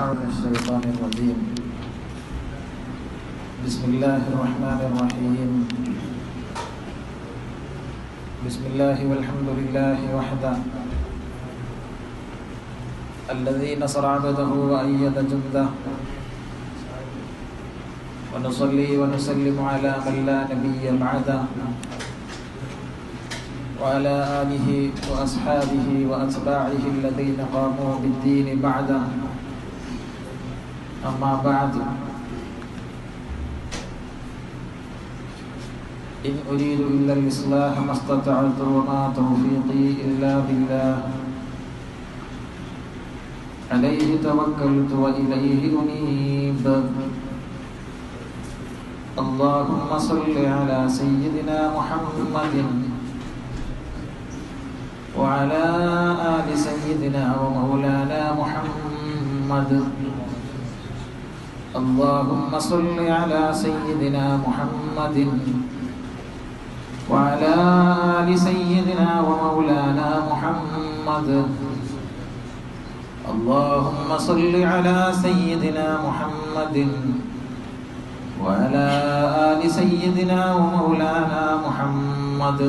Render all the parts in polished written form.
من الشيطان الرجيم. بسم الله الرحمن الرحيم. بسم الله والحمد لله وحده الذي نصر عبده وأيد جنده، ونصلي ونسلم على من لا نبي بعده وعلى آله وأصحابه وأتباعه الذين قاموا بالدين بعده. أما بعد، إن أريد إلا الإصلاح ما استطعت وما توفيقي إلا بالله، عليه توكلت وإليه أنيب. اللهم صل على سيدنا محمد وعلى آل سيدنا ومولانا محمد. اللهم صل على سيدنا محمد وعلى آل سيدنا ومولانا محمد. اللهم صل على سيدنا محمد وعلى آل سيدنا ومولانا محمد.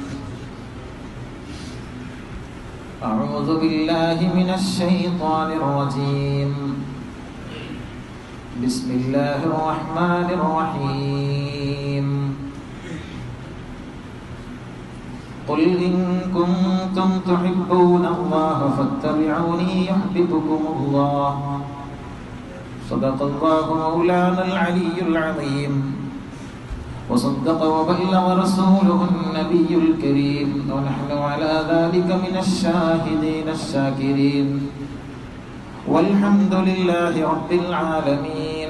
أعوذ بالله من الشيطان الرجيم. بسم الله الرحمن الرحيم. قل إن كنتم تحبون الله فاتبعوني يحببكم الله. صدق الله مولانا العلي العظيم، وصدق وبلغ رسوله النبي الكريم، ونحن على ذلك من الشاهدين الشاكرين، والحمد لله رب العالمين.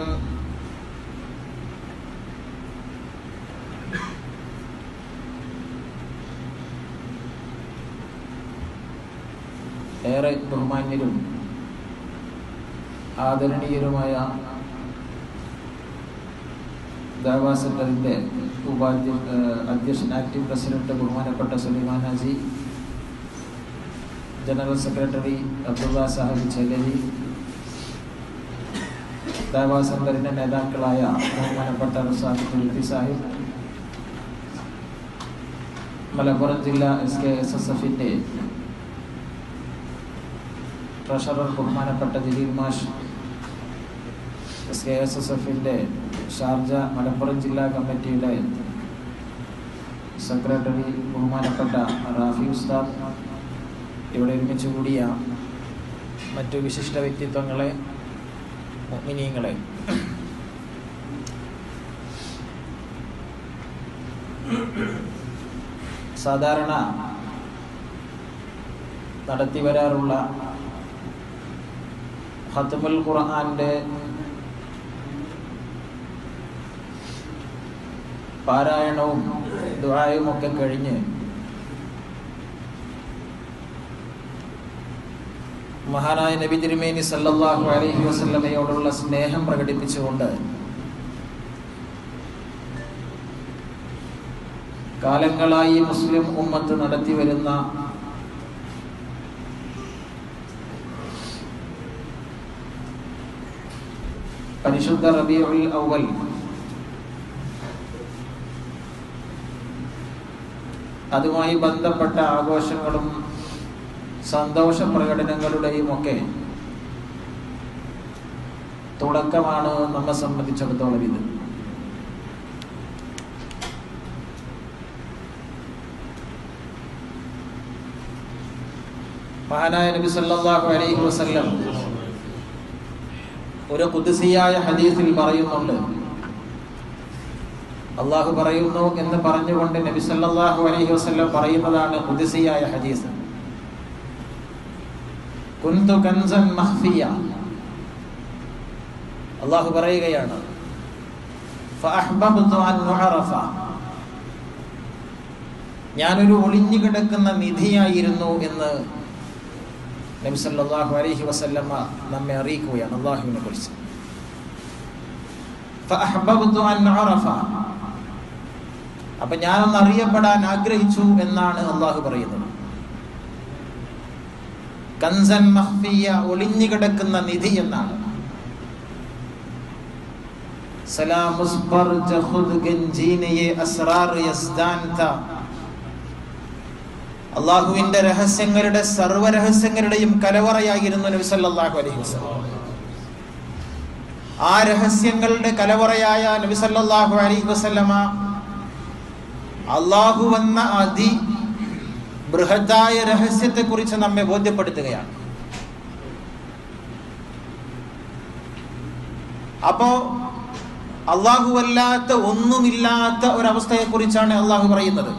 ഏറെ ബഹുമാന്യരും ആദരണീയരുമായ ദഅവാ സെന്ററിൻ്റെ അധ്യക്ഷൻ acting president ബഹുമാനപ്പെട്ട സുലൈമാൻ ഹാജി, ജനറൽ സെക്രട്ടറി അബ്ദുള്ള സാഹിബ് ചെലരി, ദഅവാ സെന്ററിൻ്റെ നേതാക്കളായ ബഹുമാനപ്പെട്ട റസാഖ് തുൽഫി സാഹിബ്, മലപ്പുറം ജില്ലാ SKSSF-ൻ്റെ ട്രഷറർ ബഹുമാനപ്പെട്ട ജലീൽ മാഷ്, SKSSF-ൻ്റെ ഷാർജ മലപ്പുറം ജില്ലാ കമ്മിറ്റിയുടെ സെക്രട്ടറി ബഹുമാനപ്പെട്ട റാഫി ഉസ്താദ്, ഇവിടെ ഒരുമിച്ച് കൂടിയ മറ്റു വിശിഷ്ട വ്യക്തിത്വങ്ങളെ, മുഅ്മിനീങ്ങളെ, സാധാരണ നടത്തി വരാറുള്ള ഖത്മുൽ ഖുർആന്റെ പാരായണവും ദുആയും ഒക്കെ കഴിഞ്ഞ് മഹാനായ നബി തിരുമേനി സല്ലല്ലാഹു അലൈഹി വസല്ലമയോടുള്ള സ്നേഹം പ്രകടിപ്പിച്ചുകൊണ്ട് കാലങ്ങളായി മുസ്ലിം ഉമ്മത്ത് നടത്തി വരുന്ന പരിശുദ്ധ റബീഉൽ അവ്വൽ അതുമായി ബന്ധപ്പെട്ട ആഘോഷങ്ങളും സന്തോഷ പ്രകടനങ്ങളുടെയും ഒക്കെ തുടക്കമാണ് നമ്മെ സംബന്ധിച്ചിടത്തോളം ഇത്. മഹാനായ നബി സല്ലല്ലാഹു അലൈഹി വസല്ലം ഒരു ഖുദ്സിയായ ഹദീസിൽ പറയുന്നുണ്ട്, അള്ളാഹു പറയുന്നു എന്ന് പറഞ്ഞുകൊണ്ട് നബി സല്ലല്ലാഹു അലൈഹി വസല്ലം പറയുന്നതാണ് ഖുദ്സിയായ ഹദീസ്. കുന്തു കൻസൻ മഖ്ഫിയ, അള്ളാഹു പറയുകയാണ്, ഫഅഹ്ബബ്തു അൻ ഉഅറഫ, ഞാനൊരു ഒളിഞ്ഞു കിടക്കുന്ന നിധിയായിരുന്നു എന്ന് നബി സല്ലല്ലാഹു അലൈഹി വസല്ലമ നമ്മെ അറിയിക്കുകയാണ് അള്ളാഹുവിനെ കുറിച്ച്. ഫഅഹ്ബബ്തു അൻ ഉഅറഫ, അപ്പൊ ഞാനൊന്ന് അറിയപ്പെടാൻ ആഗ്രഹിച്ചു എന്നാണ് അള്ളാഹു പറയുന്നത്. കൻസൻ മഖ്ഫിയ, ഒളിഞ്ഞു കിടക്കുന്ന നിധി എന്നാണ്. सलाम उस पर जो खुद गंजीने ये असरार यज़दान था. അള്ളാഹുവിന്റെ രഹസ്യങ്ങളുടെ സർവ്വ രഹസ്യങ്ങളുടെയും കലവറയായിരുന്നു നബി സല്ലല്ലാഹു അലൈഹി വസല്ലം. ആ രഹസ്യങ്ങളുടെ കലവറയായ നബി സല്ലല്ലാഹു അലൈഹി വസല്ലമ അള്ളാഹു എന്ന അതി ബൃഹത്തായ രഹസ്യത്തെ കുറിച്ച് നമ്മെ ബോധ്യപ്പെടുത്തുകയാണ്. അപ്പോ അള്ളാഹു അല്ലാത്ത ഒന്നുമില്ലാത്ത ഒരവസ്ഥയെ കുറിച്ചാണ് അള്ളാഹു പറയുന്നത്.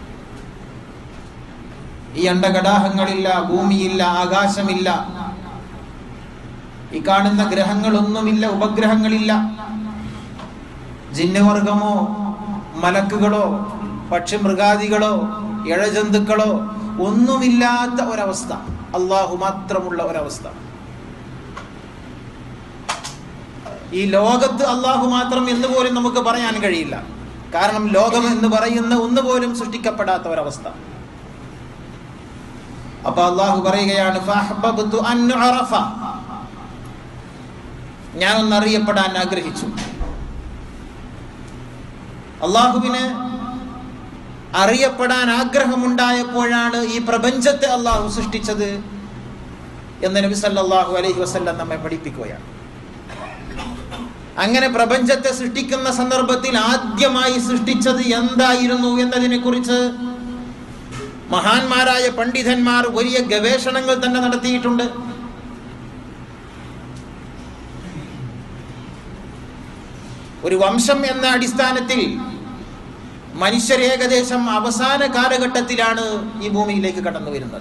ഈ അണ്ടകടാഹങ്ങളില്ല, ഭൂമിയില്ല, ആകാശമില്ല, ഈ കാണുന്ന ഗ്രഹങ്ങളൊന്നുമില്ല, ഉപഗ്രഹങ്ങളില്ല, ജിന്നുവർഗമോ മലക്കുകളോ പക്ഷിമൃഗാദികളോ ഇഴജന്തുക്കളോ ഒന്നുമില്ലാത്ത ഒരവസ്ഥ, അള്ളാഹു മാത്രമുള്ള ഒരവസ്ഥ. ഈ ലോകത്ത് അള്ളാഹു മാത്രം എന്ന് പോലും നമുക്ക് പറയാൻ കഴിയില്ല. കാരണം ലോകം എന്ന് പറയുന്ന ഒന്നുപോലും സൃഷ്ടിക്കപ്പെടാത്ത ഒരവസ്ഥ. അപ്പൊ അള്ളാഹു പറയുകയാണ്, ഫഅഹ്ബബ്തു അൻ ഉഅറഫ, ഞാനൊന്ന് അറിയപ്പെടാൻ ആഗ്രഹിച്ചു. അള്ളാഹുവിന് അറിയപ്പെടാൻ ആഗ്രഹമുണ്ടായപ്പോഴാണ് ഈ പ്രപഞ്ചത്തെ അള്ളാഹു സൃഷ്ടിച്ചത് എന്ന് നബി സല്ലല്ലാഹു അലൈഹി വസല്ലം നമ്മെ പഠിപ്പിക്കുകയാണ്. അങ്ങനെ പ്രപഞ്ചത്തെ സൃഷ്ടിക്കുന്ന സന്ദർഭത്തിൽ ആദ്യമായി സൃഷ്ടിച്ചത് എന്തായിരുന്നു എന്നതിനെ കുറിച്ച് മഹാന്മാരായ പണ്ഡിതന്മാർ വലിയ ഗവേഷണങ്ങൾ തന്നെ നടത്തിയിട്ടുണ്ട്. ഒരു വംശം എന്ന അടിസ്ഥാനത്തിൽ മനുഷ്യർ ഏകദേശം അവസാന കാലഘട്ടത്തിലാണ് ഈ ഭൂമിയിലേക്ക് കടന്നു വരുന്നത്.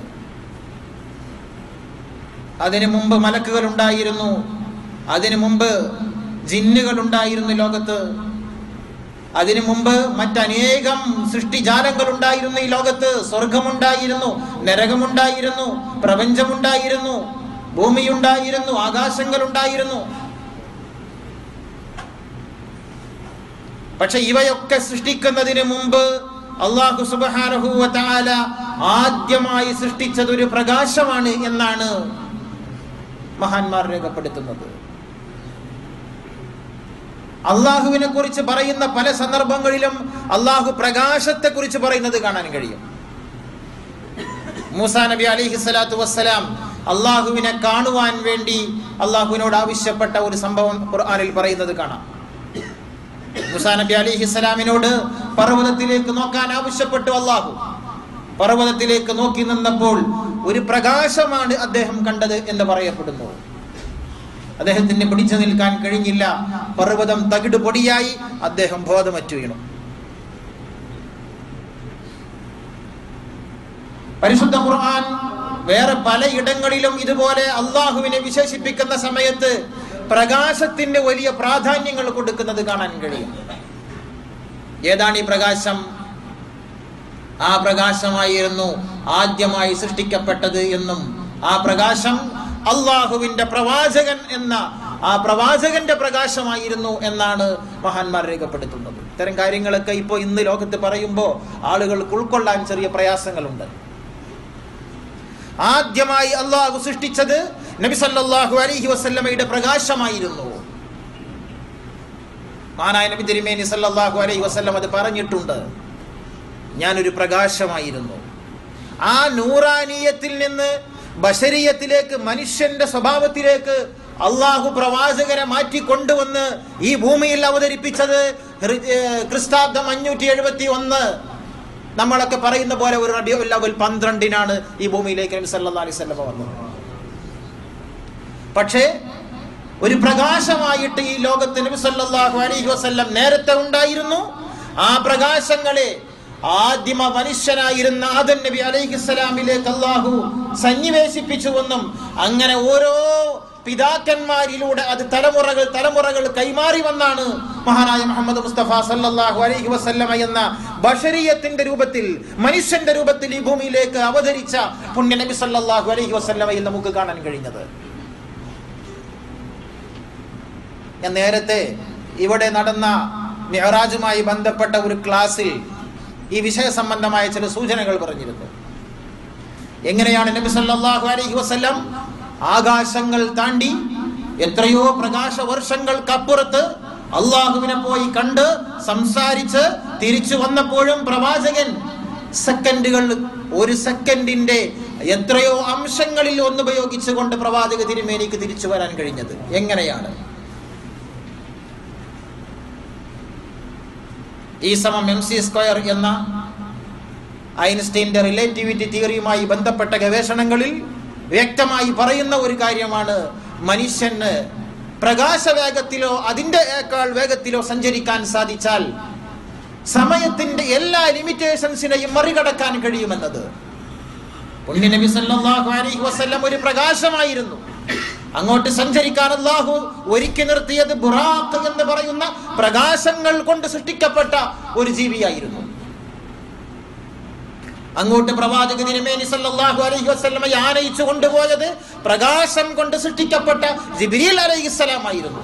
അതിനു മുമ്പ് മലക്കുകൾ ഉണ്ടായിരുന്നു, അതിനു മുമ്പ് ജിന്നുകൾ ഉണ്ടായിരുന്നു ലോകത്ത്, അതിനു മുമ്പ് മറ്റനേകം സൃഷ്ടിജാലങ്ങൾ ഉണ്ടായിരുന്നു ഈ ലോകത്ത്. സ്വർഗമുണ്ടായിരുന്നു, നരകമുണ്ടായിരുന്നു, പ്രപഞ്ചമുണ്ടായിരുന്നു, ഭൂമിയുണ്ടായിരുന്നു, ആകാശങ്ങൾ ഉണ്ടായിരുന്നു. പക്ഷെ ഇവയൊക്കെ സൃഷ്ടിക്കുന്നതിന് മുമ്പ് അല്ലാഹു സുബ്ഹാനഹു വ തആല ആദ്യമായി സൃഷ്ടിച്ചത് ഒരു പ്രകാശമാണ് എന്നാണ് മഹാന്മാർ രേഖപ്പെടുത്തുന്നത്. അള്ളാഹുവിനെ കുറിച്ച് പറയുന്ന പല സന്ദർഭങ്ങളിലും അള്ളാഹു പ്രകാശത്തെ കുറിച്ച് പറയുന്നത് കാണാൻ കഴിയും. മൂസാ നബി അലൈഹി സ്വലാത്തു വസ്സലാം അള്ളാഹുവിനെ കാണുവാൻ വേണ്ടി അള്ളാഹുവിനോട് ആവശ്യപ്പെട്ട ഒരു സംഭവം ഖുർആനിൽ പറയുന്നത് കാണാം. മൂസാ നബി അലൈഹി സ്വലാമിനോട് പർവ്വതത്തിലേക്ക് നോക്കാൻ ആവശ്യപ്പെട്ടു അള്ളാഹു. പർവ്വതത്തിലേക്ക് നോക്കി നിന്നപ്പോൾ ഒരു പ്രകാശമാണ് അദ്ദേഹം കണ്ടത് എന്ന് പറയപ്പെടുന്നു. അദ്ദേഹത്തിന് പിടിച്ചു നിൽക്കാൻ കഴിഞ്ഞില്ല. പർവ്വതം തകിട് പൊടിയായി, അദ്ദേഹം ബോധമറ്റു വീണു. പരിശുദ്ധ ഖുർആൻ വേറെ പലയിടങ്ങളിലും ഇതുപോലെ അള്ളാഹുവിനെ വിശേഷിപ്പിക്കുന്ന സമയത്ത് പ്രകാശത്തിന് വലിയ പ്രാധാന്യങ്ങൾ കൊടുക്കുന്നത് കാണാൻ കഴിയും. ഏതാണ് ഈ പ്രകാശം? ആ പ്രകാശമായിരുന്നു ആദ്യമായി സൃഷ്ടിക്കപ്പെട്ടത് എന്നും ആ പ്രകാശം അള്ളാഹുവിന്റെ പ്രവാചകൻ എന്ന ആ പ്രവാചകന്റെ പ്രകാശമായിരുന്നു എന്നാണ് മഹാന്മാർ രേഖപ്പെടുത്തുന്നത്. ഇത്തരം കാര്യങ്ങളൊക്കെ ഇപ്പോൾ ഇന്ന് ലോകത്ത് പറയുമ്പോൾ ആളുകൾക്ക് ഉൾക്കൊള്ളാൻ ചെറിയ പ്രയാസങ്ങളുണ്ട്. ആദ്യമായി അള്ളാഹു സൃഷ്ടിച്ചത് നബി സല്ലല്ലാഹു അലൈഹി വസല്ലമയുടെ പ്രകാശമായിരുന്നു. മഹാനായ നബി തിരുമേനി സല്ലല്ലാഹു അലൈഹി വസല്ലം അത് പറഞ്ഞിട്ടുണ്ട്, ഞാനൊരു പ്രകാശമായിരുന്നു. ആ നൂറാനിയത്തിൽ നിന്ന് ബശരീയത്തിലേക്ക്, മനുഷ്യന്റെ സ്വഭാവത്തിലേക്ക് അള്ളാഹു പ്രവാചകരെ മാറ്റി കൊണ്ടുവന്ന് ഈ ഭൂമിയിൽ അവതരിപ്പിച്ചത് ക്രിസ്താബ്ദം 571 നമ്മളൊക്കെ പറയുന്ന പോലെ ഒരു റബീഉൽ അവ്വൽ 12-നാണ് ഈ ഭൂമിയിലേക്ക് നബി സല്ലല്ലാഹു അലൈഹി വസല്ലം വന്നത്. പക്ഷേ ഒരു പ്രകാശമായിട്ട് ഈ ലോകത്ത് നബി സല്ലല്ലാഹു അലൈഹി വസല്ലം നേരത്തെ ഉണ്ടായിരുന്നു. ആ പ്രകാശങ്ങളെ ആദിമ മനുഷ്യനായിരുന്ന ആദം നബി അലൈഹിസ്സലാമിലേക്ക് അല്ലാഹു സന്നിവേശിപ്പിച്ചുവെന്നും അങ്ങനെ ഓരോ പിതാക്കന്മാരിലൂടെ അത് തലമുറകൾ കൈമാറി വന്നാണ് മഹാനായ മുഹമ്മദ് മുസ്തഫ സല്ലല്ലാഹു അലൈഹി വസല്ലമ എന്ന ബശരീയത്തിന്റെ രൂപത്തിൽ, മനുഷ്യന്റെ രൂപത്തിൽ ഈ ഭൂമിയിലേക്ക് അവതരിച്ച പുണ്യ നബി സല്ലല്ലാഹു അലൈഹി വസല്ലമയിൽ നമുക്ക് കാണാൻ കഴിഞ്ഞത്. ഞാൻ നേരത്തെ ഇവിടെ നടന്ന മിഅ്റാജുമായി ബന്ധപ്പെട്ട ഒരു ക്ലാസ്സിൽ ഈ വിഷയ സംബന്ധമായ ചില സൂചനകൾ പറഞ്ഞിരുന്നു. എങ്ങനെയാണ് നബി സല്ലല്ലാഹു അലൈഹി വസല്ലം ആകാശങ്ങൾ താണ്ടി എത്രയോ പ്രകാശ വർഷങ്ങൾക്കപ്പുറത്ത് അള്ളാഹുവിനെ പോയി കണ്ട് സംസാരിച്ച് തിരിച്ചു വന്നപ്പോഴും പ്രവാചകൻ സെക്കൻഡുകൾ, ഒരു സെക്കൻഡിന്റെ എത്രയോ അംശങ്ങളിൽ ഒന്നുപയോഗിച്ചുകൊണ്ട് പ്രവാചക തിരുമേനിക്ക് തിരിച്ചു വരാൻ കഴിഞ്ഞത് എങ്ങനെയാണ്? E=mc² എന്ന ഐൻസ്റ്റീന്റെ റിലേറ്റിവിറ്റി തിയറിയുമായി ബന്ധപ്പെട്ട ഗവേഷണങ്ങളിൽ വ്യക്തമായി പറയുന്ന ഒരു കാര്യമാണ്, മനുഷ്യന് പ്രകാശവേഗത്തിലോ അതിൻ്റെക്കാൾ വേഗത്തിലോ സഞ്ചരിക്കാൻ സാധിച്ചാൽ സമയത്തിന്റെ എല്ലാ ലിമിറ്റേഷൻസിനെയും മറികടക്കാൻ കഴിയുമെന്നത്. പുണ്യ നബി സല്ലല്ലാഹു അലൈഹി വസല്ലം ഒരു പ്രകാശമായിരുന്നു. അങ്ങോട്ട് സഞ്ചരിക്കാൻ അല്ലാഹു ഒരുക്കി നിർത്തിയത് ബുറാഖ് എന്ന് പറയുന്ന പ്രകാശങ്ങൾ കൊണ്ട് സൃഷ്ടിക്കപ്പെട്ട ഒരു ജീവിയായിരുന്നു. അങ്ങോട്ട് പ്രവാചക തിരുമേനി സല്ലല്ലാഹു അലൈഹി വസല്ലമയെ ആനയിച്ചു കൊണ്ടുപോയത് പ്രകാശം കൊണ്ട് സൃഷ്ടിക്കപ്പെട്ട ജിബ്രീൽ അലൈഹിസ്സലാം ആയിരുന്നു.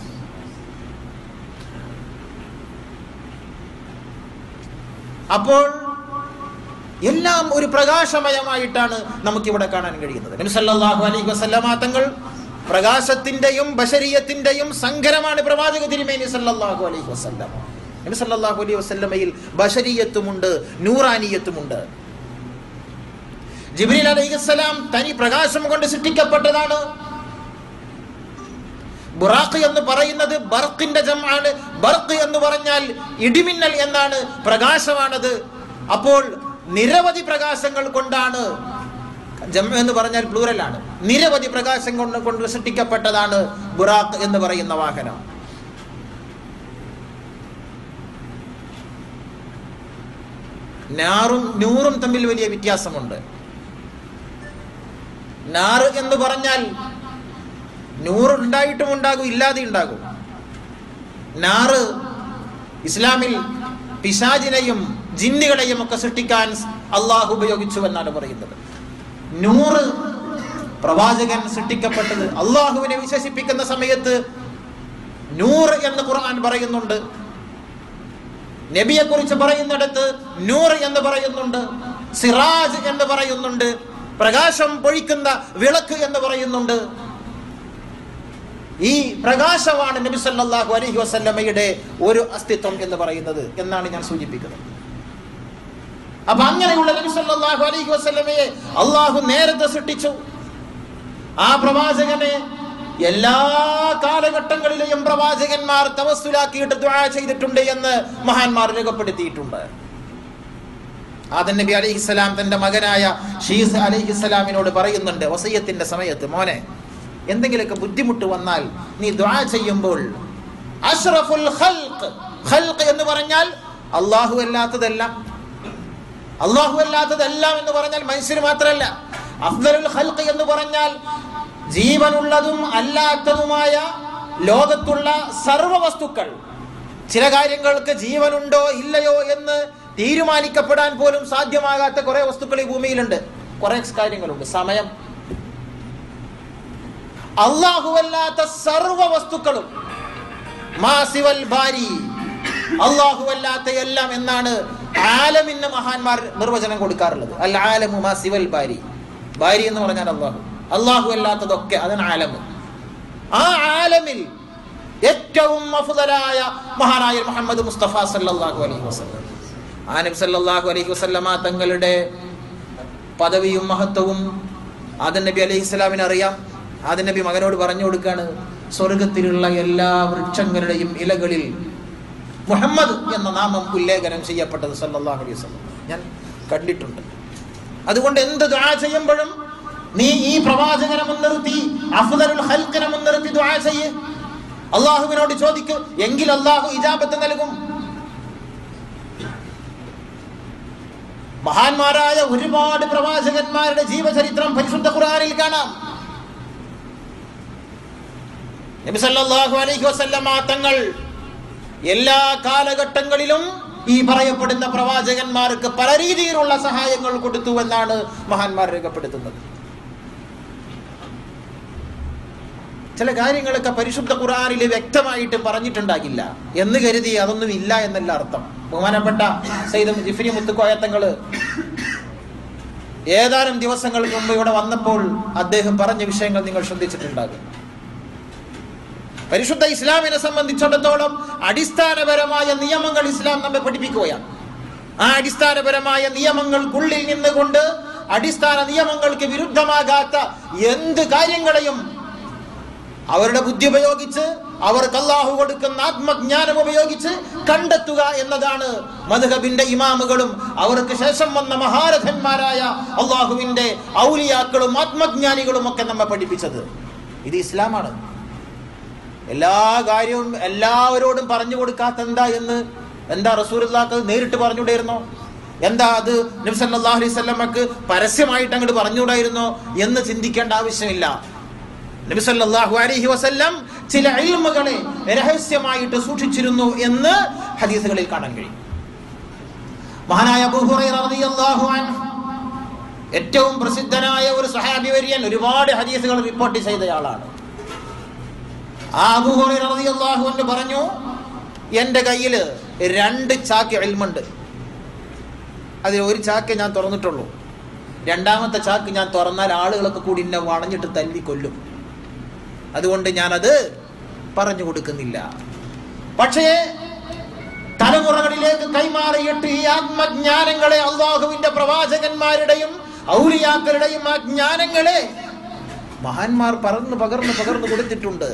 അപ്പോൾ എല്ലാം ഒരു പ്രകാശമയമായിട്ടാണ് നമുക്കിവിടെ കാണാൻ കഴിയുന്നത്. നബി സല്ലല്ലാഹു അലൈഹി വസല്ലമ തങ്ങൾ പ്രകാശത്തിന്റെയും ബശരീയത്തിന്റെയും സങ്കരമാണ് പ്രവാചക തിരുമേനി സല്ലല്ലാഹു അലൈഹി വസല്ലം. നബി സല്ലല്ലാഹു അലൈഹി വസല്ലമയിൽ ബശരീയത്തുമുണ്ട്, നൂറാനിയത്തുമുണ്ട്. ജിബ്രീൽ അലൈഹിസ്സലാം തനി പ്രകാശം കൊണ്ട് സൃഷ്ടിക്കപ്പെട്ടതാണ്. ബുറാഖ് എന്ന് പറയുന്നത് ബർഖിന്റെ ജംആണ്. ബർഖ് എന്ന് പറഞ്ഞാൽ ഇടിമിന്നൽ എന്നാണ്, പ്രകാശമാണത്. അപ്പോൾ നിരവധി പ്രകാശങ്ങൾ കൊണ്ടാണ്, ജംഅ എന്ന് പറഞ്ഞാൽ പ്ലൂറലാണ്, നിരവധി പ്രകാശം കൊണ്ട് സൃഷ്ടിക്കപ്പെട്ടതാണ് ബുറാഖ് എന്ന് പറയുന്ന വാഹനം. നാറും നൂറും തമ്മിൽ വലിയ വ്യത്യാസമുണ്ട്. നാറ് എന്ന് പറഞ്ഞാൽ നൂറ് ഉണ്ടായിട്ടും ഉണ്ടാകും, ഇല്ലാതെ ഉണ്ടാകും. നാറ് ഇസ്ലാമിൽ പിശാചിനെയും ജിന്നുകളെയും ഒക്കെ സൃഷ്ടിക്കാൻ അള്ളാഹു ഉപയോഗിച്ചു എന്നാണ് പറയുന്നത്. നൂറ് പ്രവാചകൻ സൃഷ്ടിക്കപ്പെട്ടത് അള്ളാഹുവിനെ വിശേഷിപ്പിക്കുന്ന സമയത്ത് നൂറ് എന്ന് ഖുർആൻ പറയുന്നുണ്ട്. നബിയെ കുറിച്ച് പറയുന്നിടത്ത് നൂറ് എന്ന് പറയുന്നുണ്ട്, സിറാജ് എന്ന് പറയുന്നുണ്ട്, പ്രകാശം പൊഴിക്കുന്ന വിളക്ക് എന്ന് പറയുന്നുണ്ട്. ഈ പ്രകാശമാണ് നബി സല്ലല്ലാഹു അലൈഹി വസല്ലമയുടെ ഒരു അസ്തിത്വം എന്ന് പറയുന്നത് എന്നാണ് ഞാൻ സൂചിപ്പിക്കുന്നത്. അപ്പൊ അങ്ങനെയുള്ള നബി സല്ലല്ലാഹു അലൈഹി വസല്ലമയെ അള്ളാഹു നേരത്തെ സൃഷ്ടിച്ചു. ആ പ്രവാചകനെ എല്ലാ കാലഘട്ടങ്ങളിലെയും പ്രവാചകന്മാർ തവസ്സുലാക്കിയിട്ട് ദുആ ചെയ്തിട്ടുണ്ട് എന്ന് മഹാന്മാർ രേഖപ്പെടുത്തിയിട്ടുണ്ട്. ആദം നബി അലൈഹിസ്സലാം തന്റെ മകനായ ഷീസ് അലൈഹിസ്സലാമിനോട് പറയുന്നുണ്ട് വസിയ്യത്തിന്റെ സമയത്ത്, മോനെ എന്തെങ്കിലുമൊക്കെ ബുദ്ധിമുട്ട് വന്നാൽ നീ ദുആ ചെയ്യുമ്പോൾ അഷ്റഫുൽ ഖൽഖ്, ഖൽഖ് എന്ന് പറഞ്ഞാൽ അല്ലാഹു അല്ലാത്തതെല്ലാം, അല്ലാഹു അല്ലാത്തതെല്ലാം എന്ന് പറഞ്ഞാൽ മനുഷ്യർ മാത്രമല്ല. അഫ്ദലുൽ ഖൽഖ് എന്ന് പറഞ്ഞാൽ ജീവനുള്ളതും അല്ലാത്തതുമായ ലോകത്തുള്ള സർവ്വ വസ്തുക്കൾ. ചില കാര്യങ്ങൾക്ക് ജീവനുണ്ടോ ഇല്ലയോ എന്ന് തീരുമാനിക്കപ്പെടാൻ പോലും സാധ്യമാകാത്ത കുറെ വസ്തുക്കൾ ഈ ഭൂമിയിലുണ്ട്. കുറെ കാര്യങ്ങളുണ്ട്. സമയം, അല്ലാഹുവല്ലാത്ത സർവ്വ വസ്തുക്കളും, മാസിവൽ ബാരി, അല്ലാഹുവല്ലാത്ത എല്ലാം എന്നാണ് ആലമിന് മഹാന്മാർ നിർവചനം കൊടുക്കാറുള്ളത്. അൽ ആലമു മാസിവൽ ബാരി. ബാരി എന്ന് പറഞ്ഞാൽ അല്ലാഹു, അല്ലാഹു അല്ലാത്തതൊക്കെ അതാണ് ആലം. ആ ആലമിൽ ഏറ്റവും അഫ്ദലായ മഹാനായ മുഹമ്മദ് മുസ്തഫ സല്ലല്ലാഹു അലൈഹി വസല്ലം, ആ നബി സല്ലല്ലാഹു അലൈഹി വസല്ലമ തങ്ങളുടെ പദവിയും മഹത്വവും ആദം നബി അലൈഹിസ്സലാമിന് അറിയാം. ആദം നബി മകനോട് പറഞ്ഞു കൊടുക്കാണ്, സ്വർഗത്തിലുള്ള എല്ലാ വൃക്ഷങ്ങളുടെയും ഇലകളിൽ മുഹമ്മദ് എന്ന നാമം ഉല്ലേഖനം ചെയ്യപ്പെട്ടത് സല്ലല്ലാഹു അലൈഹി വസല്ലം ഞാൻ കണ്ടിട്ടുണ്ട്. അതുകൊണ്ട് എന്ത് ദുആ ചെയ്യുമ്പോഴും നീ ഈ പ്രവാചകനെ മുൻനിർത്തി, അഫ്ദലുൽ ഖൽഖിനെ മുൻനിർത്തി ദുആ ചെയ്യ്, അല്ലാഹുവിനോട് ചോദിക്ക്, എങ്കിൽ അല്ലാഹു ഇജാബത്ത് നൽകും. മഹാന്മാരായ ഒരുപാട് പ്രവാചകന്മാരുടെ ജീവചരിത്രം പരിശുദ്ധ ഖുർആനിൽ കാണാം. നബി സല്ലല്ലാഹു അലൈഹി വസല്ലമ തങ്ങൾ എല്ലാ കാലഘട്ടങ്ങളിലും ഈ പറയപ്പെടുന്ന പ്രവാചകന്മാർക്ക് പല രീതിയിലുള്ള സഹായങ്ങൾ കൊടുത്തു എന്നാണ് മഹാന്മാർ രേഖപ്പെടുത്തുന്നത്. ചില കാര്യങ്ങളൊക്കെ പരിശുദ്ധ ഖുർആനിൽ വ്യക്തമായിട്ട് പറഞ്ഞിട്ടുണ്ടാകില്ല എന്ന് കരുതി അതൊന്നും ഇല്ല എന്നല്ല അർത്ഥം. ബഹുമാനപ്പെട്ട സയ്യിദ് ജിഫ്രി മുത്തുക്കോയ തങ്ങൾ ഏതാനും ദിവസങ്ങൾക്ക് മുമ്പ് ഇവിടെ വന്നപ്പോൾ അദ്ദേഹം പറഞ്ഞ വിഷയങ്ങൾ നിങ്ങൾ ശ്രദ്ധിച്ചിട്ടുണ്ടാകും. പരിശുദ്ധ ഇസ്ലാമിനെ സംബന്ധിച്ചിടത്തോളം അടിസ്ഥാനപരമായ നിയമങ്ങൾ ഇസ്ലാം നമ്മെ പഠിപ്പിക്കുകയാണ്. ആ അടിസ്ഥാനപരമായ നിയമങ്ങൾക്കുള്ളിൽ നിന്നുകൊണ്ട് അടിസ്ഥാന നിയമങ്ങൾക്ക് വിരുദ്ധമാകാത്ത എന്ത് കാര്യങ്ങളെയും അവരുടെ ബുദ്ധി ഉപയോഗിച്ച് അവർക്ക് അല്ലാഹു കൊടുക്കുന്ന ആത്മജ്ഞാനം ഉപയോഗിച്ച് കണ്ടെത്തുക എന്നതാണ് മദ്ഹബിന്റെ ഇമാമുകളും അവർക്ക് ശേഷം വന്ന മഹാരഥന്മാരായ അല്ലാഹുവിന്റെ ഔലിയാക്കളും ആത്മജ്ഞാനികളും ഒക്കെ നമ്മെ പഠിപ്പിച്ചത്. ഇത് ഇസ്ലാമാണ്. എല്ലാ കാര്യവും എല്ലാവരോടും പറഞ്ഞു കൊടുക്കാത്ത എന്താ റസൂലുള്ളാഹിക്ക് നേരിട്ട് പറഞ്ഞുകൂടായിരുന്നോ? എന്താ അത് നബി സല്ലല്ലാഹു അലൈഹി വസല്ലമക്ക് പരസ്യമായിട്ട് അങ്ങോട്ട് പറഞ്ഞുകൂടായിരുന്നോ എന്ന് ചിന്തിക്കേണ്ട ആവശ്യമില്ല. നബി സല്ലല്ലാഹു അലൈഹി വസല്ലം ചില ഇൽമുകളെ രഹസ്യമായിട്ട് സൂക്ഷിച്ചിരുന്നു എന്ന് ഹദീസുകളിൽ കാണാൻ കഴിയും. മഹാനായ അബൂ ഹുറൈറ റളിയല്ലാഹു അൻഹു ഏറ്റവും പ്രസിദ്ധനായ ഒരു സ്വഹാബി വര്യൻ, ഒരുപാട് ഹദീസുകൾ റിപ്പോർട്ട് ചെയ്തയാളാണ്. ആ അബൂ ഹുറൈറ റളിയല്ലാഹു അൻഹു പറഞ്ഞു, എൻ്റെ കയ്യിൽ 2 ചാക്ക് ഇൽമുണ്ട്. അതിൽ ഒരു ചാക്ക് ഞാൻ തുറന്നിട്ടുള്ളൂ. 2ാമത്തെ ചാക്ക് ഞാൻ തുറന്നാൽ ആളുകളൊക്കെ കൂടി എന്നെ വളഞ്ഞിട്ട് തല്ലിക്കൊല്ലും. അതുകൊണ്ട് ഞാനത് പറഞ്ഞു കൊടുക്കുന്നില്ല. പക്ഷേ തലമുറകളിലേക്ക് കൈമാറിയിട്ട് ഈ ആത്മജ്ഞാനങ്ങളെ, അല്ലാഹുവിന്റെ പ്രവാചകന്മാരുടെയും ഔലിയാക്കളുടെയും ആ ജ്ഞാനങ്ങളെ മഹാന്മാർ പകർന്നു കൊടുത്തിട്ടുണ്ട്.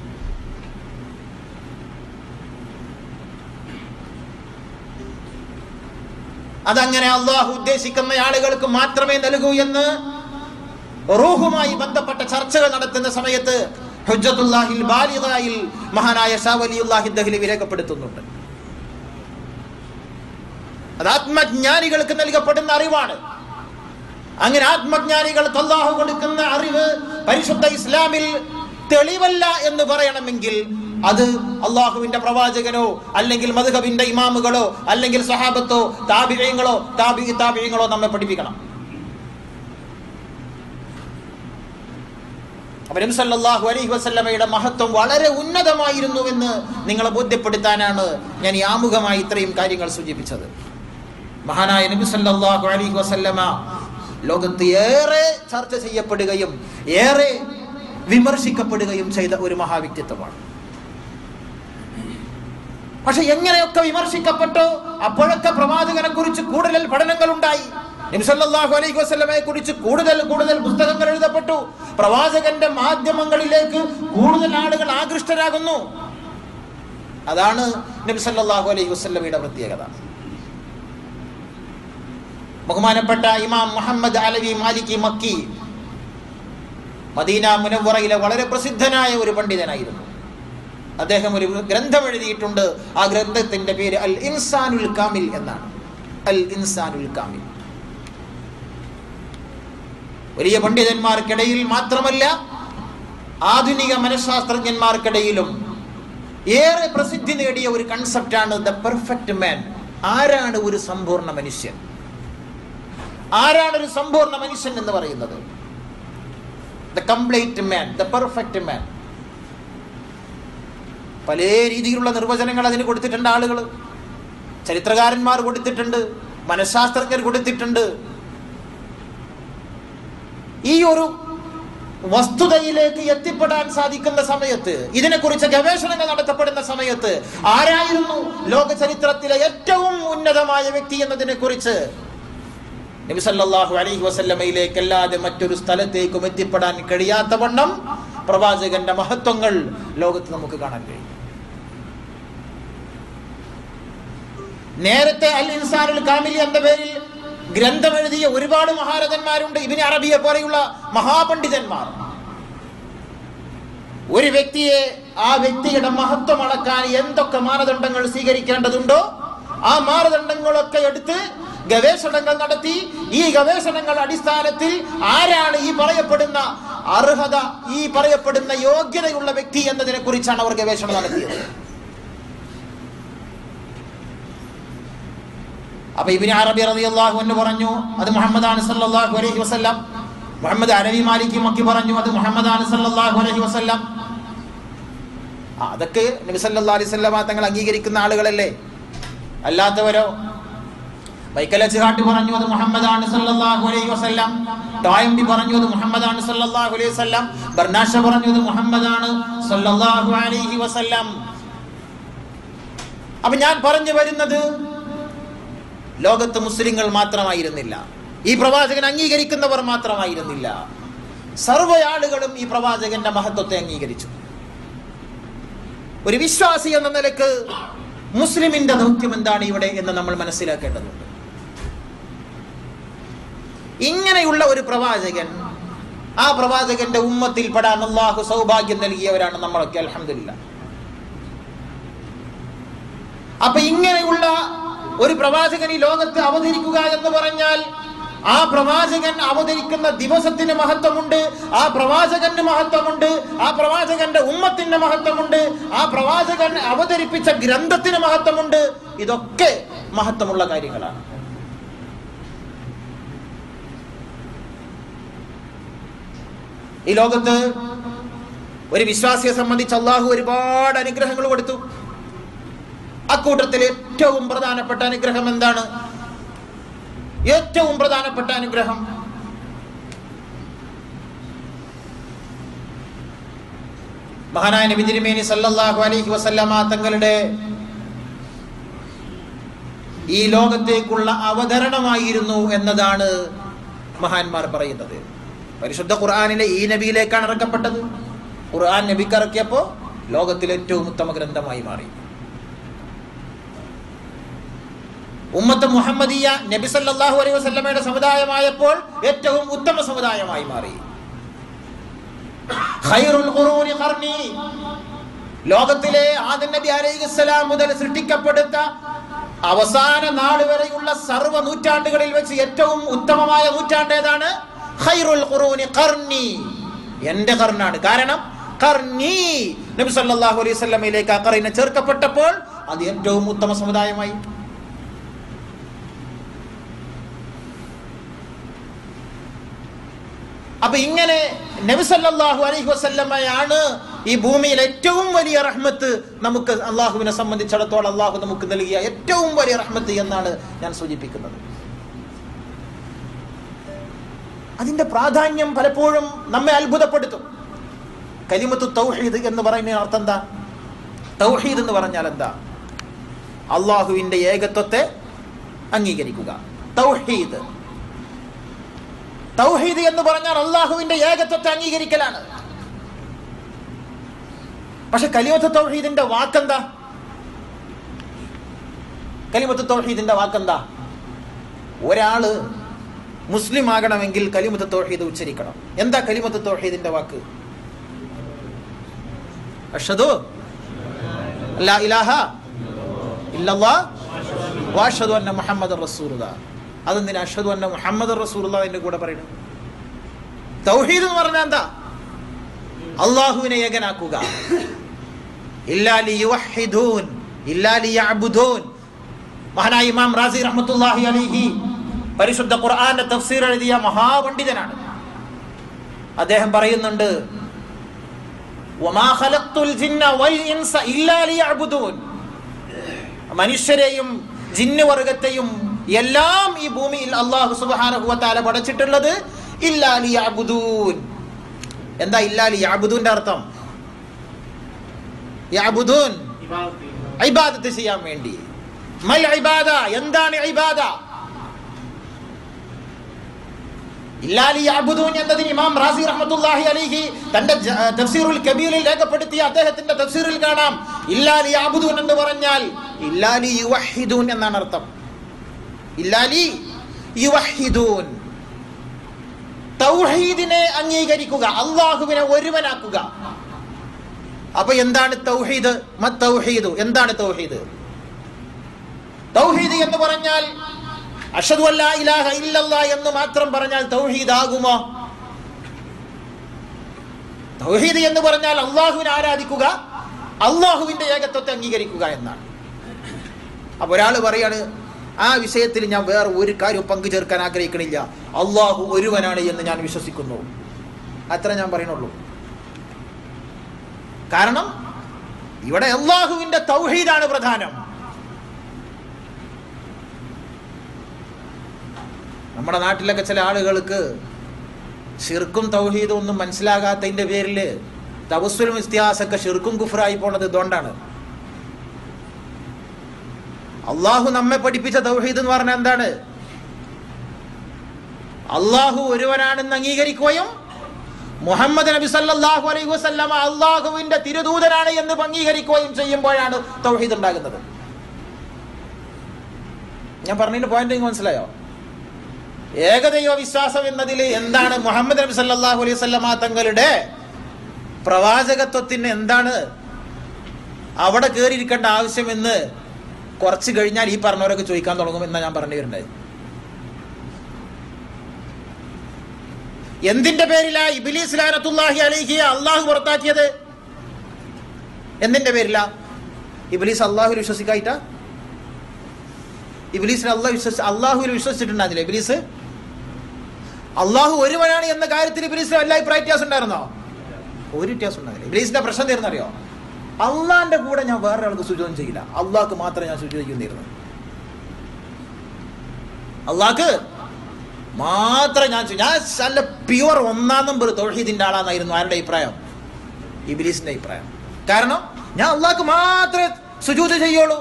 അതങ്ങനെ അല്ലാഹു ഉദ്ദേശിക്കുന്ന ആളുകൾക്ക് മാത്രമേ നൽകൂ എന്ന് റൂഹുമായി ബന്ധപ്പെട്ട ചർച്ചകൾ നടത്തുന്ന സമയത്ത് ഹുജ്ജത്തുല്ലാഹിൽ ബാലിഗയിൽ മഹാനായ ഷാ വലിയുല്ലാഹി ദഹ്ലവി രേഖപ്പെടുത്തുന്നുണ്ട്. അത് ആത്മജ്ഞാനികൾക്ക് നൽകപ്പെടുന്ന അറിവാണ്. അങ്ങനെ ആത്മജ്ഞാനികൾക്ക് അല്ലാഹു കൊടുക്കുന്ന അറിവ് പരിശുദ്ധ ഇസ്ലാമിൽ തെളിവല്ല എന്ന് പറയണമെങ്കിൽ അത് അല്ലാഹുവിന്റെ പ്രവാചകനോ അല്ലെങ്കിൽ മദ്ഹബിന്റെ ഇമാമുകളോ അല്ലെങ്കിൽ സഹാബത്തോ താബിഈങ്ങളോ താബിഈങ്ങളോ നമ്മെ പഠിപ്പിക്കണം. നബി സല്ലല്ലാഹു അലൈഹി വസല്ലമയുടെ മഹത്വം വളരെ ഉന്നതമായിരുന്നുവെന്ന് നിങ്ങളെ ബോധ്യപ്പെടുത്താനാണ് ഞാൻ ഈ ആമുഖമായി ഇത്രയും കാര്യങ്ങൾ സൂചിപ്പിച്ചത്. മഹാനായ നബി സല്ലല്ലാഹു അലൈഹി വസല്ലമ ലോകത്ത് ഏറെ ചർച്ച ചെയ്യപ്പെടുകയും ഏറെ വിമർശിക്കപ്പെടുകയും ചെയ്ത ഒരു മഹാവ്യക്തിത്വമാണ്. പക്ഷെ എങ്ങനെയൊക്കെ വിമർശിക്കപ്പെട്ടോ അപ്പോഴൊക്കെ പ്രവാചകനെ കുറിച്ച് കൂടുതൽ പഠനങ്ങൾ ഉണ്ടായി. നബി സല്ലല്ലാഹു അലൈഹി വസല്ലമയെ കുറിച്ച് കൂടുതൽ പുസ്തകങ്ങൾ എഴുതപ്പെട്ടു. പ്രവാചകന്റെ മാധ്യമങ്ങളിലേക്ക് കൂടുതൽ ആളുകൾ ആകൃഷ്ടരാകുന്നു. അതാണ് നബി സല്ലല്ലാഹു അലൈഹി വസല്ലമയുടെ പ്രത്യേകത. ബഹുമാനപ്പെട്ട Imam Muhammad Alawi Maliki Makki Medina മുനവ്വറയിലെ വളരെ പ്രസിദ്ധനായ ഒരു പണ്ഡിതനായിരുന്നു. അദ്ദേഹം ഒരു ഗ്രന്ഥം എഴുതിയിട്ടുണ്ട്. ആ ഗ്രന്ഥത്തിന്റെ പേര് അൽ ഇൻസാനുൽ കാമിൽ എന്നാണ്. അൽ ഇൻസാനുൽ കാമിൽ. വലിയ പണ്ഡിതന്മാർക്കിടയിൽ മാത്രമല്ല ആധുനിക മനഃശാസ്ത്രജ്ഞന്മാർക്കിടയിലും ഏറെ പ്രസിദ്ധി നേടിയ ഒരു കൺസെപ്റ്റാണ് ദ പെർഫെക്റ്റ് മാൻ. ആരാണ് ഒരു സമ്പൂർണ്ണ മനുഷ്യൻ? ആരാണ് ഒരു സമ്പൂർണ്ണ മനുഷ്യൻ എന്ന് പറയുന്നത്? The complete man, the perfect man. പല രീതിയിലുള്ള നിർവചനങ്ങൾ അതിന് കൊടുത്തിട്ടുണ്ട്. ആളുകൾ, ചരിത്രകാരന്മാർ കൊടുത്തിട്ടുണ്ട്, മനഃശാസ്ത്രജ്ഞർ കൊടുത്തിട്ടുണ്ട്. ഈ ഒരു വസ്തുതയിലേക്ക് എത്തിപ്പെടാൻ സാധിക്കുന്ന സമയത്ത്, ഇതിനെക്കുറിച്ച് ഗവേഷണങ്ങൾ നടത്തപ്പെടുന്ന സമയത്ത് ആരായിരുന്നു ലോക ചരിത്രത്തിലെ ഏറ്റവും ഉന്നതമായ വ്യക്തി എന്നതിനെ കുറിച്ച് നബി സല്ലല്ലാഹു അലൈഹി വസല്ലമയിലേക്ക് അല്ലാതെ മറ്റൊരു സ്ഥലത്തേക്കും എത്തിപ്പെടാൻ കഴിയാത്ത വണ്ണം പ്രവാചകന്റെ മഹത്വങ്ങൾ ലോകത്ത് നമുക്ക് കാണാൻ കഴിയും. നേരത്തെ അൽ ഇൻസാനുൽ കാമിൽ എന്ന പേരിൽ ഗ്രന്ഥം എഴുതിയ ഒരുപാട് മഹാരഥന്മാരുണ്ട്. ഇബ്നു അറബിയെ പോലെയുള്ള മഹാപണ്ഡിതന്മാർ. ഒരു വ്യക്തിയെ, ആ വ്യക്തിയുടെ മഹത്വം അളക്കാൻ എന്തൊക്കെ മാനദണ്ഡങ്ങൾ സ്വീകരിക്കേണ്ടതുണ്ടോ ആ മാനദണ്ഡങ്ങളൊക്കെ എടുത്ത് ഗവേഷണങ്ങൾ നടത്തി. ഈ ഗവേഷണങ്ങൾ അടിസ്ഥാനത്തിൽ ആരാണ് ഈ പറയപ്പെടുന്ന അർഹത, ഈ പറയപ്പെടുന്ന യോഗ്യതയുള്ള വ്യക്തി എന്നതിനെ കുറിച്ചാണ് അവർ ഗവേഷണം നടത്തിയത്. അപ്പൊ ഇബ്നു അറബി റളിയല്ലാഹു അൻഹു പറഞ്ഞു അത് മുഹമ്മദാണ് സല്ലല്ലാഹു അലൈഹി വസല്ലം. മുഹമ്മദ് അലവി മാലിക്കി മക്കി പറഞ്ഞു അത് മുഹമ്മദാണ് സല്ലല്ലാഹു അലൈഹി വസല്ലം. അതൊക്കെ നബി സല്ലല്ലാഹു അലൈഹി വസല്ലം തങ്ങൾ അംഗീകരിക്കുന്ന ആളുകളല്ലേ, അല്ലാത്തവരോ? വൈക്കലച്ച് കാട്ടി പറഞ്ഞു അത് മുഹമ്മദാണ് സല്ലല്ലാഹു അലൈഹി വസല്ലം. ടോയംബി പറഞ്ഞു അത് മുഹമ്മദാണ് സല്ലല്ലാഹു അലൈഹി വസല്ലം. ബർനാഷ പറഞ്ഞു അത് മുഹമ്മദാണ് സല്ലല്ലാഹു അലൈഹി വസല്ലം. അപ്പൊ ഞാൻ പറഞ്ഞു വരുന്നത്, ലോകത്ത് മുസ്ലിങ്ങൾ മാത്രമായിരുന്നില്ല, ഈ പ്രവാചകൻ അംഗീകരിക്കുന്നവർ മാത്രമായിരുന്നില്ല, സർവ്വ ആളുകളും ഈ പ്രവാചകന്റെ മഹത്വത്തെ അംഗീകരിച്ചു. ഒരു വിശ്വാസി എന്ന നിലക്ക് മുസ്ലിമിന്റെ ദൗത്യം എന്താണ് ഇവിടെ എന്ന് നമ്മൾ മനസ്സിലാക്കേണ്ടതുണ്ട്. ഇങ്ങനെയുള്ള ഒരു പ്രവാചകൻ, ആ പ്രവാചകന്റെ ഉമ്മത്തിൽ പെടാൻ അല്ലാഹു സൗഭാഗ്യം നൽകിയവരാണ് നമ്മളൊക്കെ, അൽഹംദുലില്ലാഹ്. അപ്പൊ ഇങ്ങനെയുള്ള ഒരു പ്രവാചകൻ ഈ ലോകത്ത് അവതരിക്കുക എന്ന് പറഞ്ഞാൽ, ആ പ്രവാചകൻ അവതരിക്കുന്ന ദിവസത്തിന് മഹത്വമുണ്ട്, ആ പ്രവാചകന് മഹത്വമുണ്ട്, ആ പ്രവാചകന്റെ ഉമ്മത്തിന് മഹത്വമുണ്ട്, ആ പ്രവാചകൻ അവതരിപ്പിച്ച ഗ്രന്ഥത്തിന് മഹത്വമുണ്ട്. ഇതൊക്കെ മഹത്വമുള്ള കാര്യങ്ങളാണ്. ഈ ലോകത്ത് ഒരു വിശ്വാസിയെ സംബന്ധിച്ച് അല്ലാഹു ഒരുപാട് അനുഗ്രഹങ്ങൾ കൊടുത്തു. അക്കൂട്ടത്തിൽ ഏറ്റവും പ്രധാനപ്പെട്ട അനുഗ്രഹം എന്താണ്? ഏറ്റവും പ്രധാനപ്പെട്ട അനുഗ്രഹം മഹാനായ നബി തിരുമേനി സല്ലല്ലാഹു അലൈഹി വസല്ലമ തങ്ങളുടെ ഈ ലോകത്തേക്കുള്ള അവതരണമായിരുന്നു എന്നതാണ് മഹാന്മാർ പറയുന്നത്. പരിശുദ്ധ ഖുർആനിലെ ഈ നബിയിലേക്കാണ് ഇറക്കപ്പെട്ടത്. ഖുർആൻ നബിക്ക് ഇറക്കിയപ്പോ ലോകത്തിലെ ഏറ്റവും ഉത്തമ ഗ്രന്ഥമായി മാറി. ഉമ്മത്ത് മുഹമ്മദിയ നബി സല്ലല്ലാഹു അലൈഹി വസല്ലമയുടെ സമുദായമായപ്പോൾ ഏറ്റവും ഉത്തമ സമുദായമായി മാറി. ഖൈറുൽ ഖുറൂനി ഖർനി, ലോകത്തിലെ ആദം നബി അലൈഹിസ്സലാം മുതൽ സൃഷ്ടിക്കപ്പെടുത്ത അവസാന നാൾ വരെയുള്ള സർവ്വ നൂറ്റാണ്ടുകളിൽ വെച്ച് ഏറ്റവും ഉത്തമമായ നൂറ്റാണ്ട് ഏതാണ്? ഖൈറുൽ ഖുറൂനി ഖർനി, എന്റെ ഖർനാണ്. കാരണം ഖർനി നബി സല്ലല്ലാഹു അലൈഹി വസല്ലമയിലേക്ക് ആ ഖർനെ ചേർക്കപ്പെട്ടപ്പോൾ അത് ഏറ്റവും ഉത്തമ സമുദായമായി. അപ്പൊ ഇങ്ങനെ നബി സല്ലല്ലാഹു അലൈഹി വസല്ലമയാണ് ഈ ഭൂമിയിൽ ഏറ്റവും വലിയ റഹ്മത്ത്. നമുക്ക് അള്ളാഹുവിനെ സംബന്ധിച്ചിടത്തോളം അള്ളാഹു നമുക്ക് നൽകിയ ഏറ്റവും വലിയ റഹ്മത്ത് എന്നാണ് ഞാൻ സൂചിപ്പിക്കുന്നത്. അതിന്റെ പ്രാധാന്യം പലപ്പോഴും നമ്മെ അത്ഭുതപ്പെടുത്തും. കലിമത്തു തൗഹീദ് എന്ന് പറയുന്ന അർത്ഥം എന്താ? തൗഹീദ് എന്ന് പറഞ്ഞാൽ എന്താ? അള്ളാഹുവിന്റെ ഏകത്വത്തെ അംഗീകരിക്കുക. തൗഹീദ്, തൗഹീദ് എന്ന് പറഞ്ഞാൽ അള്ളാഹുവിന്റെ ഏകത്വത്തെ അംഗീകരിക്കലാണ്. പക്ഷെ കലിമത്ത് തൗഹീദിന്റെ വാക്കെന്താ? കലിമത്ത് തൗഹീദിന്റെ വാക്കെന്താ? ഒരാള് മുസ്ലിം ആകണമെങ്കിൽ കലിമത്ത് തൗഹീദ് ഉച്ചരിക്കണം. എന്താ കലിമത്ത് തൗഹീദിന്റെ വാക്ക്? അഷ്ഹദു ലാ ഇലാഹ ഇല്ലല്ലാഹ് വഅഷ്ഹദു അന്ന മുഹമ്മദർ റസൂലുള്ളാഹ്. അതെന്തിനാ അഷ്ഹദു അന്ന മുഹമ്മദർ റസൂലുള്ളാഹ് എന്റെ കൂടെ പറയുന്നത്? തൗഹീദ് എന്ന് പറഞ്ഞാൽ എന്താ? അല്ലാഹുവിനെ ഏകനാക്കുക. ഇല്ലാ ലിയുവഹിദൂൻ ഇല്ലാ ലിയഅബുദൂൻ. മഹാനായ ഇമാം റാസി റഹ്മത്തുള്ളാഹി അലൈഹി പരിശുദ്ധ ഖുർആന്റെ തഫ്സീർ എഴുതിയ മഹാപണ്ഡിതനാണ്. അദ്ദേഹം പറയുന്നുണ്ട്, വമാ ഖലഖ്തുൽ ജിന്ന വൽ ഇൻസ ഇല്ലാ ലിയഅബുദൂൻ. മനുഷ്യരെയും ജിന്ന് വർഗത്തെയും എല്ലാം ഈ ഭൂമിയിൽ അല്ലാഹു സുബ്ഹാനഹു വ തആല പടച്ചിട്ടുള്ളത് ഇല്ലാ ലിയഅബുദൂൻ. എന്താ ഇല്ലാ ലിയഅബുദൂന്റെ അർത്ഥം? യഅബുദൂൻ, ഇബാദത്ത് ചെയ്യാൻ വേണ്ടി. മൽ ഇബാദ, എന്താണ് ഇബാദ? ഇല്ലാ ലിയഅബുദൂൻ എന്നതിന് ഇമാം റാസി റഹ്മത്തുള്ളാഹി അലൈഹി തന്റെ തഫ്സീറുൽ കബീറിൽ രേഖപ്പെടുത്തിയ അദ്ദേഹത്തിന്റെ തഫ്സീറിൽ കാണാം, ഇല്ലാ ലിയഅബുദൂൻ എന്ന് പറഞ്ഞാൽ ഇല്ലാ ലിയുവഹിദൂൻ എന്നാണ് അർത്ഥം. ഇല്ലാ ലിയുവഹിദൂൻ, തൗഹീദിനെ അംഗീകരിക്കുക, അല്ലാഹുവിനെ ഒരുവനാക്കുക. അപ്പൊ എന്താണ് തൗഹീദ്? മത്തൗഹീദു, എന്താണ് തൗഹീദ്? തൗഹീദ് എന്ന് പറഞ്ഞാൽ അഷ്ഹദു അല്ലാ ഇലാഹ ഇല്ലല്ലാഹ് എന്ന് മാത്രം പറഞ്ഞാൽ തൗഹീദ് ആകുമോ? തൗഹീദ് എന്ന് പറഞ്ഞാൽ അല്ലാഹുവിനെ ആരാധിക്കുക, അല്ലാഹുവിന്റെ ഏകത്വത്തെ അംഗീകരിക്കുക എന്നാണ്. അപ്പൊ ഒരാൾ പറയാണ്, ആ വിഷയത്തിൽ ഞാൻ വേറെ ഒരു കാര്യം പങ്കു ചേർക്കാൻ ആഗ്രഹിക്കണില്ല, അല്ലാഹു ഒരുവനാണ് എന്ന് ഞാൻ വിശ്വസിക്കുന്നു. അത്ര ഞാൻ പറയുന്നുള്ളൂ. കാരണം ഇവിടെ അല്ലാഹുവിന്റെ തൗഹീദാണ് പ്രധാനം. നമ്മുടെ നാട്ടിലൊക്കെ ചില ആളുകൾക്ക് ഷിർക്കും തൗഹീദും ഒന്നും മനസ്സിലാകാത്തതിൻ്റെ പേരിൽ തവസ്സുലും ഇസ്തിഹാസൊക്കെ ഷിർക്കും കുഫ്റായി പോണത് ഇതുകൊണ്ടാണ്. അള്ളാഹു നമ്മെ പഠിപ്പിച്ച തൗഹീദ് എന്ന് പറഞ്ഞാൽ എന്താണ്? അള്ളാഹു ഒരുവനാണെന്ന് അംഗീകരിക്കുകയും മുഹമ്മദ് നബി സല്ലല്ലാഹു അലൈഹി വസല്ലമ അള്ളാഹുവിന്റെ തിരുദൂതനാണ് എന്ന് അംഗീകരിക്കുകയും ചെയ്യുമ്പോഴാണ് തൗഹീദ് ഉണ്ടാകുന്നത്. ഞാൻ പറഞ്ഞതിന്റെ പോയിന്റ് നിങ്ങൾക്ക് മനസ്സിലായോ? ഏകദൈവ വിശ്വാസം എന്നതിൽ എന്താണ് മുഹമ്മദ് നബി സല്ലല്ലാഹു അലൈഹി വസല്ലമ തങ്ങളുടെ പ്രവാചകത്വത്തിന് എന്താണ് അവിടെ കയറിയിരിക്കേണ്ട ആവശ്യമെന്ന് കുറച്ച് കഴിഞ്ഞാൽ ഈ പറഞ്ഞവരൊക്കെ ചോദിക്കാൻ തുടങ്ങും എന്നാ ഞാൻ പറഞ്ഞു വരുന്നത്. എന്തിന്റെ പേരിലാ ഇബ്ലീസ് ലഅനത്തുല്ലാഹി അലൈഹി അള്ളാഹു പുറത്താക്കിയത്? എന്തിന്റെ പേരിലാ? ഇബ്ലീസ് അള്ളാഹുവിൽ വിശ്വസിക്കായിട്ടാ? ഇബ്ലീസിനെ അള്ളാഹുവിൽ വിശ്വസിച്ചിട്ടുണ്ടായിരുന്നില്ല ഇബ്ലീസ്? അള്ളാഹു ഒരുവനാണ് എന്ന കാര്യത്തിൽ ഇബ്ലീസിന് വല്ല അഭിപ്രായ വ്യത്യാസം ഉണ്ടായിരുന്നോ? ഒരു വ്യത്യാസം ഉണ്ടാവില്ല. ഇബ്ലീസിന്റെ പ്രശ്നം തീർന്നറിയോ? അള്ളാന്റെ കൂടെ ഞാൻ വേറെ ആൾക്ക് സുജൂദ് ചെയ്യില്ല, അള്ളാഹ്ക്ക് മാത്രമേ ഞാൻ സുജൂദ് ചെയ്യുന്നിരുന്നു. അള്ളാഹ്ക്ക് മാത്രം ഞാൻ നല്ല പ്യുവർ ഒന്നാം നമ്പർ തൗഹീദിന്റെ ആളാന്നായിരുന്നു ആരുടെ അഭിപ്രായം? ഇബ്ലീസിന്റെ അഭിപ്രായം. കാരണം ഞാൻ അള്ളാഹ്ക്ക് മാത്രമേ സുജൂദ് ചെയ്യുള്ളൂ.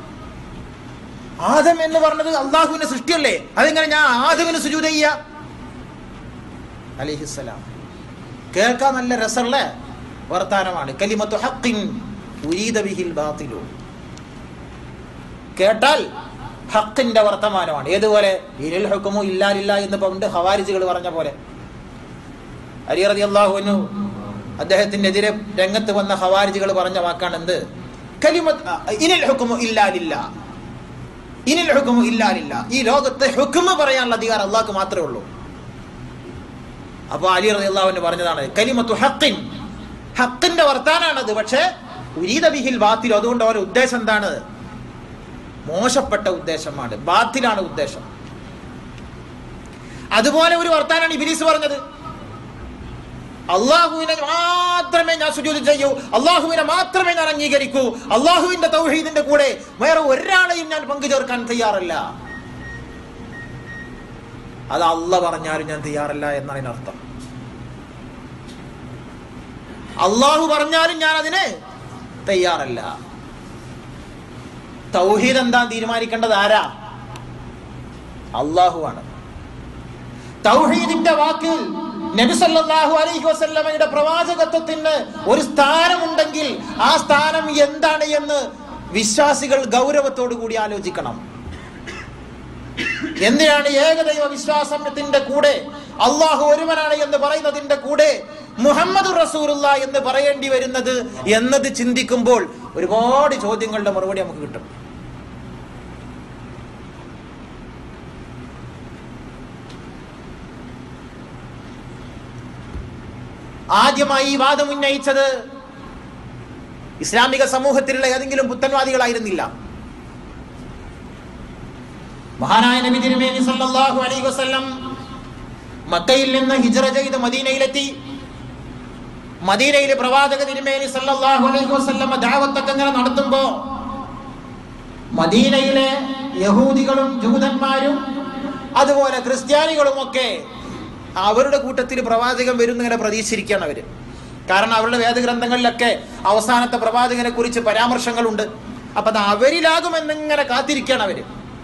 ആദം എന്ന് പറഞ്ഞത് അള്ളാഹുവിന്റെ സൃഷ്ടിയല്ലേ, അതെങ്ങനെ ഞാൻ ആദമിന് സുജൂദ് ചെയ്യാ? അലൈഹിസ്സലാം. കേൾക്കാൻ നല്ല രസമുള്ള വർത്താനമാണ്. കലിമത്തു ഹഖ്ഖിൻ ഉരീദ ബിഹിൽ ബാതിലു. കേട്ടാൽ ഹഖിന്റെ വർത്തമാനമാണ്. ഏതുപോലെ ഇനിൽ ഹുക്മു ഇല്ലാ ലില്ലാഹ് എന്ന് പണ്ട് ഖവാരിജികൾ പറഞ്ഞ പോലെ. അലി റളിയല്ലാഹു അൻഹു അദ്ദേഹത്തിനെതിരെ രംഗത്ത് വന്ന ഖവാരിജികൾ പറഞ്ഞ വാക്കാണ് എന്ത്? ഇനിൽ ഹുക്മു ഇല്ലാ ലില്ലാഹ്, ഇനിൽ ഹുക്മു ഇല്ലാ ലില്ലാഹ്. ഈ ലോകത്തെ ഹുക്മ പറയാനുള്ള അധികാരം അള്ളാഹ്ക്ക് മാത്രമേ ഉള്ളൂ. അപ്പോൾ അലി റളിയല്ലാഹു അൻഹു പറഞ്ഞതാണ് കലിമത്തു ഹഖ്ഖിൻ, ഹഖിന്റെ വർത്താനാണത്. പക്ഷേ ഉരീദ ബിഹിൽ ബാതിൽ, അതുകൊണ്ട് അവരുടെ ഉദ്ദേശം എന്താണ്? മോശപ്പെട്ട ഉദ്ദേശമാണ്, ബാത്തിലാണ് ഉദ്ദേശം. അതുപോലെ ഒരു വർത്താനാണ് ഇബ്ലീസ് പറഞ്ഞത്. അള്ളാഹുവിനെ മാത്രമേ ഞാൻ സുജൂദ് ചെയ്യൂ, അള്ളാഹുവിനെ മാത്രമേ ഞാൻ അംഗീകരിക്കൂ, അള്ളാഹുവിന്റെ തൗഹീദിന്റെ കൂടെ വേറെ ഒരാളെയും ഞാൻ പങ്കു ചേർക്കാൻ തയ്യാറല്ല. അത് അള്ളാഹ് പറഞ്ഞാലും ഞാൻ തയ്യാറല്ല എന്നാണ് അതിനർത്ഥം. അള്ളാഹു പറഞ്ഞാലും ഞാൻ അതിന് തയ്യാറല്ല. തൗഹീദ് എന്താ തീരുമാനിക്കേണ്ടത് ആരാ? അള്ളാഹുവാണ്. തൗഹീദിന്റെ വാക്കിൽ നബി സല്ലല്ലാഹു അലൈഹി വസല്ലമയുടെ പ്രവാചകത്വത്തിന് ഒരു സ്ഥാനമുണ്ടെങ്കിൽ ആ സ്ഥാനം എന്താണ് എന്ന് വിശ്വാസികൾ ഗൗരവത്തോടു കൂടി ആലോചിക്കണം. എന്തിനാണ് ഏകദൈവ വിശ്വാസത്തിന്റെ കൂടെ അള്ളാഹു ഒരുവനാണ് എന്ന് പറയുന്നതിന്റെ കൂടെ മുഹമ്മദ് റസൂലുള്ളാഹി എന്ന് പറയേണ്ടി വരുന്നത് എന്നത് ചിന്തിക്കുമ്പോൾ ഒരുപാട് ചോദ്യങ്ങളുടെ മറുപടി നമുക്ക് കിട്ടും. ആദ്യമായി ഈ വാദം ഉന്നയിച്ചത് ഇസ്ലാമിക സമൂഹത്തിലുള്ള ഏതെങ്കിലും പുത്തൻവാദികളായിരുന്നില്ല. മഹാനായ നബി തിരുമേനി സല്ലല്ലാഹു അലൈഹി വസല്ലം മക്കയിൽ നിന്ന് ഹിജ്റ ചെയ്ത് മദീനയിലെത്തി. മദീനയിലെ പ്രവാചക തിരുമേനി സല്ലല്ലാഹു അലൈഹി വസല്ലം ദഅവത്തൊക്കെ ഇങ്ങനെ നടത്തുമ്പോ മദീനയിലെ യഹൂദികളും ജൂതന്മാരും അതുപോലെ ക്രിസ്ത്യാനികളും ഒക്കെ അവരുടെ കൂട്ടത്തിൽ പ്രവാചകൻ വരും ഇങ്ങനെ പ്രതീക്ഷിച്ചിരിക്കുകയാണ് അവര്. കാരണം അവരുടെ വേദഗ്രന്ഥങ്ങളിലൊക്കെ അവസാനത്തെ പ്രവാചകനെ കുറിച്ച് പരാമർശങ്ങളുണ്ട്. അപ്പൊ അത് അവരിലാകുമെന്നിങ്ങനെ കാത്തിരിക്കുകയാണ് അവര്.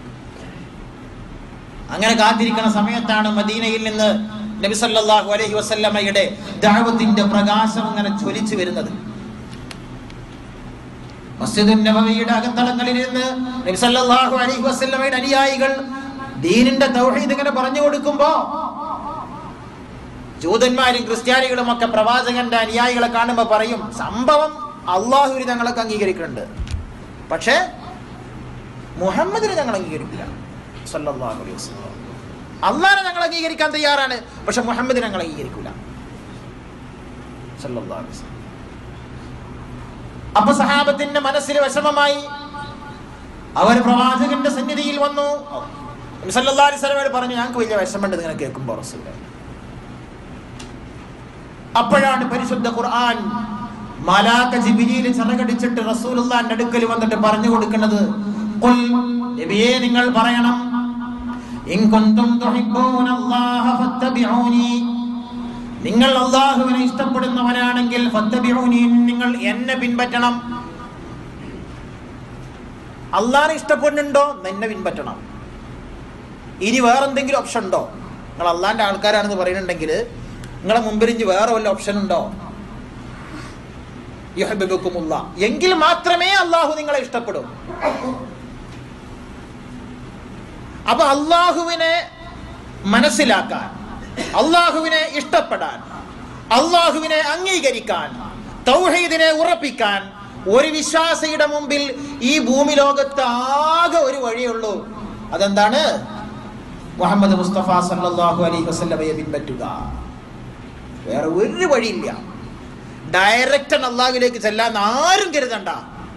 അങ്ങനെ കാത്തിരിക്കുന്ന സമയത്താണ് മദീനയിൽ നിന്ന് നബി സല്ലല്ലാഹു അലൈഹി വസല്ലമയുടെ ദഅവത്തിന്റെ പ്രകാശം ഇങ്ങനെ ജ്വലിച്ചു വരുന്നത്. മസ്ജിദുൻ നബവിയുടെ അകത്തളങ്ങളിൽ നിന്ന് നബി സല്ലല്ലാഹു അലൈഹി വസല്ലമയുടെ അനുയായികൾ ദീനിന്റെ തൗഹീദ് ഇങ്ങനെ പറഞ്ഞു കൊടുക്കുമ്പോ ജൂതന്മാരും ക്രിസ്ത്യാനികളും ഒക്കെ പ്രവാചകന്റെ അനുയായികളെ കാണുമ്പോൾ പറയും, സംഭവം അള്ളാഹുവിനെ ഞങ്ങളൊക്കെ അംഗീകരിക്കുന്നുണ്ട്, പക്ഷേ മുഹമ്മദിനെ ഞങ്ങൾ അംഗീകരിക്കില്ല. സല്ലല്ലാഹു അലൈഹി വസല്ലം അള്ളാഹിനെ ഞങ്ങൾ അംഗീകരിക്കാൻ തയ്യാറാണ്, പക്ഷെ മുഹമ്മദിനെ ഞങ്ങൾ അംഗീകരിക്കില്ല. സല്ലല്ലാഹു അലൈഹി വസല്ലം. അപ്പൊ സഹാബത്തിന്റെ മനസ്സിൽ വിഷമമായി. അവർ പ്രവാചകന്റെ സന്നിധിയിൽ വന്നു. സല്ലല്ലാഹു അലൈഹി വസല്ലം പറഞ്ഞു, ഞങ്ങൾക്ക് വലിയ വിഷമമുണ്ട് ഇങ്ങനെ കേൾക്കുമ്പോൾ റസൂലേ. അപ്പോഴാണ് പരിശുദ്ധ ഖുർആൻ മലാക ജിബ്രീൽ ചിറകടിച്ചിട്ട് റസൂലുള്ളാഹിന്റെ അടുക്കൽ വന്നിട്ട് പറഞ്ഞു കൊടുക്കുന്നത്, ഖുൽ നബിയേ നിങ്ങൾ പറയണം, ഇൻ കുൻതും തുഹിബ്ബൂനല്ലാഹ ഫത്തബിഊനി, നിങ്ങൾ അല്ലാഹുവിനെ ഇഷ്ടപ്പെടുന്നവരാണെങ്കിൽ ഫത്തബിഊനി, നിങ്ങൾ എന്നെ പിൻപറ്റണം. അല്ലാഹുവിനെ ഇഷ്ടപ്പെടുന്നുണ്ടോ എന്നെ പിൻപറ്റണം. ഇനി വേറെന്തെങ്കിലും ഓപ്ഷൻ ഉണ്ടോ? നിങ്ങൾ അല്ലാഹുവിന്റെ ആൾക്കാരാണെന്ന് പറയുന്നുണ്ടെങ്കിൽ നിങ്ങളെ മുമ്പിൽ ഇനി വേറെ വല്ല ഓപ്ഷൻ ഉണ്ടോ? യുഹബ്ബുകുമുല്ലാ, എങ്കിൽ മാത്രമേ അല്ലാഹു നിങ്ങളെ ഇഷ്ടപ്പെടൂ. അപ്പൊ അല്ലാഹുവിനെ മനസ്സിലാക്കാൻ, അല്ലാഹുവിനെ ഇഷ്ടപ്പെടാൻ, അല്ലാഹുവിനെ അംഗീകരിക്കാൻ, തൗഹീദിനെ ഉറപ്പിക്കാൻ ഒരു വിശ്വാസിയുടെ മുമ്പിൽ ഈ ഭൂമി ലോകത്ത് ആകെ ഒരു വഴിയുള്ളൂ. അതെന്താണ്? മുഹമ്മദ് മുസ്തഫ സല്ലല്ലാഹു അലൈഹി വസല്ലമയെ പിൻപറ്റുക. വേറെ ഒരു വഴിയില്ല. ഡയറക്റ്റ് അല്ലാഹുവിലേക്ക് ചെല്ലാൻ ആരും കരുതണ്ട.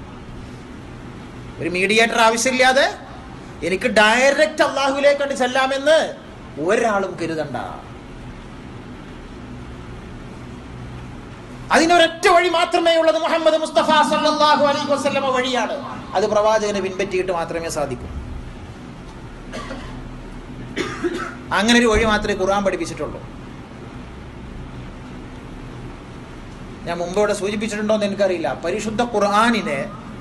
ഒരു മീഡിയേറ്റർ ആവശ്യമില്ലാതെ എനിക്ക് ഡയറക്റ്റ് അല്ലാഹുവിലേക്ക് കണ്ട് ചെല്ലാമെന്ന് ഒരാളും കരുതണ്ട. അതിനൊരൊറ്റ വഴി മാത്രമേ ഉള്ളത്. മുഹമ്മദ് മുസ്തഫ സല്ലല്ലാഹു അലൈഹി വസല്ലമ വഴിയാണ്. അത് പ്രവാചകനെ പിൻപറ്റിയിട്ട് മാത്രമേ സാധിക്കൂ. അങ്ങനെ ഒരു വഴി മാത്രമേ ഖുർആൻ പഠിപ്പിച്ചിട്ടുള്ളൂ. ഞാൻ മുമ്പ് ഇവിടെ സൂചിപ്പിച്ചിട്ടുണ്ടോ എന്ന് എനിക്കറിയില്ല. പരിശുദ്ധ ഖുർആനിനെ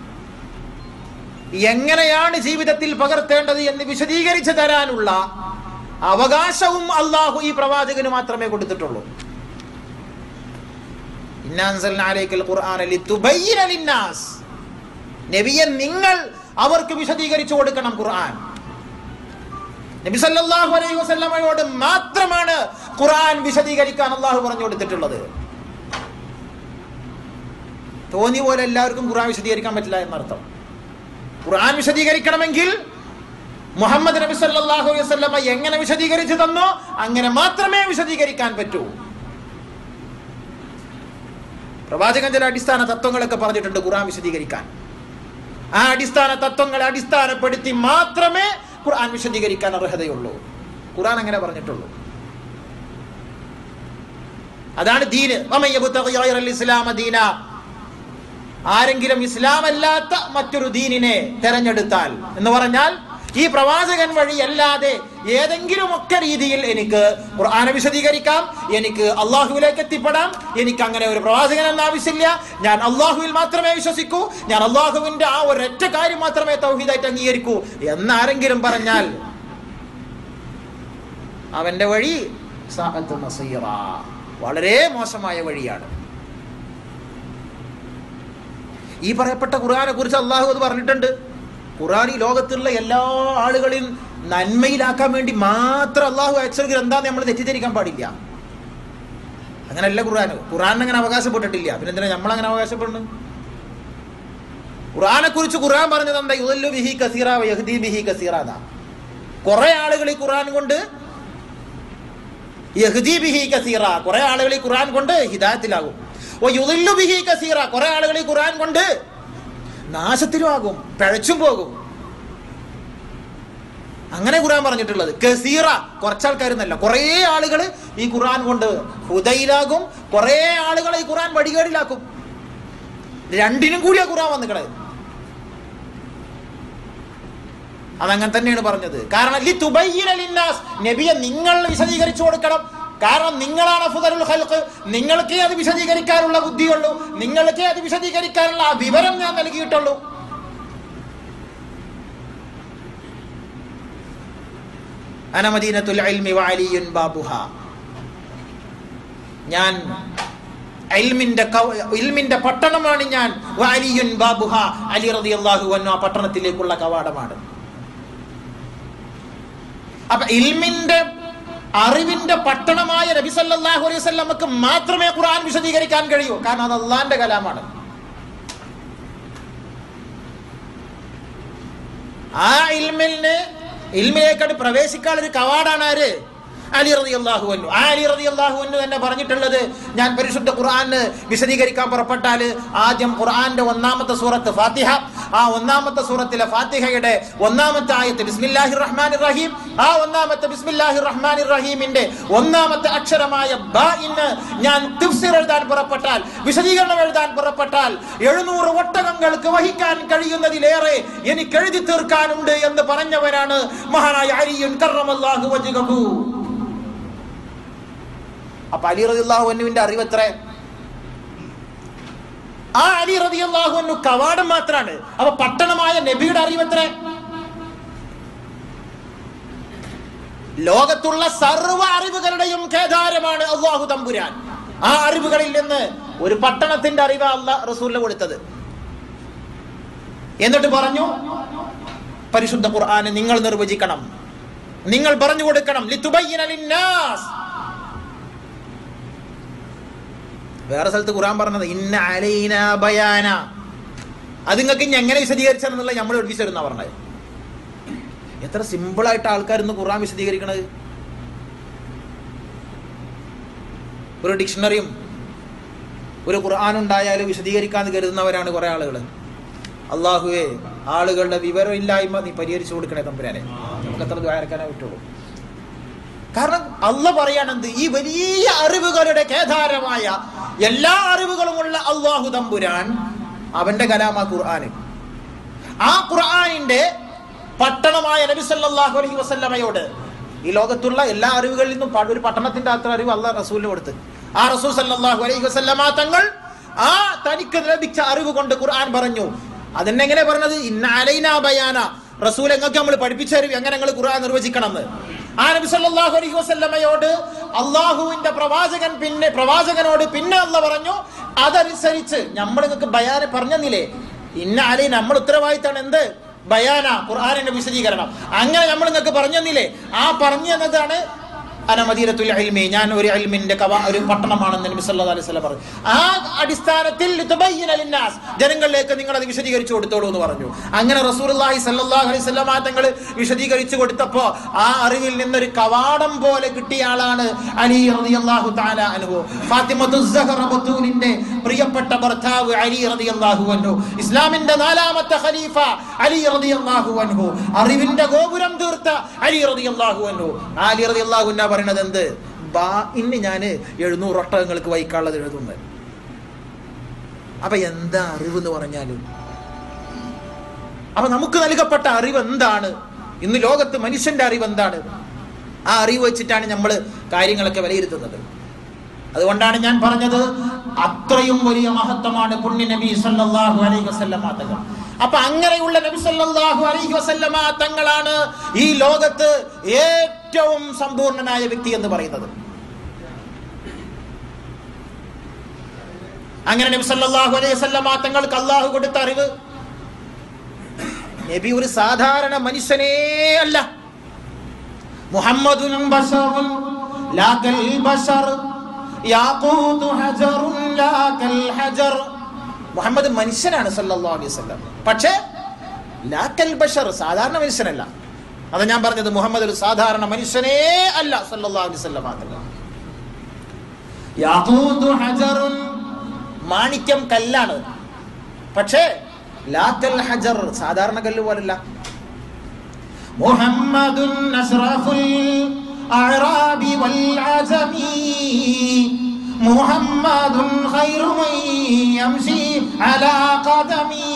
എങ്ങനെയാണ് ജീവിതത്തിൽ പകർത്തേണ്ടത് എന്ന് വിശദീകരിച്ചു തരാനുള്ള അവകാശവും അല്ലാഹു ഈ പ്രവാചകന് മാത്രമേ കൊടുത്തിട്ടുള്ളൂ. ഇന്നാ അൻസൽനാ അലൈക്കൽ ഖുർആന ലിതുബയ്യിന ലിന്നാസ്, നബിയെ നിങ്ങൾ അവർക്ക് വിശദീകരിച്ചു കൊടുക്കണം ഖുർആൻ. നബി സല്ലല്ലാഹു അലൈഹി വസല്ലമയോട് മാത്രമാണ് ഖുർആൻ വിശദീകരിക്കാൻ അല്ലാഹു പറഞ്ഞു കൊടുത്തിട്ടുള്ളത്. തോന്നിയ പോലെ എല്ലാവർക്കും ഖുർആൻ വിശദീകരിക്കാൻ പറ്റില്ല എന്നർത്ഥം. ഖുർആൻ വിശദീകരിക്കണമെങ്കിൽ മുഹമ്മദ് നബി സല്ലല്ലാഹു അലൈഹി വസല്ലമ എങ്ങനെ വിശദീകരിച്ചു തന്നോ അങ്ങനെ മാത്രമേ വിശദീകരിക്കാൻ പറ്റൂ. പ്രവാചകൻ ചില അടിസ്ഥാന തത്വങ്ങളൊക്കെ പറഞ്ഞിട്ടുണ്ട് ഖുർആൻ വിശദീകരിക്കാൻ. ആ അടിസ്ഥാന തത്വങ്ങളെ അടിസ്ഥാനപ്പെടുത്തി മാത്രമേ ഖുർആൻ വിശദീകരിക്കാൻ അർഹതയുള്ളൂ. ഖുർആൻ അങ്ങനെ പറഞ്ഞിട്ടുള്ളൂ. അതാണ് ദീന്. വമൻ യബ്തഗി ഗൈറൽ ഇസ്ലാമ ദീന, ആരെങ്കിലും ഇസ്ലാം അല്ലാത്ത മറ്റൊരു ദീനിനെ തെരഞ്ഞെടുത്താൽ എന്ന് പറഞ്ഞാൽ ഈ പ്രവാചകൻ വഴി അല്ലാതെ ഏതെങ്കിലുമൊക്കെ രീതിയിൽ എനിക്ക് ഖുർആനെ വിശദീകരിക്കാം, എനിക്ക് അള്ളാഹുവിലേക്ക് എത്തിപ്പെടാം, എനിക്ക് അങ്ങനെ ഒരു പ്രവാചകൻ എന്ന ആവശ്യമില്ല, ഞാൻ അള്ളാഹുവിൽ മാത്രമേ വിശ്വസിക്കൂ, ഞാൻ അള്ളാഹുവിന്റെ ആ ഒരൊറ്റ കാര്യം മാത്രമേ തൗഹീദായിട്ട് അംഗീകരിക്കൂ എന്നാരെങ്കിലും പറഞ്ഞാൽ അവന്റെ വഴി സാഅത്ത് മസീറ, വളരെ മോശമായ വഴിയാണ്. ഈ പറയപ്പെട്ട ഖുർആനെ കുറിച്ച് അള്ളാഹു അത് പറഞ്ഞിട്ടുണ്ട്. ഖുർആൻ ഈ ലോകത്തുള്ള എല്ലാ ആളുകളെയും നന്മയിലാക്കാൻ വേണ്ടി മാത്രം അള്ളാഹു അയച്ചൊരു ഗ്രന്ഥാന്ന് നമ്മൾ തെറ്റിദ്ധരിക്കാൻ പാടില്ല. അങ്ങനെയല്ല ഖുർആൻ അങ്ങനെ അവകാശപ്പെട്ടിട്ടില്ല. പിന്നെ എന്തിനാ നമ്മളങ്ങനെ അവകാശപ്പെടുന്നു? ഖുർആനെ കുറിച്ച് ഖുർആൻ പറഞ്ഞത് എന്താ? യുദല്ലു ബിഹി കസീറ വയഹ്ദി ബിഹി കസീറ. കുറെ ആളുകൾ ഈ ഖുർആൻ കൊണ്ട് യഹ്ദി ബിഹി കസീറ, കുറെ ആളുകൾ ഈ ഖുർആൻ കൊണ്ട് ഹിദായത്തിലാകും. യുദല്ലു ബിഹി കസീറ, കുറെ ആളുകൾ ഈ ഖുർആൻ കൊണ്ട് നാശത്തിലും ആകും, പിഴച്ചും പോകും. അങ്ങനെ ഖുർആൻ പറഞ്ഞിട്ടുള്ളത്. കസീറ കുറച്ചാൾക്കാരെന്നല്ല, കുറെ ആളുകൾ ഈ ഖുർആൻ കൊണ്ട് ഹുദയിലാകും, കുറെ ആളുകൾ ഈ ഖുർആൻ വഴികേടിലാക്കും. രണ്ടിനും കൂടിയാ ഖുർആൻ വന്നിക്കണേ. അതങ്ങനെ തന്നെയാണ് പറഞ്ഞത്. കാരണം ലിതുബയ്യിന ലിന്നാസ്, നബിയെ നിങ്ങൾ വിശദീകരിച്ചു കൊടുക്കണം. കാരണം നിങ്ങളാണ് അഫ്ദലുൽ ഖൽഖ്, നിങ്ങൾക്കേ അത് വിശദീകരിക്കാനുള്ള ബുദ്ധിയുള്ളൂ, നിങ്ങൾക്കേ അത് വിശദീകരിക്കാനുള്ള ആ വിവരം ഞാൻ നൽകിയിട്ടുള്ളൂ. അന മദീനത്തുൽ ഇൽമി വഅലിയുൻ ബാബുഹാ, ഞാൻ ഇൽമിന്റെ പട്ടണമാണ് ഞാൻ. വഅലിയുൻ ബാബുഹാ, അലി റളിയല്ലാഹു അൻഹു ആ പട്ടണത്തിലേക്കുള്ള കവാടമാണ്. അപ്പൊ ഇൽമിന്റെ അറിവിന്റെ പട്ടണമായ നബി സല്ലല്ലാഹു അലൈഹി വസല്ലമക്ക് മാത്രമേ ഖുർആൻ വിശദീകരിക്കാൻ കഴിയൂ. കാരണം അത് അള്ളാന്റെ കലാമാണ്. ആ ഇൽമിലേക്ക് പ്രവേശിക്കാനുള്ള ഒരു കവാടാണ് ആര്? അലി റളിയല്ലാഹു അൻഹു. അലി റളിയല്ലാഹു അൻഹു തന്നെ പറഞ്ഞിട്ടുള്ളത്, ഞാൻ പരിശുദ്ധ ഖുർആൻ വിശദീകരിക്കാൻ പുറപ്പെട്ടാൽ ആദ്യം ഖുർആന്റെ ഒന്നാമത്തെ സൂറത്ത് ഫാത്തിഹ, ആ ഒന്നാമത്തെ സൂറത്തിലെ ഫാത്തിഹയുടെ ഒന്നാമത്തെ ആയത്ത് ബിസ്മില്ലാഹിർ റഹ്മാനിർ റഹീം, ആ ഒന്നാമത്തെ ബിസ്മില്ലാഹിർ റഹ്മാനിർ റഹീമിന്റെ ഒന്നാമത്തെ അക്ഷരമായ ബാഇന് ഞാൻ തഫ്സീർ എഴുതാൻ പുറപ്പെട്ടാൽ, വിശദീകരണം എഴുതാൻ പുറപ്പെട്ടാൽ 700 ഒട്ടകങ്ങൾക്ക് വഹിക്കാൻ കഴിയുന്നതിലേറെ എനിക്ക് എഴുതി തീർക്കാനുണ്ട് എന്ന് പറഞ്ഞവരാണ് മഹാനായ അലിയുൻ കറമല്ലാഹു വജ്ഹഹു. അപ്പൊ അലി റളിയല്ലാഹു അൻഹുവിന്റെ അറിവ് എത്ര? ആ അലി റളിയല്ലാഹു അൻഹു കവാടം മാത്രാണ്. അപ്പൊ പട്ടണമായ നബിയുടെ അറിവ് എത്ര? ലോകത്തുള്ള സർവ്വ അറിവുകളുടെയും കേദാരമാണ് അല്ലാഹു തമ്പുരാൻ. ആ അറിവുകളിൽ നിന്ന് ഒരു പട്ടണത്തിന്റെ അറിവ് അല്ലാഹു റസൂലിന് കൊടുത്തത്. എന്നിട്ട് പറഞ്ഞു, പരിശുദ്ധ ഖുർആനെ നിങ്ങൾ നിർവചിക്കണം, നിങ്ങൾ പറഞ്ഞു കൊടുക്കണം. ലിതുബയ്യിന ലിന്നാസ്. വേറെ സ്ഥലത്ത് ഖുർആൻ പറഞ്ഞത് ഇന്ന അലൈനാ ബയാന. അത് നിങ്ങൾക്ക് ഇനി എങ്ങനെ വിശദീകരിച്ചെന്നുള്ള നമ്മൾ പഠിപ്പിച്ചിരുന്ന പറഞ്ഞത്. എത്ര സിമ്പിളായിട്ട് ആൾക്കാർ ഇന്ന് ഖുർആൻ വിശദീകരിക്കണത്. ഒരു ഡിക്ഷണറിയും ഒരു ഖുർആൻ ഉണ്ടായാലും വിശദീകരിക്കാന്ന് കരുതുന്നവരാണ് കുറെ ആളുകൾ. അള്ളാഹുവേ, ആളുകളുടെ വിവരമില്ലായ്മ നീ പരിഹരിച്ചു കൊടുക്കണേ തമ്പുരാനെ. നമുക്ക് എത്ര ദ്വാരക്കാനേ പറ്റുള്ളൂ. കാരണം അള്ളാഹ് പറയാണെന്ത്, ഈ വലിയ അറിവുകളുടെ കേദാരമായ എല്ലാ അറിവുകളുമുള്ള അള്ളാഹു തമ്പുരാൻ അവന്റെ കലാമാ ഖുർആന്. ആ ഖുർആനിന്റെ പട്ടണമായ നബി സല്ലല്ലാഹു അലൈഹി വസല്ലമയോട് ഈ ലോകത്തുള്ള എല്ലാ അറിവുകളിൽ നിന്നും ഒരു പട്ടണത്തിന്റെ അത്ര അറിവ് അള്ളാഹ് റസൂലിന് കൊടുത്ത്, ആ റസൂൽ സല്ലല്ലാഹു അലൈഹി വസല്ലമ തങ്ങൾ ആ തനിക്ക് ലഭിച്ച അറിവ് കൊണ്ട് ഖുർആൻ പറഞ്ഞു. അതെന്നെങ്ങനെ പറഞ്ഞത്? ഇന്ന അലൈനാ ബയാന. റസൂൽ എങ്ങൾക്ക് നമ്മൾ പഠിപ്പിച്ചു തരും എങ്ങനെ നിങ്ങൾ ഖുർആൻ നിർവചിക്കണം എന്ന്. ആ നബി സല്ലല്ലാഹു അലൈഹി വസല്ലമയോട് അള്ളാഹുവിന്റെ പ്രവാചകനോട് പിന്നെ അള്ളാഹ് പറഞ്ഞു, അതനുസരിച്ച് നമ്മൾ നിങ്ങൾക്ക് ബയാനെ പറഞ്ഞില്ലേ. ഇന്ന അലൈന, നമ്മൾ ഉത്തരവാദിത്തമാണ് എന്ത്? ബയാന, ഖുർആനിന്റെ വിശദീകരണം. അങ്ങനെ നമ്മൾ നിങ്ങൾക്ക് പറഞ്ഞു തന്നില്ലേ. ആ പറഞ്ഞു തന്നതാണ് അന മദീനത്തുൽ ഇൽമി, ഞാൻ ഒരു ഇൽമിന്റെ ഒരു പട്ടണമാണെന്ന് നബി സല്ലല്ലാഹു അലൈഹി വസല്ലം പറഞ്ഞു. ആ അടിസ്ഥാനത്തിൽ ലിതുബയ്യിന ലിന്നാസ്, ജനങ്ങളിലേക്ക് നിങ്ങൾ അത് വിശദീകരിച്ചു കൊടുത്തോളൂ എന്ന് പറഞ്ഞു. അങ്ങനെ റസൂലുള്ളാഹി സല്ലല്ലാഹു അലൈഹി വസല്ലം തങ്ങൾ വിശദീകരിച്ചു കൊടുത്തപ്പോ ആ അറിവിൽ നിന്നൊരു കവാടം പോലെ കിട്ടിയ ആളാണ് അലി റളിയല്ലാഹു തആല അൻഹു. ഫാത്തിമത്തു സഹറ ബത്തൂലിന്റെ പ്രിയപ്പെട്ട ഭർത്താവ് അലി റളിയല്ലാഹു അൻഹു, ഇസ്ലാമിന്റെ 4ാമത്തെ ഖലീഫ അലി റളിയല്ലാഹു അൻഹു, അറിവിന്റെ ഗോപുരം തീർത്ത അലി റളിയല്ലാഹു അൻഹു. അലി റളിയല്ലാഹു അൻഹു പറയണത് എന്ത്? ഇന്ന് ഞാന് 700 ഒട്ടകങ്ങൾക്ക് വഹിക്കാനുള്ളത് എഴുതുന്നത്. അപ്പൊ എന്താ അറിവ് എന്ന് പറഞ്ഞാലും, അപ്പൊ നമുക്ക് നൽകപ്പെട്ട അറിവ് എന്താണ്? ഇന്ന് ലോകത്ത് മനുഷ്യന്റെ അറിവ് എന്താണ്? ആ അറിവ് വെച്ചിട്ടാണ് നമ്മൾ കാര്യങ്ങളൊക്കെ വിലയിരുത്തുന്നത്. അതുകൊണ്ടാണ് ഞാൻ പറഞ്ഞത്, അത്രയും വലിയ മഹത്വമാണ് പുണ്യ നബി സല്ലല്ലാഹു അലൈഹി വസല്ലമ തങ്ങൾ. അപ്പൊ അങ്ങനെയുള്ള നബി സല്ലല്ലാഹു അലൈഹി വസല്ലമ തങ്ങളാണ് ഈ ലോകത്ത് ഏറ്റവും സമ്പൂർണനായ വ്യക്തി എന്ന് പറയുന്നത്. അങ്ങനെ നബി സല്ലല്ലാഹു അലൈഹി വസല്ലമ തങ്ങൾക്ക് അല്ലാഹു കൊടുത്ത അറിവ്, നബി ഒരു സാധാരണ മനുഷ്യനേ അല്ല. മുഹമ്മദുൻ ബശറുൻ ലാ കൽ ബശർ യാഖൂതു ഹജറുൻ ലാ കൽ ഹജർ. മുഹമ്മദ് മനുഷ്യനാണ് സല്ലല്ലാഹു അലൈഹി വസല്ലം, പക്ഷേ ലാ കൽ ബശർ, സാധാരണ മനുഷ്യനല്ല. അത് ഞാൻ പറഞ്ഞത്, മുഹമ്മദ് ഒരു സാധാരണ മനുഷ്യനേ അല്ല സല്ലല്ലാഹു അലൈഹി വസല്ലം. യാഖൂതു ഹജറുൻ, മാണിക്യം കല്ലാണ്, പക്ഷേ ലാ കൽ ഹജർ, സാധാരണ കല്ല് പോലല്ല. മുഹമ്മദുൻ അശ്റഫുൽ അഅറാബി വൽ അജമി മുഹമ്മദുൻ ഖൈറു മൻ യംശി അലാ ഖദമി.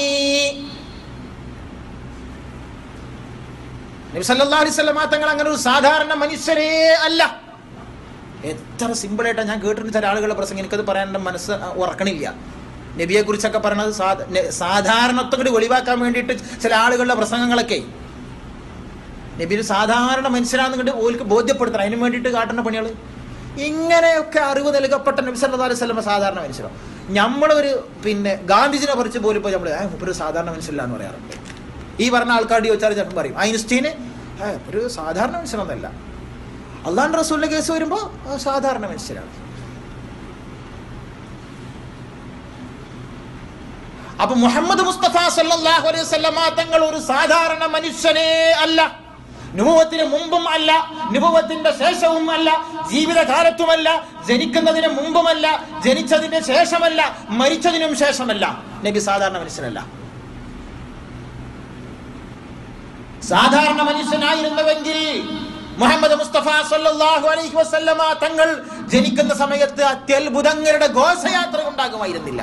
നബി സല്ലല്ലാഹു അലൈഹി വസല്ലം തങ്ങൾ അങ്ങനെ ഒരു സാധാരണ മനുഷ്യരേ അല്ല. എത്ര സിമ്പിളായിട്ടാണ് ഞാൻ കേട്ടിരുന്ന ചില ആളുകളുടെ പ്രസംഗം, എനിക്കത് പറയാൻ മനസ്സ് ഉറക്കണില്ല. നബിയെ കുറിച്ചൊക്കെ പറയണത് സാധാരണത്വം വെളിവാക്കാൻ വേണ്ടിയിട്ട് ചില ആളുകളുടെ പ്രസംഗങ്ങളൊക്കെ, നബി ഒരു സാധാരണ മനുഷ്യനാണെന്ന് ഓൽക്ക് ബോധ്യപ്പെടുത്തണം, അതിന് വേണ്ടിയിട്ട് കാട്ടുന്ന പണികൾ. ഇങ്ങനെയൊക്കെ അറിവ് നൽകപ്പെട്ട നബി സല്ലല്ലാഹു അലൈഹി വസല്ലം സാധാരണ മനുഷ്യരോ? നമ്മളൊരു ഗാന്ധിജിനെ കുറിച്ച് പോലും ഇപ്പോൾ നമ്മൾ ഒരു സാധാരണ മനുഷ്യല്ല എന്ന് പറയാറുണ്ട്. ഈ പറഞ്ഞ ആൾക്കാരുടെ ചോദിച്ചാൽ ചിലപ്പോൾ പറയും ഐൻസ്റ്റീന് ഒരു സാധാരണ മനുഷ്യനൊന്നല്ല. അള്ളാഹുവിന്റെ റസൂലിന്റെ കേസ് വരുമ്പോൾ സാധാരണ മനുഷ്യരാണ്. അപ്പൊ മുഹമ്മദ് മുസ്തഫ സല്ലല്ലാഹു അലൈഹി വസല്ലം തങ്ങൾ ഒരു സാധാരണ മനുഷ്യനേ അല്ല. നുബുവത്തിന് മുമ്പും അല്ല, നുബുവത്തിന്റെ ശേഷവും അല്ല, ജീവിതകാലത്തുമല്ല, ജനിക്കുന്നതിന് മുമ്പുമല്ല, ജനിച്ചതിന് ശേഷമല്ല, മരിച്ചതിനും ശേഷമല്ല. നബി സാധാരണ മനുഷ്യനല്ല. സാധാരണ മനുഷ്യനായിരുന്നുവെങ്കിൽ മുഹമ്മദ് മുസ്തഫ സല്ലല്ലാഹു അലൈഹി വസല്ലമ തങ്ങൾ ജനിക്കുന്ന സമയത്ത് അത്യത്ഭുതങ്ങളുടെ ഘോഷയാത്ര ഉണ്ടാകുമായിരുന്നില്ല.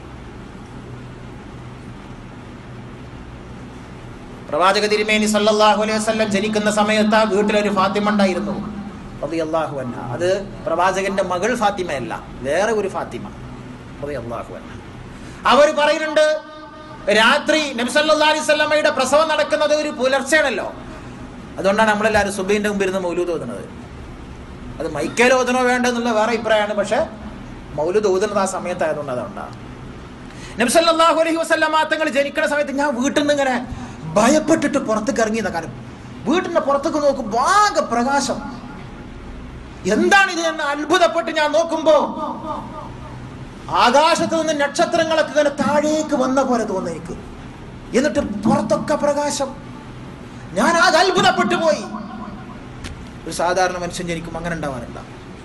പ്രവാചക തിരുമേനി സല്ലല്ലാഹു അലൈഹി വസല്ലം ജനിക്കുന്ന സമയത്ത് വീട്ടിലൊരു ഫാത്തിമ ഉണ്ടായിരുന്നു റളിയല്ലാഹു അൻഹ. അത് പ്രവാചകന്റെ മകൾ ഫാത്തിമയല്ല, വേറെ ഒരു ഫാത്തിമ റളിയല്ലാഹു അൻഹ. അവർ പറയുന്നുണ്ട്, രാത്രി നബി സല്ലല്ലാഹു അലൈഹി വസല്ലമയുടെ പ്രസവം നടക്കുന്നത് ഒരു പുലർച്ചയാണല്ലോ. അതുകൊണ്ടാണ് നമ്മളെല്ലാവരും സുബഹിന്റെ മുമ്പ് ഇരുന്ന് മൗലൂദ് ഓതുന്നത്. അത് മൈക്കേൽ ഓതണോ വേണ്ടെന്നുള്ള വേറെ അഭിപ്രായമാണ്. പക്ഷെ മൗലൂദ് ഓതുന്നത് ആ സമയത്തായതുകൊണ്ട് അതുകൊണ്ടാണ്. നബി സല്ലല്ലാഹു അലൈഹി വസല്ലമ തങ്ങൾ ജനിക്കുന്ന സമയത്ത് ഞാൻ വീട്ടിൽ നിന്ന് ഇങ്ങനെ ഭയപ്പെട്ടിട്ട് പുറത്തേക്ക് ഇറങ്ങിയതാ. കാരണം വീട്ടിന്റെ പുറത്തേക്ക് നോക്കും, ആകെ പ്രകാശം. എന്താണിത് എന്ന് അത്ഭുതപ്പെട്ട് ഞാൻ നോക്കുമ്പോ ആകാശത്ത് നിന്ന് നക്ഷത്രങ്ങളൊക്കെ ഇങ്ങനെ താഴേക്ക് വന്ന പോലെ തോന്നുന്നു എനിക്ക്. എന്നിട്ട് പുറത്തൊക്കെ പ്രകാശം. ഞാൻ ആകെ അത്ഭുതപ്പെട്ടു പോയി. ഒരു സാധാരണ മനുഷ്യൻ ജനിക്കും അങ്ങനെ ഉണ്ടാവാറില്ല.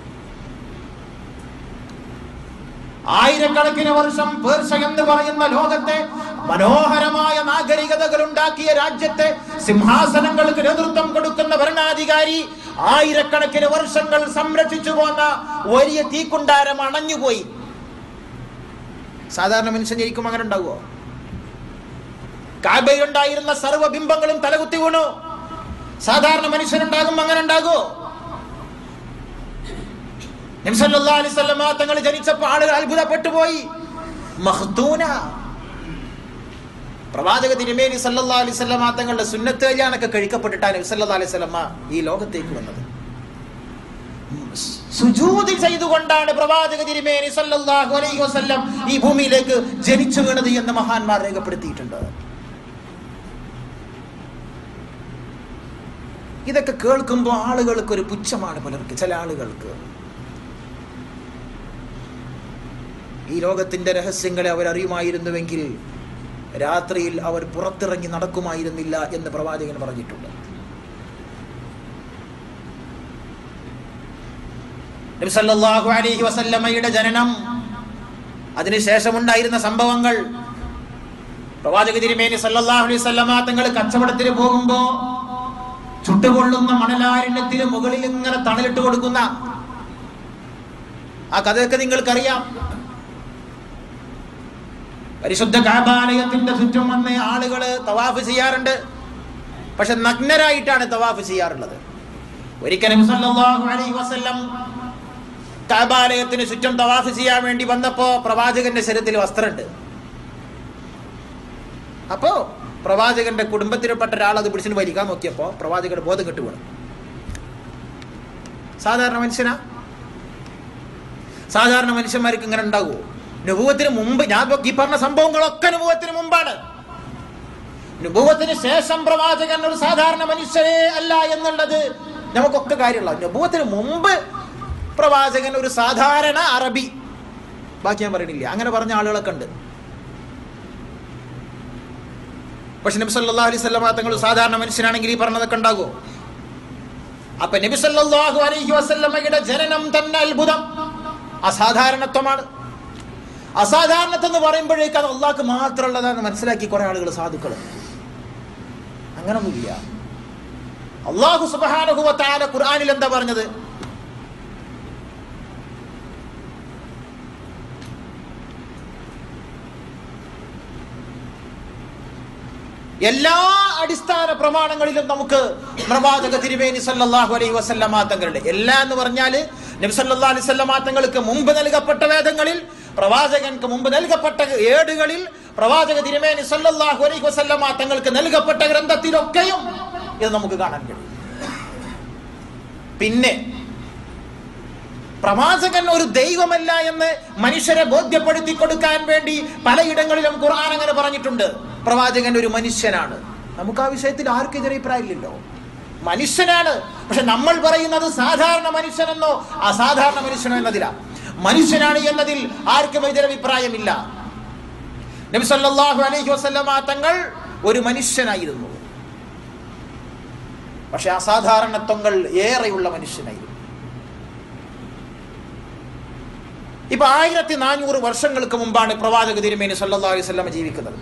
ആയിരക്കണക്കിന് വർഷം പേർഷ്യ എന്ന് പറയുന്ന ലോകത്തെ മനോഹരമായ നാഗരികതകൾ ഉണ്ടാക്കിയ രാജ്യത്തെ സിംഹാസനങ്ങൾക്ക് നേതൃത്വം കൊടുക്കുന്ന ഭരണാധികാരി ആയിരക്കണക്കിന് വർഷങ്ങൾ സംരക്ഷിച്ചു പോന്ന വലിയ തീക്കുണ്ടാരം അണഞ്ഞുപോയി. സാധാരണ മനുഷ്യൻ ജനിക്കും അങ്ങനെ ഉണ്ടാവുമോ? കാബയിലുണ്ടായിരുന്ന സർവ്വബിംബങ്ങളും തലകുത്തി വീണു. സാധാരണ മനുഷ്യനുണ്ടാകും അങ്ങനെ ഉണ്ടാകുമോ? നബി സല്ലല്ലാഹു അലൈഹി വസല്ലമ തങ്ങൾ ജനിച്ചപ്പോൾ ആളുകൾ അത്ഭുതപ്പെട്ടു പോയി. മഖ്തൂന, പ്രവാചക തിരുമേനി സല്ലല്ലാഹു അലൈഹി വസല്ലമ തങ്ങളുടെ സുന്നത്ത് കല്യാണമൊക്കെ കഴിക്കപ്പെട്ടിട്ടാണ് നബി സല്ലല്ലാഹു അലൈഹി വസല്ലമ ഈ ലോകത്തേക്ക് വന്നത്. സുജൂദ് ചെയ്തുകൊണ്ടാണ് പ്രവാചക തിരുമേനി സല്ലല്ലാഹു അലൈഹി വസല്ലം ഈ ഭൂമിയിലേക്ക് ജനിച്ചു വീണത് എന്ന് മഹാന്മാർ രേഖപ്പെടുത്തിയിട്ടുണ്ട്. ഇതൊക്കെ കേൾക്കുമ്പോൾ ആളുകൾക്ക് ഒരു പുച്ഛമാണ്. പലർക്ക്, ചില ആളുകൾക്ക് ഈ ലോകത്തിന്റെ രഹസ്യങ്ങളെ അവരറിയുമായിരുന്നുവെങ്കിൽ രാത്രിയിൽ അവർ പുറത്തിറങ്ങി നടക്കുമായിരുന്നില്ല എന്ന് പ്രവാചകൻ പറഞ്ഞിട്ടുണ്ട്. നബി സല്ലല്ലാഹു അലൈഹി വസല്ലമയുടെ ജനനം, അതിനുശേഷമുണ്ടായിരുന്ന സംഭവങ്ങൾ, പ്രവാചക തിരുമേനി സല്ലല്ലാഹു അലൈഹി വസല്ലമ തങ്ങൾ കച്ചവടത്തിന് പോകുമ്പോ ചുട്ടുകൊള്ളുന്ന മണലാരണ്യത്തിന് മുകളിൽ ഇങ്ങനെ തണലിട്ട് കൊടുക്കുന്ന ആ കഥയൊക്കെ നിങ്ങൾക്കറിയാം. പരിശുദ്ധ കഅബാലയത്തിന്റെ ചുറ്റും വന്ന് ആളുകൾ തവാഫ് ചെയ്യാറുണ്ട്. പക്ഷെ നഗ്നരായിട്ടാണ് തവാഫ് ചെയ്യാറുള്ളത്. ഒരിക്കൽ നബി സല്ലല്ലാഹു അലൈഹി വസല്ലം കഅബാലയത്തിന് ചുറ്റും തവാഫ് ചെയ്യാൻ വേണ്ടി വന്നപ്പോ പ്രവാചകന്റെ ശരീരത്തിൽ വസ്ത്രമുണ്ട്. അപ്പോ പ്രവാചകന്റെ കുടുംബത്തിൽപ്പെട്ട ഒരാൾ അത് പിടിച്ചിട്ട് വലിക്കാൻ നോക്കിയപ്പോ പ്രവാചകന്റെ ബോധം കെട്ടു വീണു. സാധാരണ മനുഷ്യനാ? സാധാരണ മനുഷ്യന്മാർക്ക് ഇങ്ങനെ ഉണ്ടാകുമോ? നുബുവത്തിന് മുമ്പ്, ഞാൻ ഈ പറഞ്ഞ സംഭവങ്ങളൊക്കെ നുബുവത്തിന് മുമ്പാണ്. നുബുവത്തിന് ശേഷം പ്രവാചകൻ ഒരു സാധാരണ മനുഷ്യരേ അല്ല എന്നുള്ളത് നമുക്കൊക്കെ കാര്യമുള്ള. നുബുവത്തിന് മുമ്പ് പ്രവാചകൻ ഒരു സാധാരണ അറബി, ബാക്കി ഞാൻ പറയണില്ല, അങ്ങനെ പറഞ്ഞ ആളുകളൊക്കെ ഉണ്ട്. പക്ഷെ നബി സല്ലല്ലാഹു അലൈഹി വസല്ലം തങ്ങൾ സാധാരണ മനുഷ്യനാണെങ്കിൽ ഈ പറഞ്ഞതൊക്കെ ഉണ്ടാകുമോ? അപ്പൊ നബി സല്ലല്ലാഹു അലൈഹി വസല്ലമയുടെ ജനനം തന്നെ അത്ഭുതം, അസാധാരണത്വമാണ്. അസാധാരണത്വം എന്ന് പറയുമ്പോഴേക്ക് അത് അള്ളാഹ്ക്ക് മാത്രമുള്ളതാണെന്ന് മനസ്സിലാക്കി കുറെ ആളുകൾ, സാധുക്കൾ. അങ്ങനൊന്നുമില്ല. അല്ലാഹു സുബ്ഹാനഹു വ തആല ഖുർആനിൽ എന്താ പറഞ്ഞത്? എല്ലാ അടിസ്ഥാന പ്രമാണങ്ങളിലും നമുക്ക് പ്രവാചക തിരുമേനി സല്ലല്ലാഹു അലൈഹി വസല്ലമ തങ്ങളുടെ, എല്ലാ എന്ന് പറഞ്ഞാൽ നബി സല്ലല്ലാഹു അലൈഹി വസല്ലമ തങ്ങൾക്ക് മുമ്പ് നൽകപ്പെട്ട വേദങ്ങളിൽ, പ്രവാചകൻക്ക് മുമ്പ് നൽകപ്പെട്ട ഏടുകളിൽ, പ്രവാചക തിരുമേനി സല്ലല്ലാഹു അലൈഹി വസല്ലമ തങ്ങൾക്ക് നൽകപ്പെട്ട ഗ്രന്ഥത്തിലൊക്കെയും ഇത് നമുക്ക് കാണാൻ കഴിയും. പിന്നെ പ്രവാചകൻ ഒരു ദൈവമല്ല എന്ന് മനുഷ്യരെ ബോധ്യപ്പെടുത്തി കൊടുക്കാൻ വേണ്ടി പലയിടങ്ങളിലും ഖുർആൻ അങ്ങനെ പറഞ്ഞിട്ടുണ്ട്. പ്രവാചകൻ ഒരു മനുഷ്യനാണ്. നമുക്ക് ആ വിഷയത്തിൽ ആർക്കും എതിരെ അഭിപ്രായമില്ലല്ലോ. മനുഷ്യനാണ്. പക്ഷെ നമ്മൾ പറയുന്നത് സാധാരണ മനുഷ്യനെന്നോ അസാധാരണ മനുഷ്യനോ എന്നതിലാണ്. മനുഷ്യനാണ് എന്നതിൽ ആർക്കും എതിരഭിപ്രായമില്ല. നബി സല്ലല്ലാഹു അലൈഹി വസല്ലമ തങ്ങൾ ഒരു മനുഷ്യനായിരുന്നു. പക്ഷെ അസാധാരണത്വങ്ങൾ ഏറെയുള്ള മനുഷ്യനായിരുന്നു. ഇപ്പൊ 1400 വർഷങ്ങൾക്ക് മുമ്പാണ് പ്രവാചക തിരുമേനി സല്ലല്ലാഹു അലൈഹി വസല്ലം ജീവിക്കുന്നത്.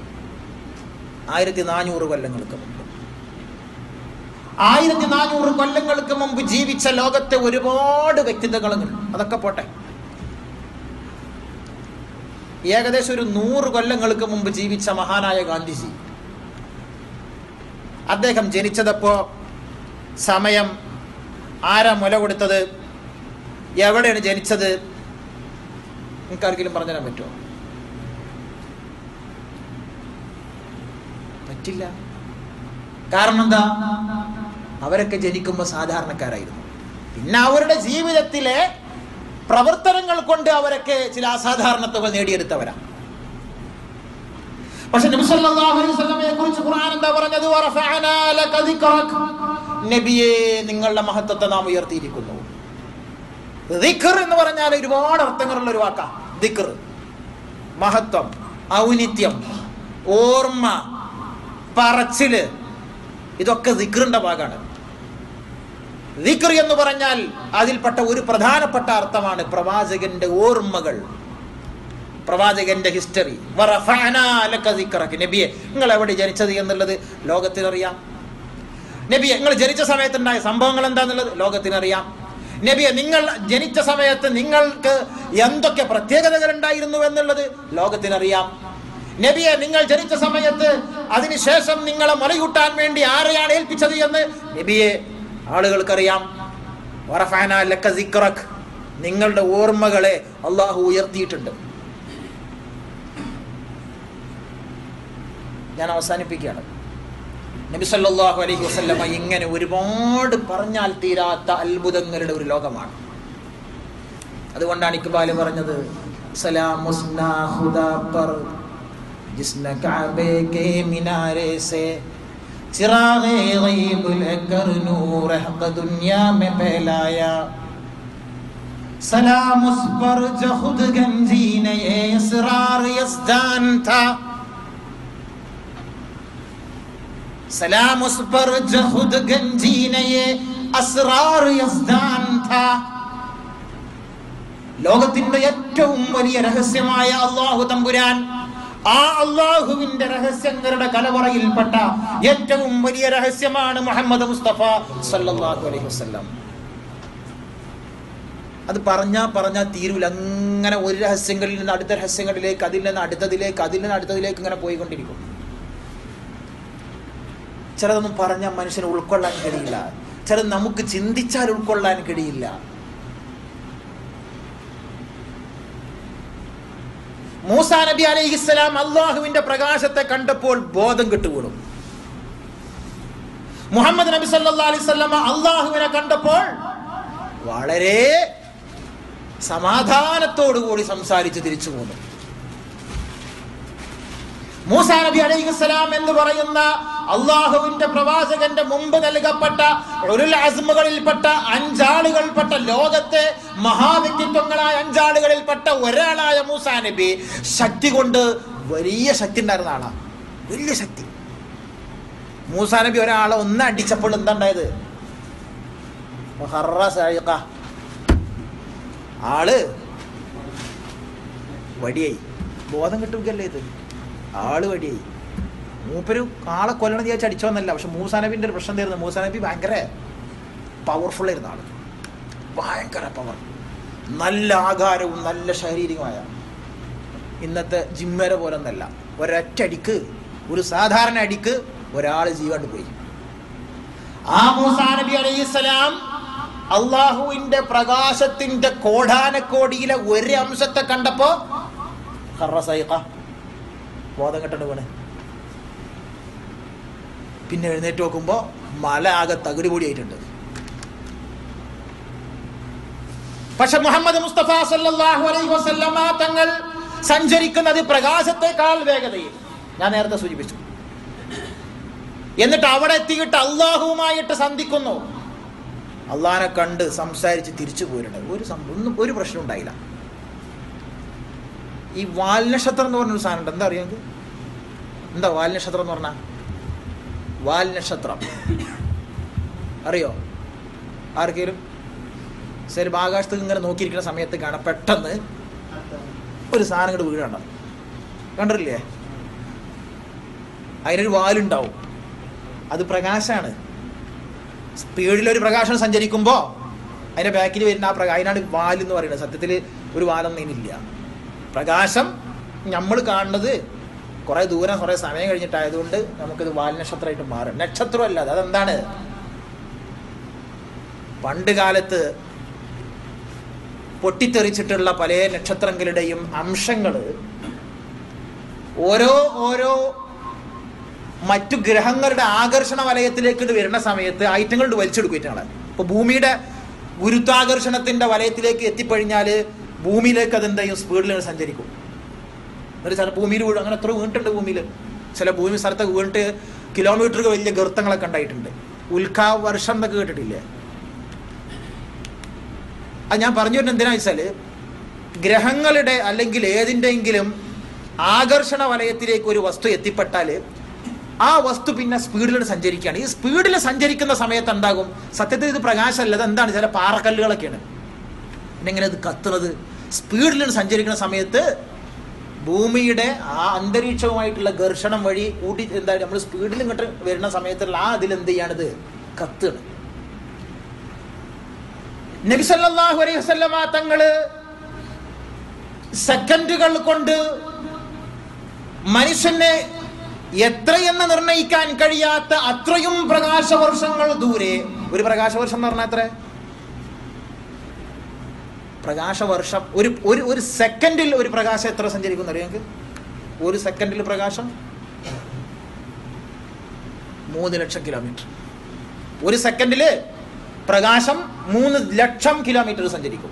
1400 കൊല്ലങ്ങൾക്ക് മുമ്പ്, 1400 കൊല്ലങ്ങൾക്ക് മുമ്പ് ജീവിച്ച ലോകത്തെ ഒരുപാട് വ്യക്തിത്വങ്ങളുണ്ട്. അതൊക്കെ പോട്ടെ, ഏകദേശം ഒരു 100 കൊല്ലങ്ങൾക്ക് മുമ്പ് ജീവിച്ച മഹാനായ ഗാന്ധിജി, അദ്ദേഹം ജനിച്ചതപ്പോ സമയം, ആരാ മുല കൊടുത്തത്, എവിടെയാണ് ജനിച്ചത്, നിങ്ങൾക്കാർക്കെങ്കിലും പറഞ്ഞു തരാൻ പറ്റുമോ? പറ്റില്ല. കാരണം എന്താ? അവരൊക്കെ ജനിക്കുമ്പോൾ സാധാരണക്കാരായിരുന്നു. പിന്നെ അവരുടെ ജീവിതത്തിലെ പ്രവർത്തനങ്ങൾ കൊണ്ട് അവരൊക്കെ ചില അസാധാരണത്വങ്ങൾ നേടിയെടുത്തവരാണ്. പക്ഷെ നബി സല്ലല്ലാഹു അലൈഹി വസല്ലമയെ കുറിച്ച് ഖുർആൻ എന്താ പറഞ്ഞത്? വറഫഅനാ ലക ദിക്റക, നബിയെ നിങ്ങളുടെ മഹത്വത്തെ നാം ഉയർത്തിയിരിക്കുന്നു. ദിക്ർ എന്ന് പറഞ്ഞാൽ ഒരുപാട് അർത്ഥങ്ങളുള്ള ഒരു വാക്കാ. ദിക്ർ, മഹത്വം, ഔന്നിത്യം, ഓർമ്മ, പറച്ചില്, ഇതൊക്കെ ദിക്റിന്റെ ഭാഗമാണ്. ദിക്ർ എന്ന് പറഞ്ഞാൽ അതിൽപ്പെട്ട ഒരു പ്രധാനപ്പെട്ട അർത്ഥമാണ് പ്രവാചകന്റെ ഓർമ്മകൾ, പ്രവാചകന്റെ ഹിസ്റ്ററി. വറഫഅനാ ലക ദിക്റക, നബിയെ നിങ്ങൾ എവിടെ ജനിച്ചത് എന്നുള്ളത് ലോകത്തിനറിയാം. നബിയെ നിങ്ങൾ ജനിച്ച സമയത്തുണ്ടായ സംഭവങ്ങൾ എന്താന്നുള്ളത് ലോകത്തിനറിയാം. നബിയെ നിങ്ങൾ ജനിച്ച സമയത്ത് നിങ്ങൾക്ക് എന്തൊക്കെ പ്രത്യേകതകൾ ഉണ്ടായിരുന്നു എന്നുള്ളത് ലോകത്തിനറിയാം. നബിയെ നിങ്ങൾ ജനിച്ച സമയത്ത് അതിനുശേഷം നിങ്ങളെ മുലയൂട്ടാൻ വേണ്ടി ആരെയാണ് ഏൽപ്പിച്ചത് എന്ന് നബിയെ ആളുകൾക്കറിയാം. വറഫഅനാ ലക ദിക്റക, നിങ്ങളുടെ ഓർമ്മകളെ അല്ലാഹു ഉയർത്തിയിട്ടുണ്ട്. ഞാൻ അവസാനിപ്പിക്കുകയാണ്. നബി സല്ലല്ലാഹു അലൈഹി വസല്ലമ ഇങ്ങനെ ഒരുപാട് പറഞ്ഞാൽ തീരാത്ത അത്ഭുതങ്ങളുടെ ഒരു ലോകമാണ്. അതുകൊണ്ടാണ് ഇക്ബാൽ പറഞ്ഞത്, സലാമുസ്നാ ഖുദാ പർ ജിസ്ന കഅബേ കേ മിനാരെ സേ ചിറാഗേ ഗൈബ് ലകർ നൂർ ഹഖ ദുനിയാ മേ ഫൈലായാ സലാമുസ് പർ ജ ഖുദ് ഗംജീനെ ഇസ്റാർ യസ്ദാൻ था सलाम उस पर जो खुद गंजी ने ये असरार यज़दान था. ലോകത്തിന്റെ ഏറ്റവും വലിയ രഹസ്യമായ അല്ലാഹു തമ്പുരാൻ, ആ അല്ലാഹുവിന്റെ രഹസ്യങ്ങളുടെ കലവറയിൽപ്പെട്ട ഏറ്റവും വലിയ രഹസ്യമാണ് മുഹമ്മദ് മുസ്തഫ സല്ലല്ലാഹു അലൈഹി വസല്ലം. അത് പറഞ്ഞാ തീരൂല. അങ്ങനെ ഒരു രഹസ്യങ്ങളിൽ നിന്ന് അടുത്ത രഹസ്യങ്ങളിലേക്ക്, അതിൽ നിന്ന് അടുത്തതിലേക്ക്, അതിൽ നിന്ന് അടുത്തതിലേക്ക് ഇങ്ങനെ പോയിക്കൊണ്ടിരിക്കും. ചിലതൊന്നും പറഞ്ഞാൽ മനുഷ്യന് ഉൾക്കൊള്ളാൻ കഴിയില്ല, ചിലത് നമുക്ക് ചിന്തിച്ചാൽ ഉൾക്കൊള്ളാൻ കഴിയില്ല. മൂസാ നബി അലൈഹിസ്സലാം അല്ലാഹുവിന്റെ പ്രകാശത്തെ കണ്ടപ്പോൾ ബോധം കെട്ടുവീണു. മുഹമ്മദ് നബി സല്ലല്ലാഹു അലൈഹി വസല്ലം അല്ലാഹുവിനെ കണ്ടപ്പോൾ വളരെ സമാധാനത്തോടു കൂടി സംസാരിച്ച് തിരിച്ചു പോന്നു. മൂസാ നബി അലൈഹിസ്സലാം എന്ന് പറയുന്ന അള്ളാഹുവിന്റെ പ്രവാചകന്റെ മുമ്പ് നൽകപ്പെട്ട ഉലുൽ അസ്മുകളിൽപ്പെട്ട 5 ആളുകൾപ്പെട്ട ലോകത്തെ മഹാവ്യക്തിത്വങ്ങളായ 5 ആളുകളിൽപ്പെട്ട ഒരാളായ മൂസാ നബി ശക്തി കൊണ്ട് വലിയ ശക്തി ഉണ്ടായിരുന്ന ആളാണ്, വലിയ ശക്തി. മൂസാ നബി ഒരാളെ ഒന്ന് അടിച്ചപ്പോൾ എന്താ ഉണ്ടായത്? ആള് വടിയായി, ബോധം കിട്ടുകയല്ലേ ഇത്, ആള് വടിയായി. മൂപ്പര് ആളെ കൊല്ലണം വിചാരിച്ച് അടിച്ചോന്നല്ല. പക്ഷെ മൂസാ നബിന്റെ ഒരു പ്രശ്നം തരുന്നത്, മൂസാ നബി ഭയങ്കര പവർഫുൾ ആയിരുന്ന ആള്, ഭയങ്കര പവർ, നല്ല ആകാരവും നല്ല ശാരീരികമായ. ഇന്നത്തെ ജിമ്മേര പോലെ ഒന്നല്ല. ഒരൊറ്റ അടിക്ക്, ഒരു സാധാരണ അടിക്ക് ഒരാൾ ജീവണ്ട് പോയി. ആ മൂസാ നബി അലൈഹിസ്സലാം അള്ളാഹുവിന്റെ പ്രകാശത്തിന്റെ കോടാനക്കോടിയിലെ ഒരു അംശത്തെ കണ്ടപ്പോ ബോധം കെട്ടണ്ട് വീണ്. പിന്നെ എഴുന്നേറ്റ് നോക്കുമ്പോ മല ആകെ തകിടി പൊടിയായിട്ടുണ്ട്. പക്ഷെ മുഹമ്മദ് മുസ്തഫ സല്ലല്ലാഹു അലൈഹി വസല്ലമ തങ്ങൾ സഞ്ചരിക്കുന്നത് പ്രകാശത്തെക്കാൾ വേഗതയിൽ. ഞാൻ നേരത്തെ സൂചിപ്പിച്ചു. എന്നിട്ട് അവിടെ എത്തിയിട്ട് അള്ളാഹുവുമായിട്ട് സന്ധിക്കുന്നു. അള്ളാഹിനെ കണ്ട് സംസാരിച്ച് തിരിച്ചു പോരുന്നത് ഒരു പ്രശ്നം ഉണ്ടായില്ല. ഈ വാൽനക്ഷത്രം എന്ന് പറഞ്ഞൊരു സാധനം ഉണ്ട്, എന്താ അറിയാമെങ്കിൽ? എന്താ വാൽനക്ഷത്രം എന്ന് പറഞ്ഞാൽ? വാൽനക്ഷത്രം അറിയോ ആർക്കെങ്കിലും? ശരി, ആകാശത്ത് ഇങ്ങനെ നോക്കിയിരിക്കുന്ന സമയത്ത് കാണാം പെട്ടെന്ന് ഒരു സാധനം ഇങ്ങോട്ട് വീഴണ്ട, കണ്ടില്ലേ? അതിനൊരു വാലുണ്ടാവും, അത് പ്രകാശമാണ്. സ്പീഡിലൊരു പ്രകാശം സഞ്ചരിക്കുമ്പോൾ അതിൻ്റെ ബാക്കിൽ വരുന്ന അതിനാണ് വാലെന്ന് പറയുന്നത്. സത്യത്തിൽ ഒരു വാലൊന്നും ഇതിനില്ല. പ്രകാശം നമ്മൾ കാണുന്നത് കുറേ ദൂരം കുറേ സമയം കഴിഞ്ഞിട്ടായതുകൊണ്ട് നമുക്കിത് വാൽനക്ഷത്രമായിട്ട് മാറും. നക്ഷത്രമല്ല അത്. അതെന്താണ്? പണ്ട് കാലത്ത് പൊട്ടിത്തെറിച്ചിട്ടുള്ള പല നക്ഷത്രങ്ങളുടെയും അംശങ്ങൾ ഓരോ മറ്റു ഗ്രഹങ്ങളുടെ ആകർഷണ വലയത്തിലേക്ക് വരുന്ന സമയത്ത് ഐറ്റങ്ങൾ വലിച്ചെടുക്കുകയാണ്. ഇപ്പോൾ ഭൂമിയുടെ ഗുരുത്വാകർഷണത്തിൻ്റെ വലയത്തിലേക്ക് എത്തിക്കഴിഞ്ഞാൽ ഭൂമിയിലേക്ക് അതെന്ത് ചെയ്യും? സ്പീഡിൽ സഞ്ചരിക്കും. എന്നിട്ട് ചില ഭൂമിയിൽ വീഴും. അങ്ങനെ എത്ര വീണിട്ടുണ്ട് ഭൂമിയിൽ. ചില ഭൂമി സ്ഥലത്തൊക്കെ വീണിട്ട് കിലോമീറ്ററുകൾ വലിയ ഗർത്തങ്ങളൊക്കെ ഉണ്ടായിട്ടുണ്ട്. ഉൽക്കാവർഷം എന്നൊക്കെ കേട്ടിട്ടില്ലേ? അത് ഞാൻ പറഞ്ഞു വരുന്നത് എന്തിനാ വെച്ചാൽ, ഗ്രഹങ്ങളുടെ അല്ലെങ്കിൽ ഏതിൻ്റെയെങ്കിലും ആകർഷണ വലയത്തിലേക്ക് ഒരു വസ്തു എത്തിപ്പെട്ടാൽ ആ വസ്തു പിന്നെ സ്പീഡിൽ സഞ്ചരിക്കുകയാണ്. ഈ സ്പീഡിൽ സഞ്ചരിക്കുന്ന സമയത്ത് എന്താകും? സത്യത്തിൽ ഇത് പ്രകാശമല്ല, അത് എന്താണ്? ചില പാറക്കല്ലുകളൊക്കെയാണ്. പിന്നെ എങ്ങനെ ഇത് കത്തുന്നത്? സ്പീഡിൽ സഞ്ചരിക്കുന്ന സമയത്ത് ഭൂമിയുടെ ആ അന്തരീക്ഷവുമായിട്ടുള്ള ഘർഷണം വഴി കൂട്ടി എന്താ നമ്മൾ സ്പീഡിൽ ഇങ്ങോട്ട് വരുന്ന സമയത്തുള്ള ആ അതിലെന്ത് ചെയ്യാണിത്? കത്തുകയാണ്. നബി സല്ലല്ലാഹു അലൈഹി വസല്ലമ തങ്ങള് സെക്കൻഡുകൾ കൊണ്ട് മനുഷ്യനെ എത്രയെന്ന് നിർണയിക്കാൻ കഴിയാത്ത അത്രയും പ്രകാശവർഷങ്ങൾ ദൂരെ. ഒരു പ്രകാശവർഷം എന്ന് പറഞ്ഞാൽ എത്ര? പ്രകാശവർഷം ഒരു സെക്കൻഡിൽ ഒരു പ്രകാശം എത്ര സഞ്ചരിക്കും അറിയാം നിങ്ങൾക്ക്? ഒരു സെക്കൻഡിൽ പ്രകാശം 3 ലക്ഷം കിലോമീറ്റർ. ഒരു സെക്കൻഡിൽ പ്രകാശം 3 ലക്ഷം കിലോമീറ്റർ സഞ്ചരിക്കും.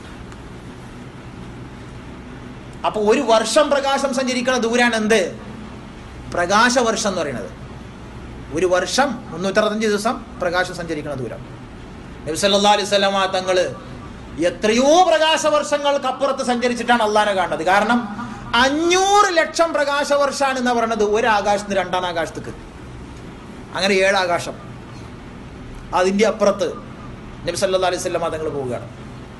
അപ്പൊ ഒരു വർഷം പ്രകാശം സഞ്ചരിക്കുന്ന ദൂരാണ് എന്ത്? പ്രകാശവർഷം എന്ന് പറയുന്നത്. ഒരു വർഷം 365 ദിവസം പ്രകാശം സഞ്ചരിക്കുന്ന ദൂരം. നബി സല്ലല്ലാഹു അലൈഹി വസല്ലമ തങ്ങള് എത്രയോ പ്രകാശവർഷങ്ങൾക്കപ്പുറത്ത് സഞ്ചരിച്ചിട്ടാണ് അള്ളാഹനെ കാണുന്നത്. കാരണം 500 ലക്ഷം പ്രകാശവർഷമാണ് എന്ന് പറയുന്നത് ഒരു ആകാശത്തിന് 2ാം ആകാശത്തേക്ക്. അങ്ങനെ 7 ആകാശം. അതിൻ്റെ അപ്പുറത്ത് നബി സല്ലല്ലാഹു അലൈഹി വസല്ലമ തങ്ങൾ പോവുകയാണ്.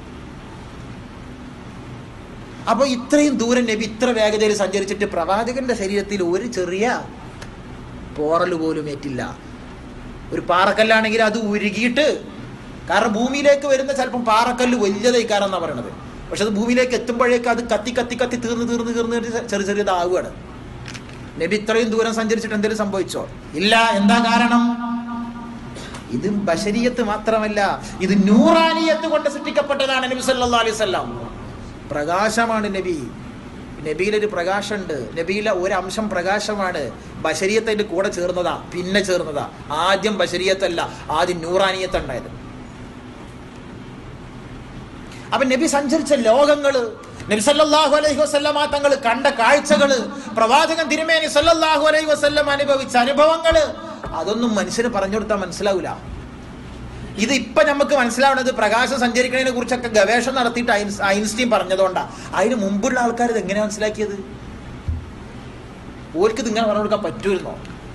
അപ്പോൾ ഇത്രയും ദൂരം നബി ഇത്ര വേഗതയിൽ സഞ്ചരിച്ചിട്ട് പ്രവാചകന്റെ ശരീരത്തിൽ ഒരു ചെറിയ പോറൽ പോലും ഏറ്റില്ല. ഒരു പാറക്കല്ലാണെങ്കിൽ അത് ഉരുകിയിട്ട്, കാരണം ഭൂമിയിലേക്ക് വരുന്ന ചിലപ്പം പാറക്കല്ല് വലിയതായിക്കാരെന്നാണ് പറയണത്. പക്ഷെ അത് ഭൂമിയിലേക്ക് എത്തുമ്പോഴേക്ക് അത് കത്തി കത്തി കത്തി തീർന്ന് ചെറിയതാവുകയാണ്. നബി ഇത്രയും ദൂരം സഞ്ചരിച്ചിട്ട് എന്തെങ്കിലും സംഭവിച്ചോ? ഇല്ല. എന്താ കാരണം? ഇത് ബശരിയത്ത് മാത്രമല്ല, ഇത് നൂറാനിയത്ത് കൊണ്ട് സൃഷ്ടിക്കപ്പെട്ടതാണ് നബി സല്ലല്ലാഹു അലൈഹി വസല്ലം. പ്രകാശമാണ് നബി. നബിയിലൊരു പ്രകാശമുണ്ട്. നബിയിലെ ഒരു അംശം പ്രകാശമാണ്. ബശരിയത്തിന്റെ കൂടെ ചേർന്നതാ, പിന്നെ ചേർന്നതാ. ആദ്യം ബശരിയത്തല്ല, ആദ്യം നൂറാനിയത്ത് ഉണ്ടായത്. അപ്പൊ നബി സഞ്ചരിച്ച ലോകങ്ങള്, നബി സല്ലല്ലാഹു അലൈഹി വസല്ലമ തങ്ങൾ കണ്ട കാഴ്ചകള്, പ്രവാചകൻ തിരുമേനി സല്ലല്ലാഹു അലൈഹി വസല്ലം അനുഭവിച്ച അനുഭവങ്ങള്, അതൊന്നും മനുഷ്യന് പറഞ്ഞു കൊടുത്താൽ മനസ്സിലാവില്ല. ഇത് ഇപ്പൊ നമുക്ക് മനസ്സിലാവുന്നത് പ്രകാശം സഞ്ചരിക്കുന്നതിനെ കുറിച്ചൊക്കെ ഗവേഷണം നടത്തിയിട്ട് ഐൻസ്റ്റീൻ പറഞ്ഞതുകൊണ്ടാണ്. അതിന് മുമ്പുള്ള ആൾക്കാർ ഇത് എങ്ങനെയാ മനസ്സിലാക്കിയത്? ഓർക്ക് ഇത് ഇങ്ങനെ പറഞ്ഞു കൊടുക്കാൻ പറ്റുമായിരുന്നോ?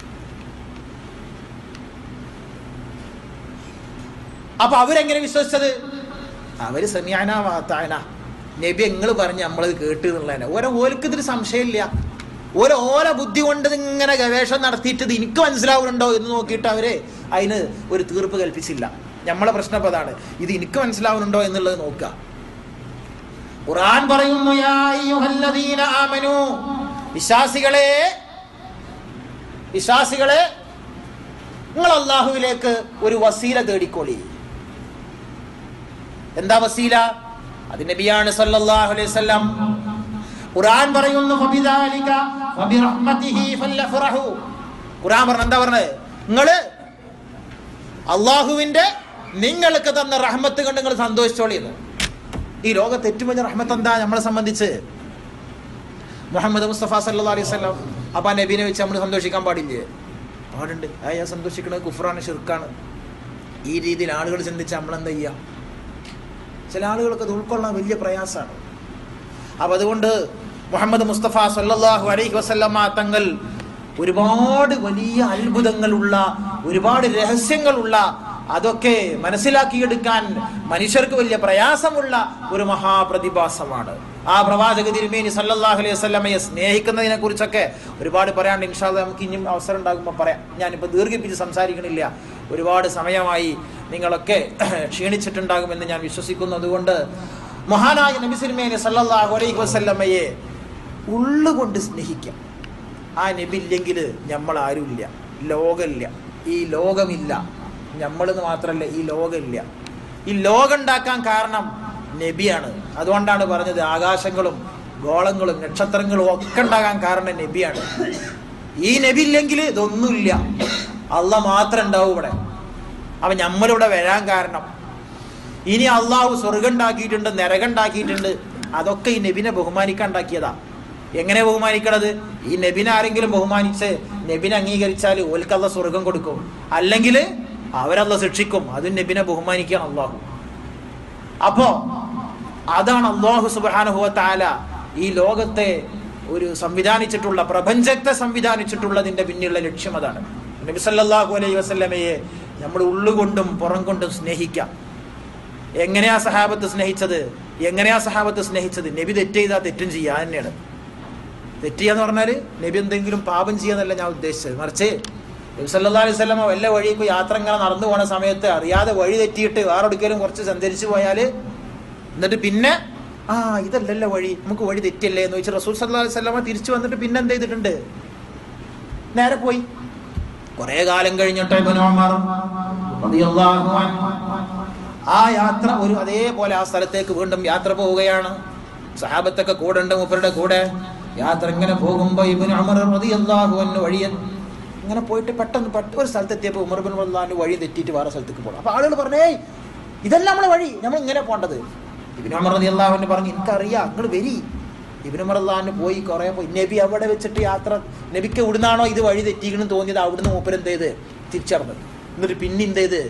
അപ്പൊ അവരെങ്ങനെ വിശ്വസിച്ചത്? അവര് സമീഅന വഅതഅന, നബി നിങ്ങൾ പറഞ്ഞ് നമ്മളത് കേട്ട് എന്നുള്ളതന്നെ. ഓർക്ക് ഇതിന് സംശയമില്ല. ഓല ബുദ്ധി കൊണ്ട് ഇങ്ങനെ ഗവേഷണം നടത്തിയിട്ട് ഇത് എനിക്ക് മനസ്സിലാവുന്നുണ്ടോ എന്ന് നോക്കിയിട്ട് അവര് അതിന് ഒരു തീർപ്പ് കൽപ്പിച്ചില്ല. നമ്മളെ പ്രശ്നം അതാണ്, ഇത് എനിക്ക് മനസ്സിലാവുന്നുണ്ടോ എന്നുള്ളത് നോക്കുക. ഖുർആൻ പറയുന്നു, യാ അയ്യുഹല്ലദീന ആമനൂ, വിശ്വാസികളെ നിങ്ങൾ അല്ലാഹുവിലേക്ക് ഒരു വസീല തേടിക്കോളി. എന്താ വസീല? അത് നബിയാണ് സല്ലല്ലാഹു അലൈഹി വസല്ലം. ഖുർആൻ പറയുന്നു, ഫബിദാലിക വബിറഹ്മതിഹി ഫൽഫറഹു. ഖുർആൻ പറഞ്ഞ എന്താ പറഞ്ഞത്? നിങ്ങള് അള്ളാഹുവിന്റെ നിങ്ങൾക്ക് തന്ന റഹ്മത്ത് കണ്ട് നിങ്ങൾ സന്തോഷിച്ചോളിയെന്ന്. ഈ ലോകത്ത് ഏറ്റവും വലിയ റഹ്മത്ത് എന്താ നമ്മളെ സംബന്ധിച്ച്? മുഹമ്മദ് മുസ്തഫ സല്ലല്ലാഹു അലൈഹി വസല്ലം. അപ്പൊ ആ നബീനെ വെച്ച് നമ്മൾ സന്തോഷിക്കാൻ പാടില്ലേ? പാടുണ്ട്. അയാൾ സന്തോഷിക്കുന്നത് കുഫ്റാണ്, ശിർക്കാണ്. ഈ രീതിയിൽ ആളുകൾ ചിന്തിച്ച് നമ്മളെന്താ ചെയ്യുക? ചില ആളുകൾക്ക് അത് ഉൾക്കൊള്ളാൻ വലിയ പ്രയാസമാണ്. അപ്പം അതുകൊണ്ട് മുഹമ്മദ് മുസ്തഫ സല്ലല്ലാഹു അലൈഹി വസല്ലമ തങ്ങൾ ഒരുപാട് വലിയ അത്ഭുതങ്ങളുള്ള, ഒരുപാട് രഹസ്യങ്ങളുള്ള അതൊക്കെ മനസ്സിലാക്കിയെടുക്കാൻ മനുഷ്യർക്ക് വലിയ പ്രയാസമുള്ള ഒരു മഹാപ്രതിഭാസമാണ്. ആ പ്രവാചക തിരുമേനി സല്ലല്ലാഹു അലൈഹി വസല്ലമയെ സ്നേഹിക്കുന്നതിനെ കുറിച്ചൊക്കെ ഒരുപാട് പറയാണ്ട്. ഇൻഷാ അല്ലാഹ് നമുക്ക് ഇനിയും അവസരം ഉണ്ടാകുമ്പോൾ പറയാം. ഞാനിപ്പോൾ ദീർഘിപ്പിച്ച് സംസാരിക്കണില്ല, ഒരുപാട് സമയമായി, നിങ്ങളൊക്കെ ക്ഷീണിച്ചിട്ടുണ്ടാകുമെന്ന് ഞാൻ വിശ്വസിക്കുന്നു. അതുകൊണ്ട് മഹാനായ നബി തിരുമേനി സല്ലല്ലാഹു അലൈഹി വസല്ലമയെ ഉള്ളുകൊണ്ട് സ്നേഹിക്കാം. ആ നബി ഇല്ലെങ്കിൽ നമ്മൾ ആരുമില്ല, ലോകമില്ല, ഈ ലോകമില്ല. നമ്മളെന്ന് മാത്രമല്ല, ഈ ലോകമില്ല. ഈ ലോകം ഉണ്ടാക്കാൻ കാരണം നബിയാണ്. അതുകൊണ്ടാണ് പറഞ്ഞത് ആകാശങ്ങളും ഗോളങ്ങളും നക്ഷത്രങ്ങളും ഒക്കെ ഉണ്ടാകാൻ കാരണം നബിയാണ്. ഈ നബി ഇല്ലെങ്കിൽ ഇതൊന്നുമില്ല, അള്ളാഹ് മാത്രം ഉണ്ടാവും ഇവിടെ. അപ്പം നമ്മളിവിടെ വരാൻ കാരണം, ഇനി അള്ളാഹു സ്വർഗം ഉണ്ടാക്കിയിട്ടുണ്ട്, നരകം ഉണ്ടാക്കിയിട്ടുണ്ട്, അതൊക്കെ ഈ നബിനെ ബഹുമാനിക്കാൻ ഉണ്ടാക്കിയതാ. എങ്ങനെ ബഹുമാനിക്കണത്? ഈ നബിനെ ആരെങ്കിലും ബഹുമാനിച്ച് നബിനെ അംഗീകരിച്ചാൽ ഓൽക്ക് അള്ളാഹ് സ്വർഗം കൊടുക്കും, അല്ലെങ്കിൽ അവരല്ല ശിക്ഷിക്കും. അതും നബിനെ ബഹുമാനിക്കണം അള്ളാഹു. അപ്പോ അതാണ് അള്ളാഹു സുബ്ഹാനഹു വ തആല ഈ ലോകത്തെ ഒരു സംവിധാനിച്ചിട്ടുള്ള, പ്രപഞ്ചത്തെ സംവിധാനിച്ചിട്ടുള്ളതിന്റെ പിന്നിലുള്ള ലക്ഷ്യം അതാണ്. നബി സല്ലല്ലാഹു അലൈഹി വസല്ലമയെ നമ്മൾ ഉള്ളുകൊണ്ടും പുറം കൊണ്ടും സ്നേഹിക്കാം. എങ്ങനെയാ സഹാബത്ത് സ്നേഹിച്ചത്? നബി തെറ്റ് ചെയ്താൽ തെറ്റും ചെയ്യുക തന്നെയാണ്. തെറ്റ് ചെയ്യാന്ന് പറഞ്ഞാൽ നബി എന്തെങ്കിലും പാപം ചെയ്യാന്നല്ല ഞാൻ ഉദ്ദേശിച്ചത്. മറിച്ച് നബി സല്ലല്ലാഹു അലൈഹി വസല്ലമ വല്ല വഴിക്ക് യാത്ര ഇങ്ങനെ നടന്നു പോണ സമയത്ത് അറിയാതെ വഴി തെറ്റിയിട്ട് വേറെടുക്കലും കുറച്ച് സഞ്ചരിച്ചു പോയാൽ, എന്നിട്ട് പിന്നെ ഇതല്ലല്ലോ വഴി, നമുക്ക് വഴി തെറ്റിയല്ലേ എന്ന് വെച്ച് റസൂൽ സല്ലല്ലാഹു അലൈഹി വസല്ലമ തിരിച്ചു വന്നിട്ട് പിന്നെ എന്ത് ചെയ്തിട്ടുണ്ട്? നേരെ പോയി. കുറെ കാലം കഴിഞ്ഞിട്ട് ഇബ്നു ഉമർ റളിയല്ലാഹു അൻഹു ആ യാത്ര അതേപോലെ ആ സ്ഥലത്തേക്ക് വീണ്ടും യാത്ര പോവുകയാണ്. സഹാബത്തൊക്കെ കൂടെ ഉണ്ട്, മൂപ്പരുടെ കൂടെ യാത്ര ഇങ്ങനെ പോകുമ്പോൾ ഇബ്നു ഉമർ റളിയല്ലാഹു അൻഹു വഴിയെ ഇങ്ങനെ പോയിട്ട് പെട്ടെന്ന് ഒരു സ്ഥലത്തെത്തിയപ്പോൾ ഉമർ ഇബ്നു റളിയല്ലാഹു വഴി തെറ്റിയിട്ട് വേറെ സ്ഥലത്തേക്ക് പോകണം. അപ്പോൾ ആളുകൾ പറഞ്ഞേ, ഇതല്ല നമ്മളെ വഴി, നമ്മൾ ഇങ്ങനെ പോകേണ്ടത്. ഇബ്നു ഉമർ റളിയല്ലാഹു അൻഹു പറഞ്ഞു, എനിക്കറിയാം, നിങ്ങൾ വരി. ഇബ്നു ഉമർ റളിയല്ലാഹു അൻഹു പോയി. കുറേ പോയി. നബി അവിടെ വെച്ചിട്ട് യാത്ര, നബിക്ക് എവിടുന്നാണോ ഇത് വഴി തെറ്റിക്കണമെന്ന് തോന്നിയത് അവിടുന്ന് മൂപ്പർ എന്ത് ചെയ്ത് തിരിച്ചറിഞ്ഞത്. എന്നിട്ട് പിന്നെ എന്ത് ചെയ്ത്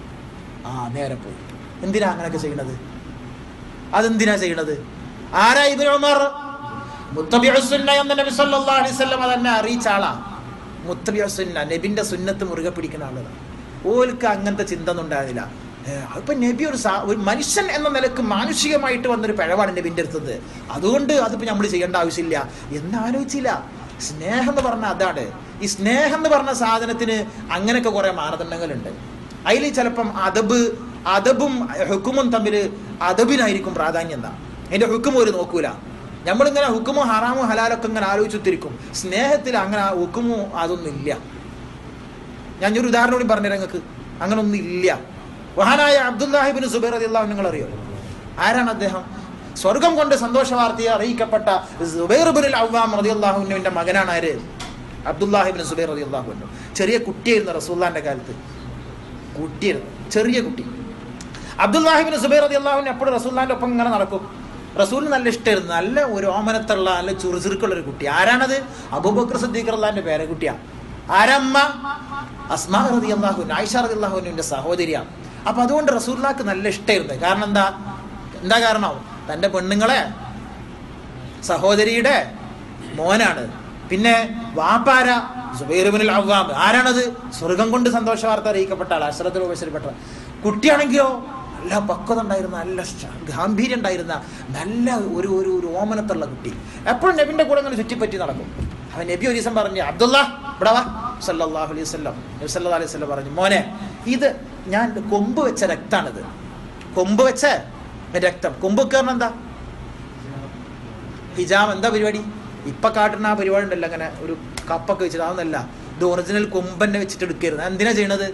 നേരെ പോയി. എന്തിനാ അങ്ങനെയൊക്കെ ചെയ്യണത്? അതെന്തിനാ ചെയ്യണത്? ആരാ ഇബ്നു ഉമർ? മുത്തബിഉസ് സുന്ന എന്ന നബി സല്ലല്ലാഹു അലൈഹി വസല്ലം തന്നെ അറിയിച്ച ആളാ. മുത്തബിഉസ് സുന്ന, നബിന്റെ സുന്നത്ത് മുറുകെ പിടിക്കുന്ന ആളുകൾ. ഓൽക്ക് അങ്ങനത്തെ ചിന്ത ഒന്നും ഉണ്ടായിരുന്നില്ല. ഇപ്പൊ നബി ഒരു മനുഷ്യൻ എന്ന നിലക്ക് മാനുഷികമായിട്ട് വന്നൊരു പിഴവാണ് നബിന്റെ അടുത്തത്. അതുകൊണ്ട് അതിപ്പോ നമ്മൾ ചെയ്യേണ്ട ആവശ്യമില്ല എന്നാലോചിച്ചില്ല. സ്നേഹം എന്ന് പറഞ്ഞാൽ അതാണ്. ഈ സ്നേഹം എന്ന് പറഞ്ഞ സാധനത്തിന് അങ്ങനെയൊക്കെ കുറെ മാനദണ്ഡങ്ങളുണ്ട്. അതിൽ ചിലപ്പം അദബും ഹുക്കുമും തമ്മിൽ അദബിനായിരിക്കും പ്രാധാന്യം. എന്താ അതിന്റെ ഹുക്കും ഒരു നോക്കൂല. നമ്മളിങ്ങനെ ഹുക്കുമോ ഹറാമോ ഹലാലൊക്കെ ഇങ്ങനെ ആലോചിച്ചിരിക്കും. സ്നേഹത്തിൽ അങ്ങനെ ഹുക്കുമോ അതൊന്നും ഇല്ല. ഞാൻ ഒരു ഉദാഹരണം കൂടി പറഞ്ഞുതരാം നിങ്ങൾക്ക്. അങ്ങനെ ഒന്നും ഇല്ല. മഹാനായ അബ്ദുല്ലാഹി ഇബ്നു സുബൈർ റളിയല്ലാഹു അൻഹു നിങ്ങൾ അറിയോ? ആരാണ് അദ്ദേഹം? സ്വർഗം കൊണ്ട് സന്തോഷ വാർത്തയെ അറിയിക്കപ്പെട്ട സുബൈർ ഇബ്നുൽ അവ്വാം റളിയല്ലാഹു അൻഹുവിന്റെ മകനാണ് ആര്? അബ്ദുല്ലാഹി ഇബ്നു സുബൈർ റളിയല്ലാഹു അൻഹു. ചെറിയ കുട്ടിയായിരുന്നു റസൂലുള്ളാഹിന്റെ കാലത്ത്. കുട്ടിയായിരുന്നു, ചെറിയ കുട്ടി. അബ്ദുല്ലാഹി ഇബ്നു സുബൈർ റളിയല്ലാഹു അൻഹു എപ്പോഴും റസൂലുള്ളാഹിന്റെ ഒപ്പം ഇങ്ങനെ നടക്കും. റസൂലിന് നല്ല ഇഷ്ടമായിരുന്നു. നല്ല ഒരു ഓമനത്തുള്ള നല്ല ചുറുചുറുക്കുള്ള ഒരു കുട്ടി. ആരാണത്? അബൂബക്കർ സിദ്ദീഖ് റളിയല്ലാഹുവിന്റെ പേരക്കുട്ടിയാ. ആരമ്മ? അസ്മാ റളിയല്ലാഹു അൻഹ, ആയിഷ റളിയല്ലാഹു അൻഹയുടെ സഹോദരിയാണ്. അപ്പൊ അതുകൊണ്ട് റസൂലുള്ളാഹിക്ക് നല്ല ഇഷ്ടമായിരുന്നു. കാരണം എന്താ കാരണം? തന്റെ പെണ്ണുങ്ങളെ സഹോദരിയുടെ മോനാണ്. പിന്നെ വാപ്പാര സുബൈർ ഇബ്നുൽ അവ്വാം. ആരാണത്? സ്വർഗം കൊണ്ട് സന്തോഷ വാർത്ത അറിയിക്കപ്പെട്ട ആൾ, അശ്റത്തുൽ മുബശ്ശിറപ്പെട്ട. കുട്ടിയാണെങ്കിലോ നല്ല പക്വത ഉണ്ടായിരുന്ന, നല്ല ഗാംഭീര്യം ഉണ്ടായിരുന്ന, നല്ല ഒരു ഓമനത്തുള്ള കുട്ടി. എപ്പോഴും നബിന്റെ കൂടെ ഇങ്ങനെ ചുറ്റിപ്പറ്റി നടക്കും. അവൻ നബി ഒരു ദിവസം പറഞ്ഞു, അബ്ദുള്ള ഇവിടെ വാ സല്ലല്ലാഹു അലൈഹി വസല്ലം. നബി സല്ലല്ലാഹു അലൈഹി വസല്ലം പറഞ്ഞു, മോനെ, ഇത് ഞാൻ കൊമ്പ് വെച്ച രക്താണിത്. കൊമ്പ് വെച്ച രക്തം. കൊമ്പ് കാരണം എന്താ? ഹിജാം. എന്താ പരിപാടി? ഇപ്പൊ കാട്ടുന്ന ആ പരിപാടി ഉണ്ടല്ലോ, അങ്ങനെ ഒരു കപ്പൊക്കെ വെച്ചിട്ട്. അതൊന്നല്ല, ഇത് ഒറിജിനൽ കൊമ്പന്നെ വെച്ചിട്ട് എടുക്കരുത്. എന്തിനാ ചെയ്യണത്?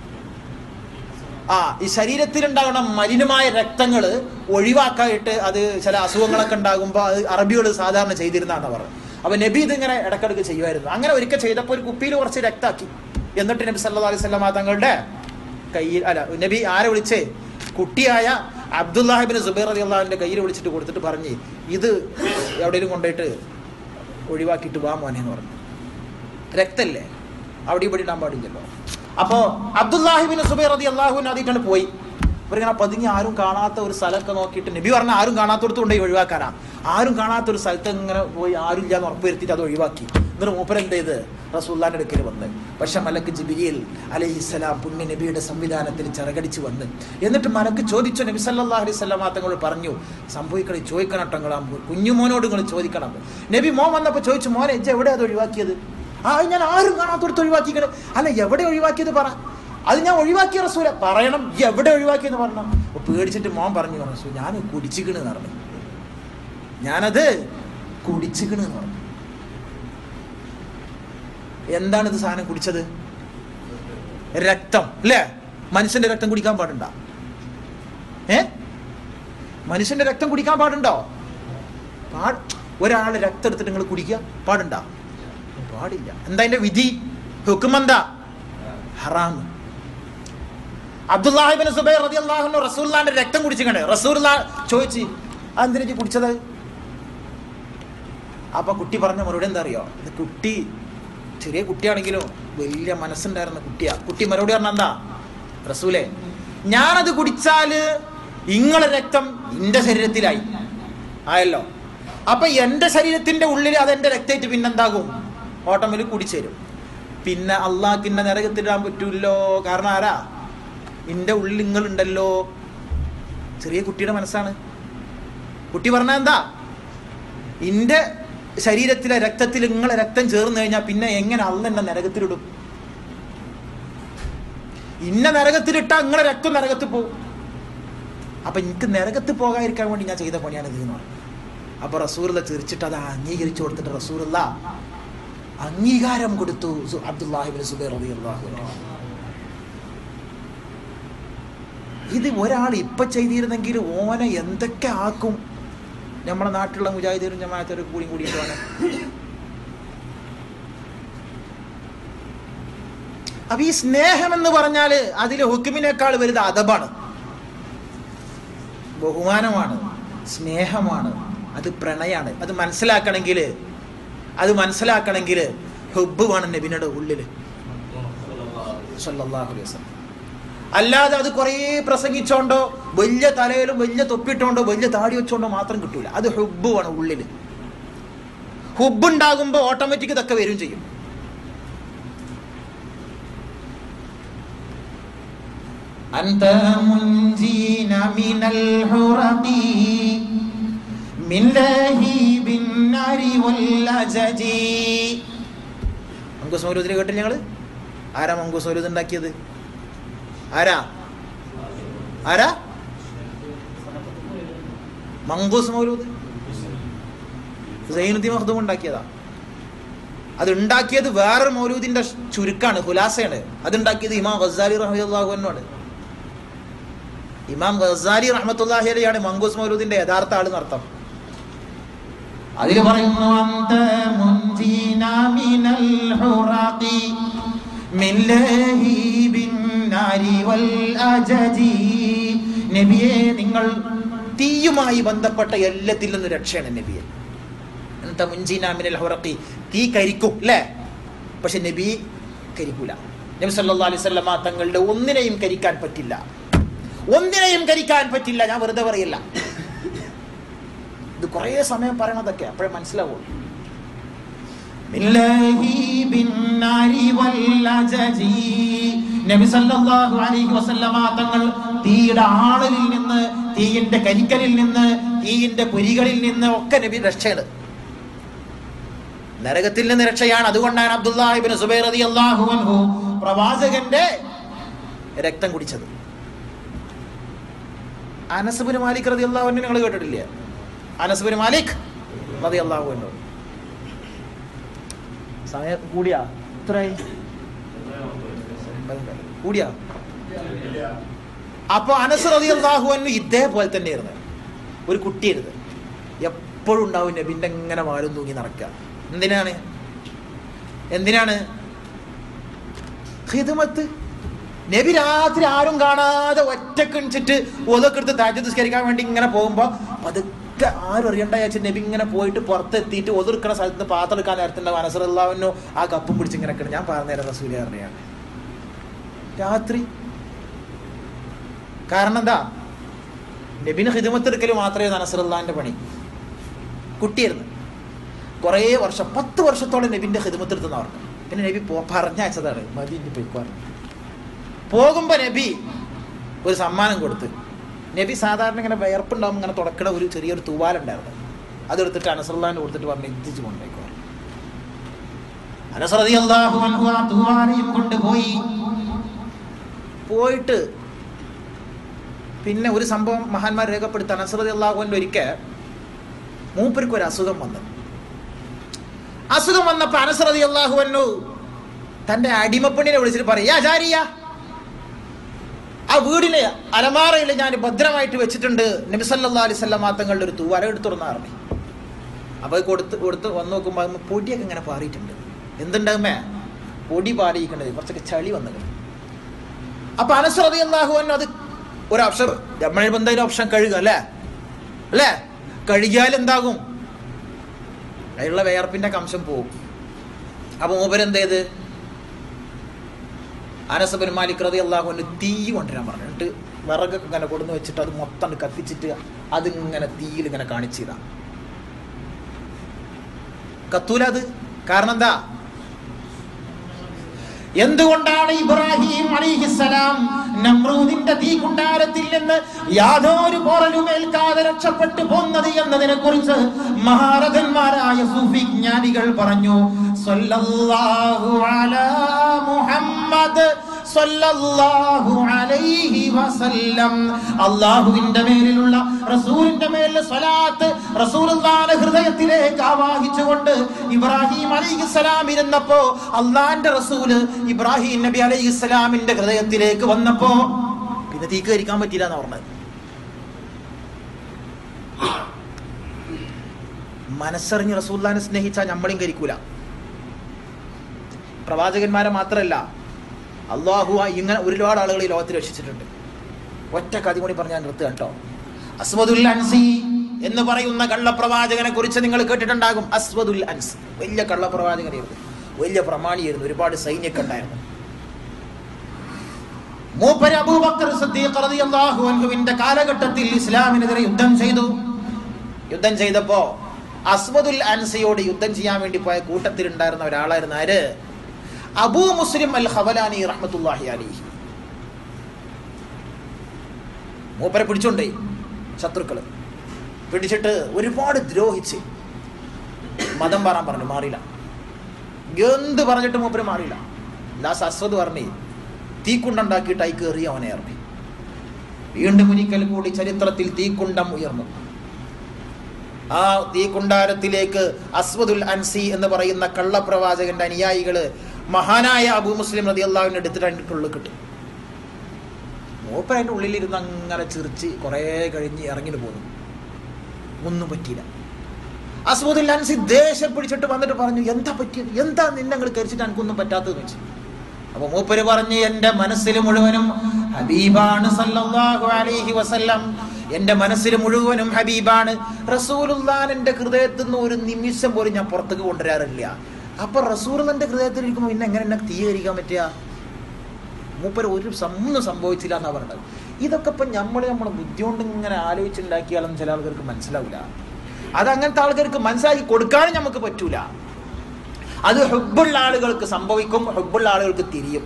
ഈ ശരീരത്തിലുണ്ടാകുന്ന മലിനമായ രക്തങ്ങൾ ഒഴിവാക്കായിട്ട് അത് ചില അസുഖങ്ങളൊക്കെ ഉണ്ടാകുമ്പോൾ അത് അറബികൾ സാധാരണ ചെയ്തിരുന്നാണ് പറഞ്ഞത്. അപ്പൊ നബി ഇതിങ്ങനെ ഇടക്കിടക്ക് ചെയ്യുമായിരുന്നു. അങ്ങനെ ഒരിക്കൽ ചെയ്തപ്പോൾ ഒരു കുപ്പിയിൽ കുറച്ച് രക്താക്കി. എന്നിട്ട് നബി സല്ലല്ലാഹു അലൈഹി വസല്ലം തങ്ങളുടെ കയ്യിൽ, നബി ആരെ വിളിച്ചേ? കുട്ടിയായ അബ്ദുല്ലാഹി ഇബ്നു സുബൈർ റളിയല്ലാഹു അൻഹുവിന്റെ കയ്യിൽ വിളിച്ചിട്ട് കൊടുത്തിട്ട് പറഞ്ഞ്, ഇത് എവിടെയെങ്കിലും കൊണ്ടുപോയിട്ട് ഒഴിവാക്കിയിട്ട് വാ മോനെ എന്ന് പറഞ്ഞു. രക്തല്ലേ, അവിടെ ഇവിടെ ഇടാൻ പാടില്ലല്ലോ. അപ്പോൾ അബ്ദുല്ലാഹി ഇബ്നു സുബൈർ റളിയല്ലാഹു അൻഹു അതിട്ടാണ് പോയി. ഇവരിങ്ങനെ പതുങ്ങി ആരും കാണാത്ത ഒരു സ്ഥലമൊക്കെ നോക്കിയിട്ട്, നബി പറഞ്ഞ ആരും കാണാത്തടത്ത് കൊണ്ടുപോയി ഒഴിവാക്കാനാ. ആരും കാണാത്തൊരു സ്ഥലത്ത് ഇങ്ങനെ പോയി ആരും ഇല്ലാന്ന് ഉറപ്പ് വരുത്തിയിട്ട് അത് ഒഴിവാക്കി. എന്നിട്ട് മൂപ്പർ എന്ത് ചെയ്ത് റസൂലുള്ളാഹിന്റെ അടുക്കൽ വന്ന്. പക്ഷെ മലക്ക് ജിബ്രീൽ അലൈഹിസ്സലാം പുണ്യ നബിയുടെ സംവിധാനത്തിൽ ചിറകടിച്ച് വന്ന് എന്നിട്ട് മലക്ക് ചോദിച്ചു. നബി സല്ലല്ലാഹു അലൈഹി വസല്ലം തങ്ങൾ പറഞ്ഞു, സംഭവിക്കണം, ചോദിക്കണം കേട്ടോ, നിങ്ങൾ കുഞ്ഞുമോനോട് നിങ്ങൾ ചോദിക്കണം. നബി മോൻ വന്നപ്പോൾ ചോദിച്ചു, മോനെ ഇജ്ജ് എവിടെയാ അത് ഒഴിവാക്കിയത്? ഞാൻ ആരും കാണാത്തോടത്ത് ഒഴിവാക്കിക്കണേ. അല്ല, എവിടെ ഒഴിവാക്കിയത് പറ. അത് ഞാൻ ഒഴിവാക്കിയ റസൂല. പറയണം, എവിടെ ഒഴിവാക്കിയെന്ന് പറഞ്ഞു. അപ്പോൾ പേടിച്ചിട്ട് മോൻ പറഞ്ഞു, റസൂൽ ഞാൻ കുടിച്ചിക്കണെന്ന് പറഞ്ഞു, ഞാനത് കുടിച്ചിക്കണെന്ന് പറഞ്ഞു. എന്താണ് ഇത് സാധനം കുടിച്ചത്? രക്തം അല്ലേ? മനുഷ്യന്റെ രക്തം കുടിക്കാൻ പാടുണ്ടോ? മനുഷ്യന്റെ രക്തം കുടിക്കാൻ പാടുണ്ടോ? ഒരാളുടെ രക്തം എടുത്തിട്ട് നിങ്ങൾ കുടിക്കുക പാടുണ്ടോ? പാടില്ല. എന്താ അതിന്റെ വിധി? ഹുക്മെന്താ? ഹറാം. അബ്ദുല്ലാഹി ഇബ്നു സുബൈർ റളിയല്ലാഹു അൻഹു റസൂലുള്ളാഹിന്റെ രക്തം കുടിച്ചിട്ടുണ്ട്. റസൂലുള്ളാഹി ചോദിച്ചു, അതെന്തിനാ കുടിച്ചത്? അപ്പൊ കുട്ടി പറഞ്ഞ മറുപടി എന്താ അറിയോ? കുട്ടി ചെറിയ കുട്ടിയാണെങ്കിലും വലിയ മനസ്സുണ്ടായിരുന്ന കുട്ടിയാ. കുട്ടി മറുപടി പറഞ്ഞ എന്താ? റസൂലേ, ഞാനത് കുടിച്ചാല് ഇങ്ങളെ രക്തം എന്റെ ശരീരത്തിലായി ആയല്ലോ. അപ്പൊ എന്റെ ശരീരത്തിന്റെ ഉള്ളിൽ അതെന്റെ രക്തമായിട്ട് പിന്നെന്താകും? ഓട്ടോമാറ്റിക് കുടിച്ചേരും. പിന്നെ അള്ളാഹ്ക്കിന്റെ നരകത്തിലിടാൻ പറ്റൂല്ലോ. കാരണം ആരാ? എന്റെ ഉള്ളിൽ നിങ്ങളുണ്ടല്ലോ. ചെറിയ കുട്ടിയുടെ മനസ്സാണ്. കുട്ടി പറഞ്ഞ എന്താ? എന്റെ ശരീരത്തിലെ രക്തത്തിൽ നിങ്ങളെ രക്തം ചേർന്ന് കഴിഞ്ഞാൽ പിന്നെ എങ്ങനെ അള്ളാഹ് എന്നെ നരകത്തിലിടും? ഇന്ന നരകത്തിലിട്ടാ നിങ്ങളെ രക്തം നരകത്തിൽ പോകും. അപ്പൊ എനിക്ക് നരകത്തിൽ പോകാതിരിക്കാൻ വേണ്ടി ഞാൻ ചെയ്ത പണിയാണ് ഇത് എന്ന് പറഞ്ഞു. അപ്പൊ റസൂലുള്ള ചിരിച്ചിട്ട് അത് അംഗീകരിച്ചു കൊടുത്തിട്ട് റസൂലുള്ള അംഗീകാരം കൊടുത്തു അബ്ദുല്ലാഹി ഇബ്നു സുബൈർ റളിയല്ലാഹു അൻഹു. ഇത് ഒരാൾ ഇപ്പൊ ചെയ്തിരുന്നെങ്കിൽ ഓനെ എന്തൊക്കെ ആക്കും. നമ്മുടെ നാട്ടിലുള്ള മുജാഹിദീനും ജമാഅത്തും കൂടിയിട്ട് വേണം. അപ്പൊ ഈ സ്നേഹം എന്ന് പറഞ്ഞാല് അതിൽ ഹുക്മിനേക്കാൾ വലുത് അദബാണ്, ബഹുമാനമാണ്, സ്നേഹമാണ്, അത് പ്രണയാണ്. അത് മനസ്സിലാക്കണമെങ്കിൽ ഹുബ്ബ് വേണം നബിയുടെ ഉള്ളില് സല്ലല്ലാഹു അലൈഹി വസല്ലം. അല്ലാതെ അത് കുറേ പ്രസംഗിച്ചോണ്ടോ വലിയ തലയിലും വലിയ തൊപ്പിട്ടോണ്ടോ വലിയ താടി വെച്ചോണ്ടോ മാത്രം കിട്ടൂല. അത് ഹുബ്ബ് വേണം ഉള്ളില്. ഹുബ്ബ് ഉണ്ടാകുമ്പോ ഓട്ടോമാറ്റിക് ഇതൊക്കെ വരും ചെയ്യും. അൻത മുൻജീന മിനൽ ഹുറഖി മിൻ ലഹീബിൻ നാരി വൽ അജജി. മങ്കൂസ് മൗലൂദിനെ കേട്ടില്ല ഞങ്ങള്? ആരാ മങ്കൂസ് മൗലൂദ് ഉണ്ടാക്കിയത്? ആരാ മങ്കൂസ് മൗലൂദ്? സൈനുദ്ദീൻ മഖ്ദൂം ഉണ്ടാക്കിയതാ. അത് ഉണ്ടാക്കിയത് വേറൊരു മൗലൂദിന്റെ ചുരുക്കാണ്, ഖുലാസയാണ്. അതുണ്ടാക്കിയത് ഇമാം ഗസാലി റളിയല്ലാഹു അൻഹു ആണ്. ഇമാം ഗസാലി റഹ്മത്തുള്ളാഹി അലൈഹിയാണ് മങ്കൂസ് മൗലൂദിന്റെ യഥാർത്ഥ ആളെന്ന് അർത്ഥം. അതിൽ പറയുന്നു, അൻത മുൻജീന മിനൽ ഹുറഖി മിൻ ലഹീബിൻ നാരി വൽ അജജി. നബിയെ, നിങ്ങൾ തീയുമായി ബന്ധപ്പെട്ട എല്ലാത്തിൽ നിന്നും രക്ഷയാണ് നബിയെ. അൻത മുൻജീന മിനൽ ഹുറഖി. തീ കരിക്കും അല്ലേ? പക്ഷെ നബി കരിക്കൂല. നബി സല്ലല്ലാഹു അലൈഹി വസല്ലം തങ്ങളുടെ ഒന്നിനെയും കരിക്കാൻ പറ്റില്ല. ഞാൻ വെറുതെ പറയില്ല. ഇത് കുറേ സമയം പറയണതൊക്കെ അപ്പോഴേ മനസ്സിലാവുള്ളൂ. നബി സല്ലല്ലാഹു അലൈഹി വസല്ലമ തങ്ങൾ തീയുടെ ആളലിൽ നിന്ന്, തീയിന്റെ കരിക്കലിൽ നിന്ന്, തീയിന്റെ പൊരികളിൽ നിന്ന് ഒക്കെ നബി രക്ഷയാണ്. നരകത്തിൽ നിന്ന് രക്ഷയാണ്. അതുകൊണ്ടാണ് അബ്ദുല്ലാഹി ഇബ്നു സുബൈർ റളിയല്ലാഹു അൻഹു പ്രവാചകന്റെ രക്തം കുടിച്ചത്. അനസ് ഇബ്നു മാലിക് റളിയല്ലാഹു അൻഹു നിങ്ങൾ കേട്ടിട്ടില്ലേ? അനസ് ഇബ്നു മാലിക് റളിയല്ലാഹു അൻഹു. സമയം കൂടിയാ? എത്രയായി? കൂടിയാ? അപ്പൊ അനസ് റളിയല്ലാഹു അൻഹു ഇതേപോലെ തന്നെയായിരുന്നു. ഒരു കുട്ടിയായിരുന്നു. എപ്പോഴും ഉണ്ടാവും നബിന്റെ ഇങ്ങനെ വാലും തൂങ്ങി നടക്കുക. എന്തിനാണ്? ഖിദ്മത്ത്. നബി രാത്രി ആരും കാണാതെ ഒറ്റക്ക് എണിച്ചിട്ട് ഒതൊക്കെ എടുത്ത് തഹജ്ജുദ് നിസ്കരിക്കാൻ വേണ്ടി ഇങ്ങനെ പോകുമ്പോ പതുക്കെ ആരും അറിയണ്ട വെച്ചാൽ നബി ഇങ്ങനെ പോയിട്ട് പുറത്തെത്തിയിട്ട് ഒതുക്കുന്ന സ്ഥലത്ത് പാത്രം എടുക്കാൻ നേരത്തുണ്ടാവും. അനസ് റളിയല്ലാഹു അൻഹു ആ കപ്പും പിടിച്ച് ഇങ്ങനെ ഞാൻ പറഞ്ഞുതരാം റസൂലേ അറിയാണ് രാത്രി. കാരണം എന്താ? നബിന് ഖിദ്മത്ത് എടുക്കൽ മാത്രമേ അനസ് റളിയല്ലാഹുവിന്റെ പണി. കുട്ടിയായിരുന്നു. കുറേ വർഷം 10 വർഷത്തോളം നബിൻ്റെ ഖിദ്മത്തെടുത്തെന്ന് പറഞ്ഞു. പിന്നെ നബി പറഞ്ഞയച്ചതാണ്, മതി ഇനി പോയിക്കോറ്. പോകുമ്പോൾ നബി ഒരു സമ്മാനം കൊടുത്ത്. നബി സാധാരണ ഇങ്ങനെ വിയർപ്പുണ്ടാകുമ്പോൾ ഇങ്ങനെ തുടക്കണ ഒരു ചെറിയൊരു തൂവാലുണ്ടായിരുന്നു. അതെടുത്തിട്ട് അനസ്റുല്ലാഹിന് കൊടുത്തിട്ട് പറഞ്ഞു എത്തിച്ച് കൊണ്ടേക്കോ. അനസ് റളിയല്ലാഹു അൻഹു ആ തൂവാലയും കൊണ്ടുപോയി. പോയിട്ട് പിന്നെ ഒരു സംഭവം മഹാന്മാർ രേഖപ്പെടുത്തി. അനസ് റളിയല്ലാഹു അൻഹു ഒരിക്കൽ മൂപ്പർക്ക് ഒരു അസുഖം വന്നു. അസുഖം വന്നപ്പോൾ അനസ് റളിയല്ലാഹു അൻഹു തൻ്റെ അടിമപ്പെണ്ണിനെ വിളിച്ചിട്ട് പറയും, ആചാരിയ, ആ വീടിലെ അലമാറയിൽ ഞാൻ ഭദ്രമായിട്ട് വെച്ചിട്ടുണ്ട് നബി സല്ലല്ലാഹു അലൈഹി വസല്ലം തങ്ങളുടെ ഒരു തൂവാല എടുത്തുറന്ന് പറഞ്ഞു. അപ്പോൾ കൊടുത്ത് വന്ന് നോക്കുമ്പോൾ പൊടിയൊക്കെ ഇങ്ങനെ പാറിയിട്ടുണ്ട്. എന്തുണ്ടാകുമേ? പൊടി പാറിയിക്കണ്ടത്, കുറച്ചൊക്കെ ചളി വന്നത്. അപ്പൊ അനസ് റളിയല്ലാഹു അൻഹു അത് ഒരു ഓപ്ഷൻ, നമ്മൾ എന്തായാലും ഓപ്ഷൻ കഴുകുക അല്ലേ? കഴുകിയാൽ എന്താകും? അതിലുള്ള വിയർപ്പിന്റെ കംശം പോകും. അപ്പൊ മൂപ്പരെന്ത് ചെയ്ത്, അനസ് ബിൻ മാലിക് റളിയല്ലാഹു അൻഹു തീ കൊണ്ടുവരാൻ പറഞ്ഞു. എന്നിട്ട് വിറകൊക്കെ ഇങ്ങനെ കൊടുന്ന് വെച്ചിട്ട് അത് മൊത്തം കത്തിച്ചിട്ട് അതിങ്ങനെ തീയിൽ ഇങ്ങനെ കാണിച്ചതാ. കത്തൂല അത്. കാരണം എന്താ? എന്തുകൊണ്ടാണ് ഇബ്രാഹിം അലൈഹിസ്സലാം നമ്രൂദിന്റെ തീകുണ്ടാരത്തിൽ നിന്ന് യാതൊരു പോറലും ഏൽക്കാതെ രക്ഷപ്പെട്ടു പോന്നത് എന്നതിനെ കുറിച്ച് മഹാരഥന്മാരായ സൂഫി ജ്ഞാനികൾ പറഞ്ഞു. സല്ലല്ലാഹു അലാ മുഹമ്മദ് സല്ലല്ലാഹു അലൈഹി വസല്ലം. അല്ലാഹുവിന്റെ മേലുള്ള റസൂലിന്റെ മേലുള്ള സ്വലാത്ത് റസൂലുള്ളാഹിന്റെ ഹൃദയത്തിലേക്ക് ആവാഹിച്ചുകൊണ്ട് ഇബ്രാഹിം അലൈഹിസ്സലാം ഇരുന്നപ്പോ അള്ളാന്റെ റസൂല് ഇബ്രാഹിം നബി അലൈഹിസ്സലാമിന്റെ ഹൃദയത്തിലേക്ക് വന്നപ്പോ പിന്നെ തീ കരിക്കാൻ പറ്റില്ല എന്ന് പറഞ്ഞത്. മനസ്സറിഞ്ഞ് റസൂലുള്ളാഹിനെ സ്നേഹിച്ചാൽ നമ്മളും കരിക്കൂല. പ്രവാചകന്മാരെ മാത്രമല്ല, അള്ളാഹു ഇങ്ങനെ ഒരുപാട് ആളുകൾ ഈ ലോകത്തിൽ രക്ഷിച്ചിട്ടുണ്ട്. ഒറ്റ കഥ കൂടി പറഞ്ഞാൽ നിർത്തുക കേട്ടോ. അസ്വദുൽ അൻസി എന്ന് പറയുന്ന കള്ളപ്രവാചകനെ കുറിച്ച് നിങ്ങൾ കേട്ടിട്ടുണ്ടാകും. അസ്വദുൽ അൻസ് വലിയ കള്ളപ്രവാചകനായിരുന്നു, വലിയ പ്രമാണിയായിരുന്നു, ഒരുപാട് സൈന്യമൊക്കെ ഉണ്ടായിരുന്നു. മൂപ്പര് അബൂബക്കർ സിദ്ദീഖ് റളിയല്ലാഹു അൻഹുവിന്റെ കാലഘട്ടത്തിൽ ഇസ്ലാമിനെതിരെ യുദ്ധം ചെയ്തപ്പോ അസ്വദുൽ അൻസിയോട് യുദ്ധം ചെയ്യാൻ വേണ്ടി പോയ കൂട്ടത്തിലുണ്ടായിരുന്ന ഒരാളായിരുന്നു ആര്? അബൂ മുസ്ലിം അൽ ഖവലാനി റഹ്മത്തുള്ളാഹി അലൈഹി. മൂപ്പരെ പിടിച്ചോണ്ടേ ശത്രുക്കള് പിടിച്ചിട്ട് ഒരുപാട് ദ്രോഹിച്ച് മതം മാറാൻ പറഞ്ഞു. മാറിയില്ല. എന്ത് പറഞ്ഞിട്ട് മൂപ്പര് മാറിയില്ല. ലാസ്റ്റ് അസ്വദ് പറഞ്ഞേ തീക്കുണ്ടുണ്ടാക്കിയിട്ട് അയി കയറി അവനെ ഇറങ്ങി. വീണ്ടും ഒരിക്കൽ കൂടി ചരിത്രത്തിൽ തീക്കുണ്ടം ഉയർന്നു. ആ തീക്കുണ്ടാരത്തിലേക്ക് അസ്വദുൽ അൻസി എന്ന് പറയുന്ന കള്ളപ്രവാചകന്റെ അനുയായികള് മഹാനായ അബൂ മുസ്ലിം റളിയല്ലാഹു അൻഹു എടുത്തിട്ട് അതിൻ്റെ ഉള്ളിൽ കിട്ടും. മൂപ്പർ അതിൻ്റെ ഉള്ളിലിരുന്ന് അങ്ങനെ ചിരിച്ച് കുറേ കഴിഞ്ഞ് ഇറങ്ങിട്ട് പോന്നു. ഒന്നും പറ്റിയില്ല. അസ്വദുൽ അൻസി ദേഷ്യം പിടിച്ചിട്ട് വന്നിട്ട് പറഞ്ഞു, എന്താ പറ്റിയത്? എന്താ നിന്നെ കരിച്ചിട്ട് എനിക്കൊന്നും പറ്റാത്തതെന്ന് വെച്ചു. അപ്പൊ മൂപ്പര് പറഞ്ഞു, എൻ്റെ മനസ്സിൽ മുഴുവനും ഹബീബാണ് സല്ലല്ലാഹു അലൈഹി വസല്ലം. എൻ്റെ മനസ്സിൽ മുഴുവനും ഹബീബാണ്. റസൂലുള്ളാഹിനെ എൻ്റെ ഹൃദയത്തിൽ നിന്ന് ഒരു നിമിഷം പോലും ഞാൻ പുറത്തേക്ക് കൊണ്ടുവരാറില്ല. അപ്പൊ റസൂലുള്ളാഹിന്റെ ഹൃദയത്തിൽ ഇരിക്കുമ്പോൾ പിന്നെ എങ്ങനെ എന്നെ തീ കരിക്കാൻ പറ്റുക? മൂപ്പര് ഒന്നും സംഭവിച്ചില്ല എന്നാ പറഞ്ഞത്. ഇതൊക്കെ ഇപ്പം നമ്മളെ ബുദ്ധി കൊണ്ട് ഇങ്ങനെ ആലോചിച്ചുണ്ടാക്കിയാലൊന്നും ചില ആൾക്കാർക്ക് മനസ്സിലാവില്ല. അത് അങ്ങനത്തെ ആൾക്കാർക്ക് മനസ്സിലാക്കി കൊടുക്കാനും നമുക്ക് പറ്റൂല. അത് ഹുബ്ബുള്ള ആളുകൾക്ക് സംഭവിക്കും, ഹുബ്ബുള്ള ആളുകൾക്ക് തിരിയും.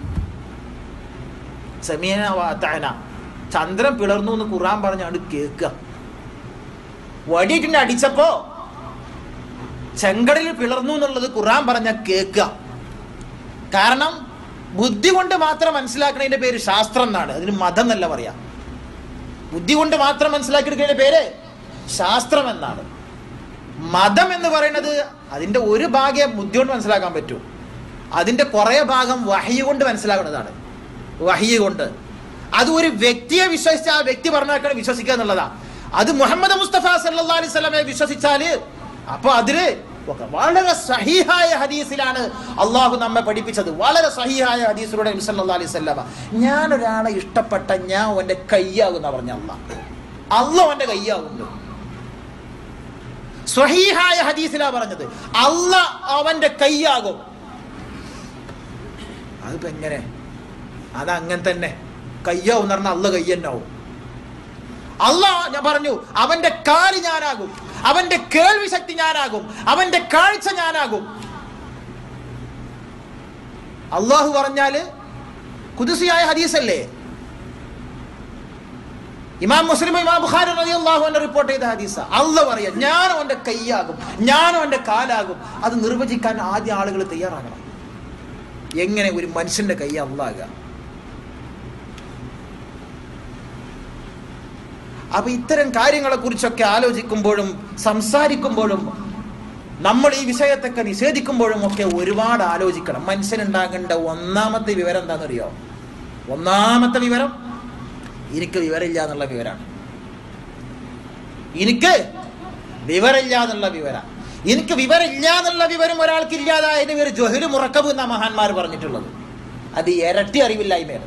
സമീന വഅതഅന, ചന്ദ്രൻ പിളർന്നു എന്ന് ഖുർആൻ പറഞ്ഞാണ്ട് കേൾക്കുക. വടിയിട്ടുണ്ട് അടിച്ചപ്പോ ചെങ്കടലിൽ പിളർന്നു എന്നുള്ളത് ഖുർആൻ പറഞ്ഞ കേൾക്കുക. കാരണം ബുദ്ധി കൊണ്ട് മാത്രം മനസ്സിലാക്കുന്നതിന്റെ പേര് ശാസ്ത്രം എന്നാണ്. അതിന് മതം എന്നല്ല പറയാ. ബുദ്ധി കൊണ്ട് മാത്രം മനസ്സിലാക്കിയെടുക്കുന്നതിന്റെ പേര് ശാസ്ത്രം എന്നാണ്. മതം എന്ന് പറയുന്നത് അതിന്റെ ഒരു ഭാഗം ബുദ്ധി കൊണ്ട് മനസ്സിലാക്കാൻ പറ്റൂ. അതിന്റെ കുറെ ഭാഗം വഹ്യ് കൊണ്ട് മനസ്സിലാക്കുന്നതാണ്. വഹ്യ് കൊണ്ട് അത് ഒരു വ്യക്തിയെ വിശ്വസിച്ച് ആ വ്യക്തി പറഞ്ഞാൽ വിശ്വസിക്കുക എന്നുള്ളതാ. അത് മുഹമ്മദ് മുസ്തഫ സല്ലല്ലാഹു അലൈഹി വസല്ലമയെ വിശ്വസിച്ചാല് അപ്പൊ അതില് വളരെ സഹീഹായ ഹദീസിലാണ് അള്ളാഹു നമ്മെ പഠിപ്പിച്ചത്. വളരെ സഹീഹായ ഹദീസിലൂടെ നബി സല്ലല്ലാഹു അലൈഹി വസല്ലമ ഞാൻ ഒരാളെ ഇഷ്ടപ്പെട്ട ഞാൻ അവന്റെ കയ്യാകുന്ന പറഞ്ഞ അള്ളാഹ് അവന്റെ കയ്യാകുന്നു. സ്വഹീഹായ ഹദീസിലാ പറഞ്ഞത് അള്ളാഹ് അവന്റെ കയ്യാകും. അതിപ്പോ എങ്ങനെ? അതങ്ങനെ തന്നെ കയ്യാവും എന്ന് പറഞ്ഞാൽ അള്ളാഹ് കയ്യന്നാവും. അള്ളാഹ് ഞാൻ പറഞ്ഞു അവന്റെ കാല് ഞാനാകും, അവന്റെ കേൾവി ശക്തി ഞാനാകും, അവന്റെ കാഴ്ച ഞാനാകും. അള്ളാഹു പറഞ്ഞാല് ഖുദ്സിയായ ഹദീസല്ലേ? ഇമാം മുസ്ലിം ഇമാം ബുഖാരി റളിയല്ലാഹു അൻഹു റിപ്പോർട്ട് ചെയ്ത ഹദീസാ. അള്ളാഹ് പറയാ ഞാൻ അവന്റെ കൈയാകും, ഞാൻ അവന്റെ കാലാകും. അത് നിർവചിക്കാൻ ആദ്യ ആളുകൾ തയ്യാറാകണം. എങ്ങനെ ഒരു മനുഷ്യന്റെ കൈ അള്ളാഹുക? അപ്പൊ ഇത്തരം കാര്യങ്ങളെ കുറിച്ചൊക്കെ ആലോചിക്കുമ്പോഴും സംസാരിക്കുമ്പോഴും നമ്മൾ ഈ വിഷയത്തൊക്കെ നിഷേധിക്കുമ്പോഴും ഒക്കെ ഒരുപാട് ആലോചിക്കണം. മനുഷ്യനുണ്ടാകേണ്ട ഒന്നാമത്തെ വിവരം എന്താണെന്നറിയോ? ഒന്നാമത്തെ വിവരം എനിക്ക് വിവരമില്ല എന്നുള്ള വിവരമാണ്. എനിക്ക് വിവരമില്ല എന്നുള്ള വിവരം. എനിക്ക് വിവരമില്ല എന്നുള്ള വിവരം ഒരാൾക്ക് ഇല്ലാതായതിന് ഒരു ജഹ്ലു മുറക്കബ് എന്നാ മഹാന്മാർ പറഞ്ഞിട്ടുള്ളത്. അത് ഇരട്ടി അറിവില്ലായ്മയാണ്.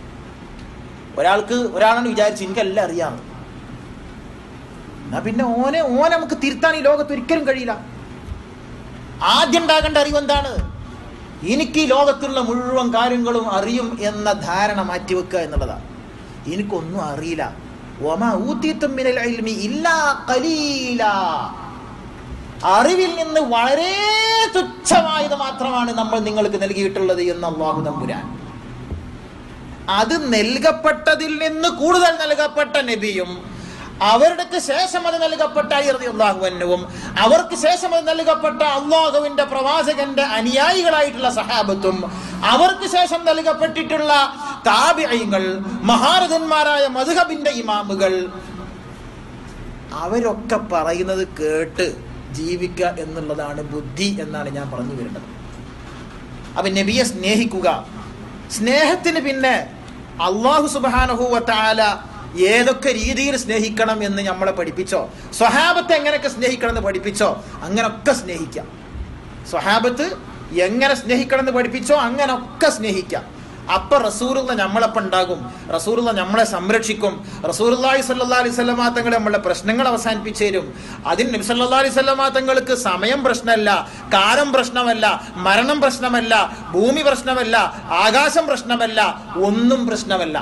ഒരാളാണ് വിചാരിച്ചു എനിക്കെല്ലാം അറിയാം, എന്നാ പിന്നെ ഓനെ നമുക്ക് തിരുത്താൻ ഈ ലോകത്ത് ഒരിക്കലും കഴിയില്ല. ആദ്യം ഉണ്ടാകേണ്ട അറിവ് എന്താണ്? എനിക്ക് ഈ ലോകത്തുള്ള മുഴുവൻ കാര്യങ്ങളും അറിയും എന്ന ധാരണ മാറ്റിവെക്കുക എന്നുള്ളതാണ്. എനിക്കൊന്നും അറിയില്ല. വമാ ഊതീതും മിനൽ ഇൽമി ഇല്ലാ ഖലീലാ. അറിവിൽ നിന്ന് വളരെ തുച്ഛമായത് മാത്രമാണ് നമ്മൾ നിങ്ങൾക്ക് നൽകിയിട്ടുള്ളത് എന്ന് അല്ലാഹു തമ്പുരാൻ. അത് നൽകപ്പെട്ടതിൽ നിന്ന് കൂടുതൽ നൽകപ്പെട്ട നബിയും അവരുടെ ശേഷം അത് നൽകപ്പെട്ട അലി റളിയല്ലാഹു അൻഹുവും അവർക്ക് ശേഷം അത് നൽകപ്പെട്ട അല്ലാഹുവിന്റെ പ്രവാചകന്റെ അനുയായികളായിട്ടുള്ള സഹാബത്തും അവർക്ക് ശേഷം നൽകപ്പെട്ടിട്ടുള്ള താബിഈങ്ങൾ, മഹാരഥന്മാരായ മദ്ഹബിന്റെ ഇമാമുകൾ, അവരൊക്കെ പറയുന്നത് കേട്ട് ജീവിക്കുക എന്നുള്ളതാണ് ബുദ്ധി എന്നാണ് ഞാൻ പറഞ്ഞു വരുന്നത്. അപ്പൊ നബിയെ സ്നേഹിക്കുക. സ്നേഹത്തിന് പിന്നെ അല്ലാഹു സുബ്ഹാനഹു വ തആല ഏതൊക്കെ രീതിയിൽ സ്നേഹിക്കണം എന്ന് നമ്മളെ പഠിപ്പിച്ചോ, സ്വഹാബത്ത് എങ്ങനെയൊക്കെ സ്നേഹിക്കണം എന്ന് പഠിപ്പിച്ചോ, അങ്ങനൊക്കെ സ്നേഹിക്കാം. സ്വഹാബത്ത് എങ്ങനെ സ്നേഹിക്കണം എന്ന് പഠിപ്പിച്ചോ അങ്ങനൊക്കെ സ്നേഹിക്കാം. അപ്പൊ റസൂലുള്ള നമ്മളൊപ്പം ഉണ്ടാകും, റസൂലുള്ള നമ്മളെ സംരക്ഷിക്കും, റസൂലുള്ളാഹി സ്വല്ലല്ലാഹി അലൈഹി വസല്ലമ തങ്ങൾ നമ്മളെ പ്രശ്നങ്ങൾ അവസാനിപ്പിച്ചു തരും. അതിന് നബി സല്ലല്ലാഹി അലൈഹി വസല്ലമ തങ്ങൾക്ക് സമയം പ്രശ്നമല്ല, കാലം പ്രശ്നമല്ല, മരണം പ്രശ്നമല്ല, ഭൂമി പ്രശ്നമല്ല, ആകാശം പ്രശ്നമല്ല, ഒന്നും പ്രശ്നമല്ല.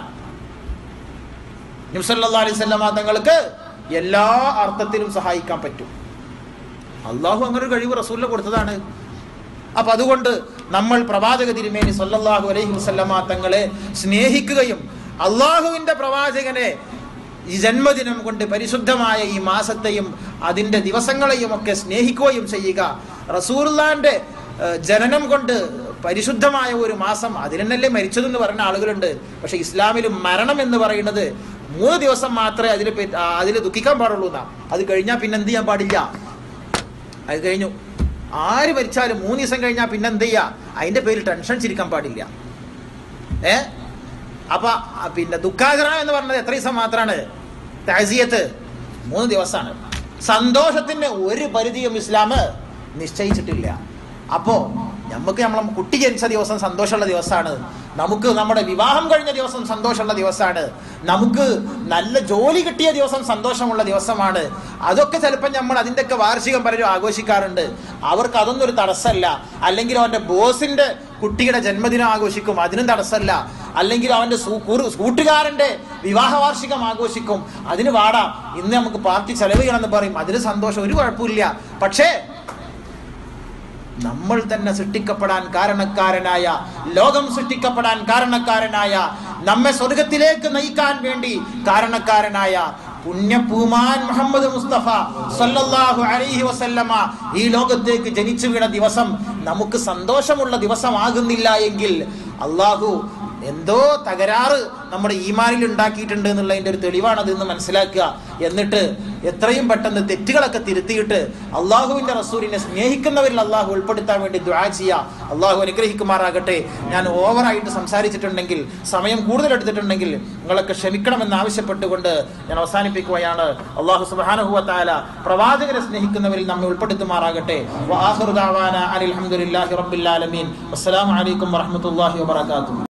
നബി സല്ലല്ലാഹി അലൈഹി വസല്ലമ തങ്ങൾക്ക് എല്ലാ അർത്ഥത്തിലും സഹായിക്കാൻ പറ്റും. അള്ളാഹു അങ്ങനെ ഒരു കഴിവ് റസൂലിന് കൊടുത്തതാണ്. അപ്പൊ അതുകൊണ്ട് നമ്മൾ പ്രവാചക തിരുമേനി സല്ലല്ലാഹു അലൈഹി വസല്ലമ തങ്ങളെ സ്നേഹിക്കുകയും അള്ളാഹുവിന്റെ പ്രവാചകനെ ഈ ജന്മദിനം കൊണ്ട് പരിശുദ്ധമായ ഈ മാസത്തെയും അതിന്റെ ദിവസങ്ങളെയും ഒക്കെ സ്നേഹിക്കുകയും ചെയ്യുക. റസൂലുള്ളാഹിന്റെ ജനനം കൊണ്ട് പരിശുദ്ധമായ ഒരു മാസം, അതിലെന്നല്ലേ മരിച്ചതെന്ന് പറയുന്ന ആളുകളുണ്ട്. പക്ഷെ ഇസ്ലാമിൽ മരണം എന്ന് പറയുന്നത് 3 ദിവസം മാത്രമേ അതിൽ ദുഃഖിക്കാൻ പാടുള്ളൂ എന്നാ. അത് കഴിഞ്ഞാൽ പിന്നെ എന്ത് ചെയ്യാൻ പാടില്ല. അത് കഴിഞ്ഞു. ആര് മരിച്ചാലും 3 ദിവസം കഴിഞ്ഞാൽ പിന്നെ എന്ത് ചെയ്യാ? അതിന്റെ പേരിൽ ടെൻഷൻ ചിരിക്കാൻ പാടില്ല. അപ്പൊ പിന്നെ ദുഃഖാചരണം എന്ന് പറഞ്ഞത് എത്ര ദിവസം മാത്രമാണ്? തഅസിയത്ത് 3 ദിവസമാണ്. സന്തോഷത്തിന് ഒരു പരിധിയും ഇസ്ലാം നിശ്ചയിച്ചിട്ടില്ല. അപ്പോ നമുക്ക് നമ്മളെ കുട്ടി ജനിച്ച ദിവസം സന്തോഷമുള്ള ദിവസമാണ്, നമുക്ക് നമ്മുടെ വിവാഹം കഴിഞ്ഞ ദിവസം സന്തോഷമുള്ള ദിവസമാണ്, നമുക്ക് നല്ല ജോലി കിട്ടിയ ദിവസം സന്തോഷമുള്ള ദിവസമാണ്. അതൊക്കെ ചിലപ്പോൾ നമ്മൾ അതിൻ്റെയൊക്കെ വാർഷികം പലരും ആഘോഷിക്കാറുണ്ട്. അവർക്ക് അതൊന്നും ഒരു തടസ്സമല്ല. അല്ലെങ്കിൽ അവൻ്റെ ബോസിന്റെ കുട്ടിയുടെ ജന്മദിനം ആഘോഷിക്കും, അതിനും തടസ്സമല്ല. അല്ലെങ്കിൽ അവൻ്റെ കൂട്ടുകാരൻ്റെ വിവാഹ വാർഷികം ആഘോഷിക്കും, അതിന് വാടാ ഇന്ന് നമുക്ക് പാർട്ടി ചെലവ് ചെയ്യണമെന്ന് പറയും, അതിന് സന്തോഷം, ഒരു കുഴപ്പമില്ല. പക്ഷേ നമ്മൾ തന്നെ സൃഷ്ടിക്കപ്പെടാൻ കാരണക്കാരനായ, ലോകം സൃഷ്ടിക്കപ്പെടാൻ കാരണക്കാരനായ, നമ്മെ സ്വർഗത്തിലേക്ക് നയിക്കാൻ വേണ്ടി കാരണക്കാരനായ പുണ്യപൂമാൻ മുഹമ്മദ് മുസ്തഫ സല്ലല്ലാഹു അലൈഹി വസല്ലമ ഈ ലോകത്തേക്ക് ജനിച്ചു വീണ ദിവസം നമുക്ക് സന്തോഷമുള്ള ദിവസമാകുന്നില്ല എങ്കിൽ അള്ളാഹു എന്തോ തകരാറ് നമ്മുടെ ഈമാനിൽ ഉണ്ടാക്കിയിട്ടുണ്ട് എന്നുള്ളതിൻ്റെ ഒരു തെളിവാണത് എന്ന് മനസ്സിലാക്കുക. എന്നിട്ട് എത്രയും പെട്ടെന്ന് തെറ്റുകളൊക്കെ തിരുത്തിയിട്ട് അള്ളാഹുവിൻ്റെ റസൂലിനെ സ്നേഹിക്കുന്നവരിൽ അള്ളാഹു ഉൾപ്പെടുത്താൻ വേണ്ടി ദുആ ചെയ്യുക. അള്ളാഹു അനുഗ്രഹിക്കുമാറാകട്ടെ. ഞാൻ ഓവറായിട്ട് സംസാരിച്ചിട്ടുണ്ടെങ്കിൽ, സമയം കൂടുതൽ എടുത്തിട്ടുണ്ടെങ്കിൽ നിങ്ങളൊക്കെ ക്ഷമിക്കണമെന്ന് ആവശ്യപ്പെട്ടുകൊണ്ട് ഞാൻ അവസാനിപ്പിക്കുകയാണ്. അള്ളാഹു സുബ്ഹാനഹു വ തആല പ്രവാചകരെ സ്നേഹിക്കുന്നവരിൽ നമ്മെ ഉൾപ്പെടുത്തുമാറാകട്ടെ. വആഖിറു ദഅവാനാ അനിൽ ഹംദുലില്ലാഹി റബ്ബിൽ ആലമീൻ. അസ്സലാമു അലൈക്കും വറഹ്മത്തുള്ളാഹി വബറകാതുഹു.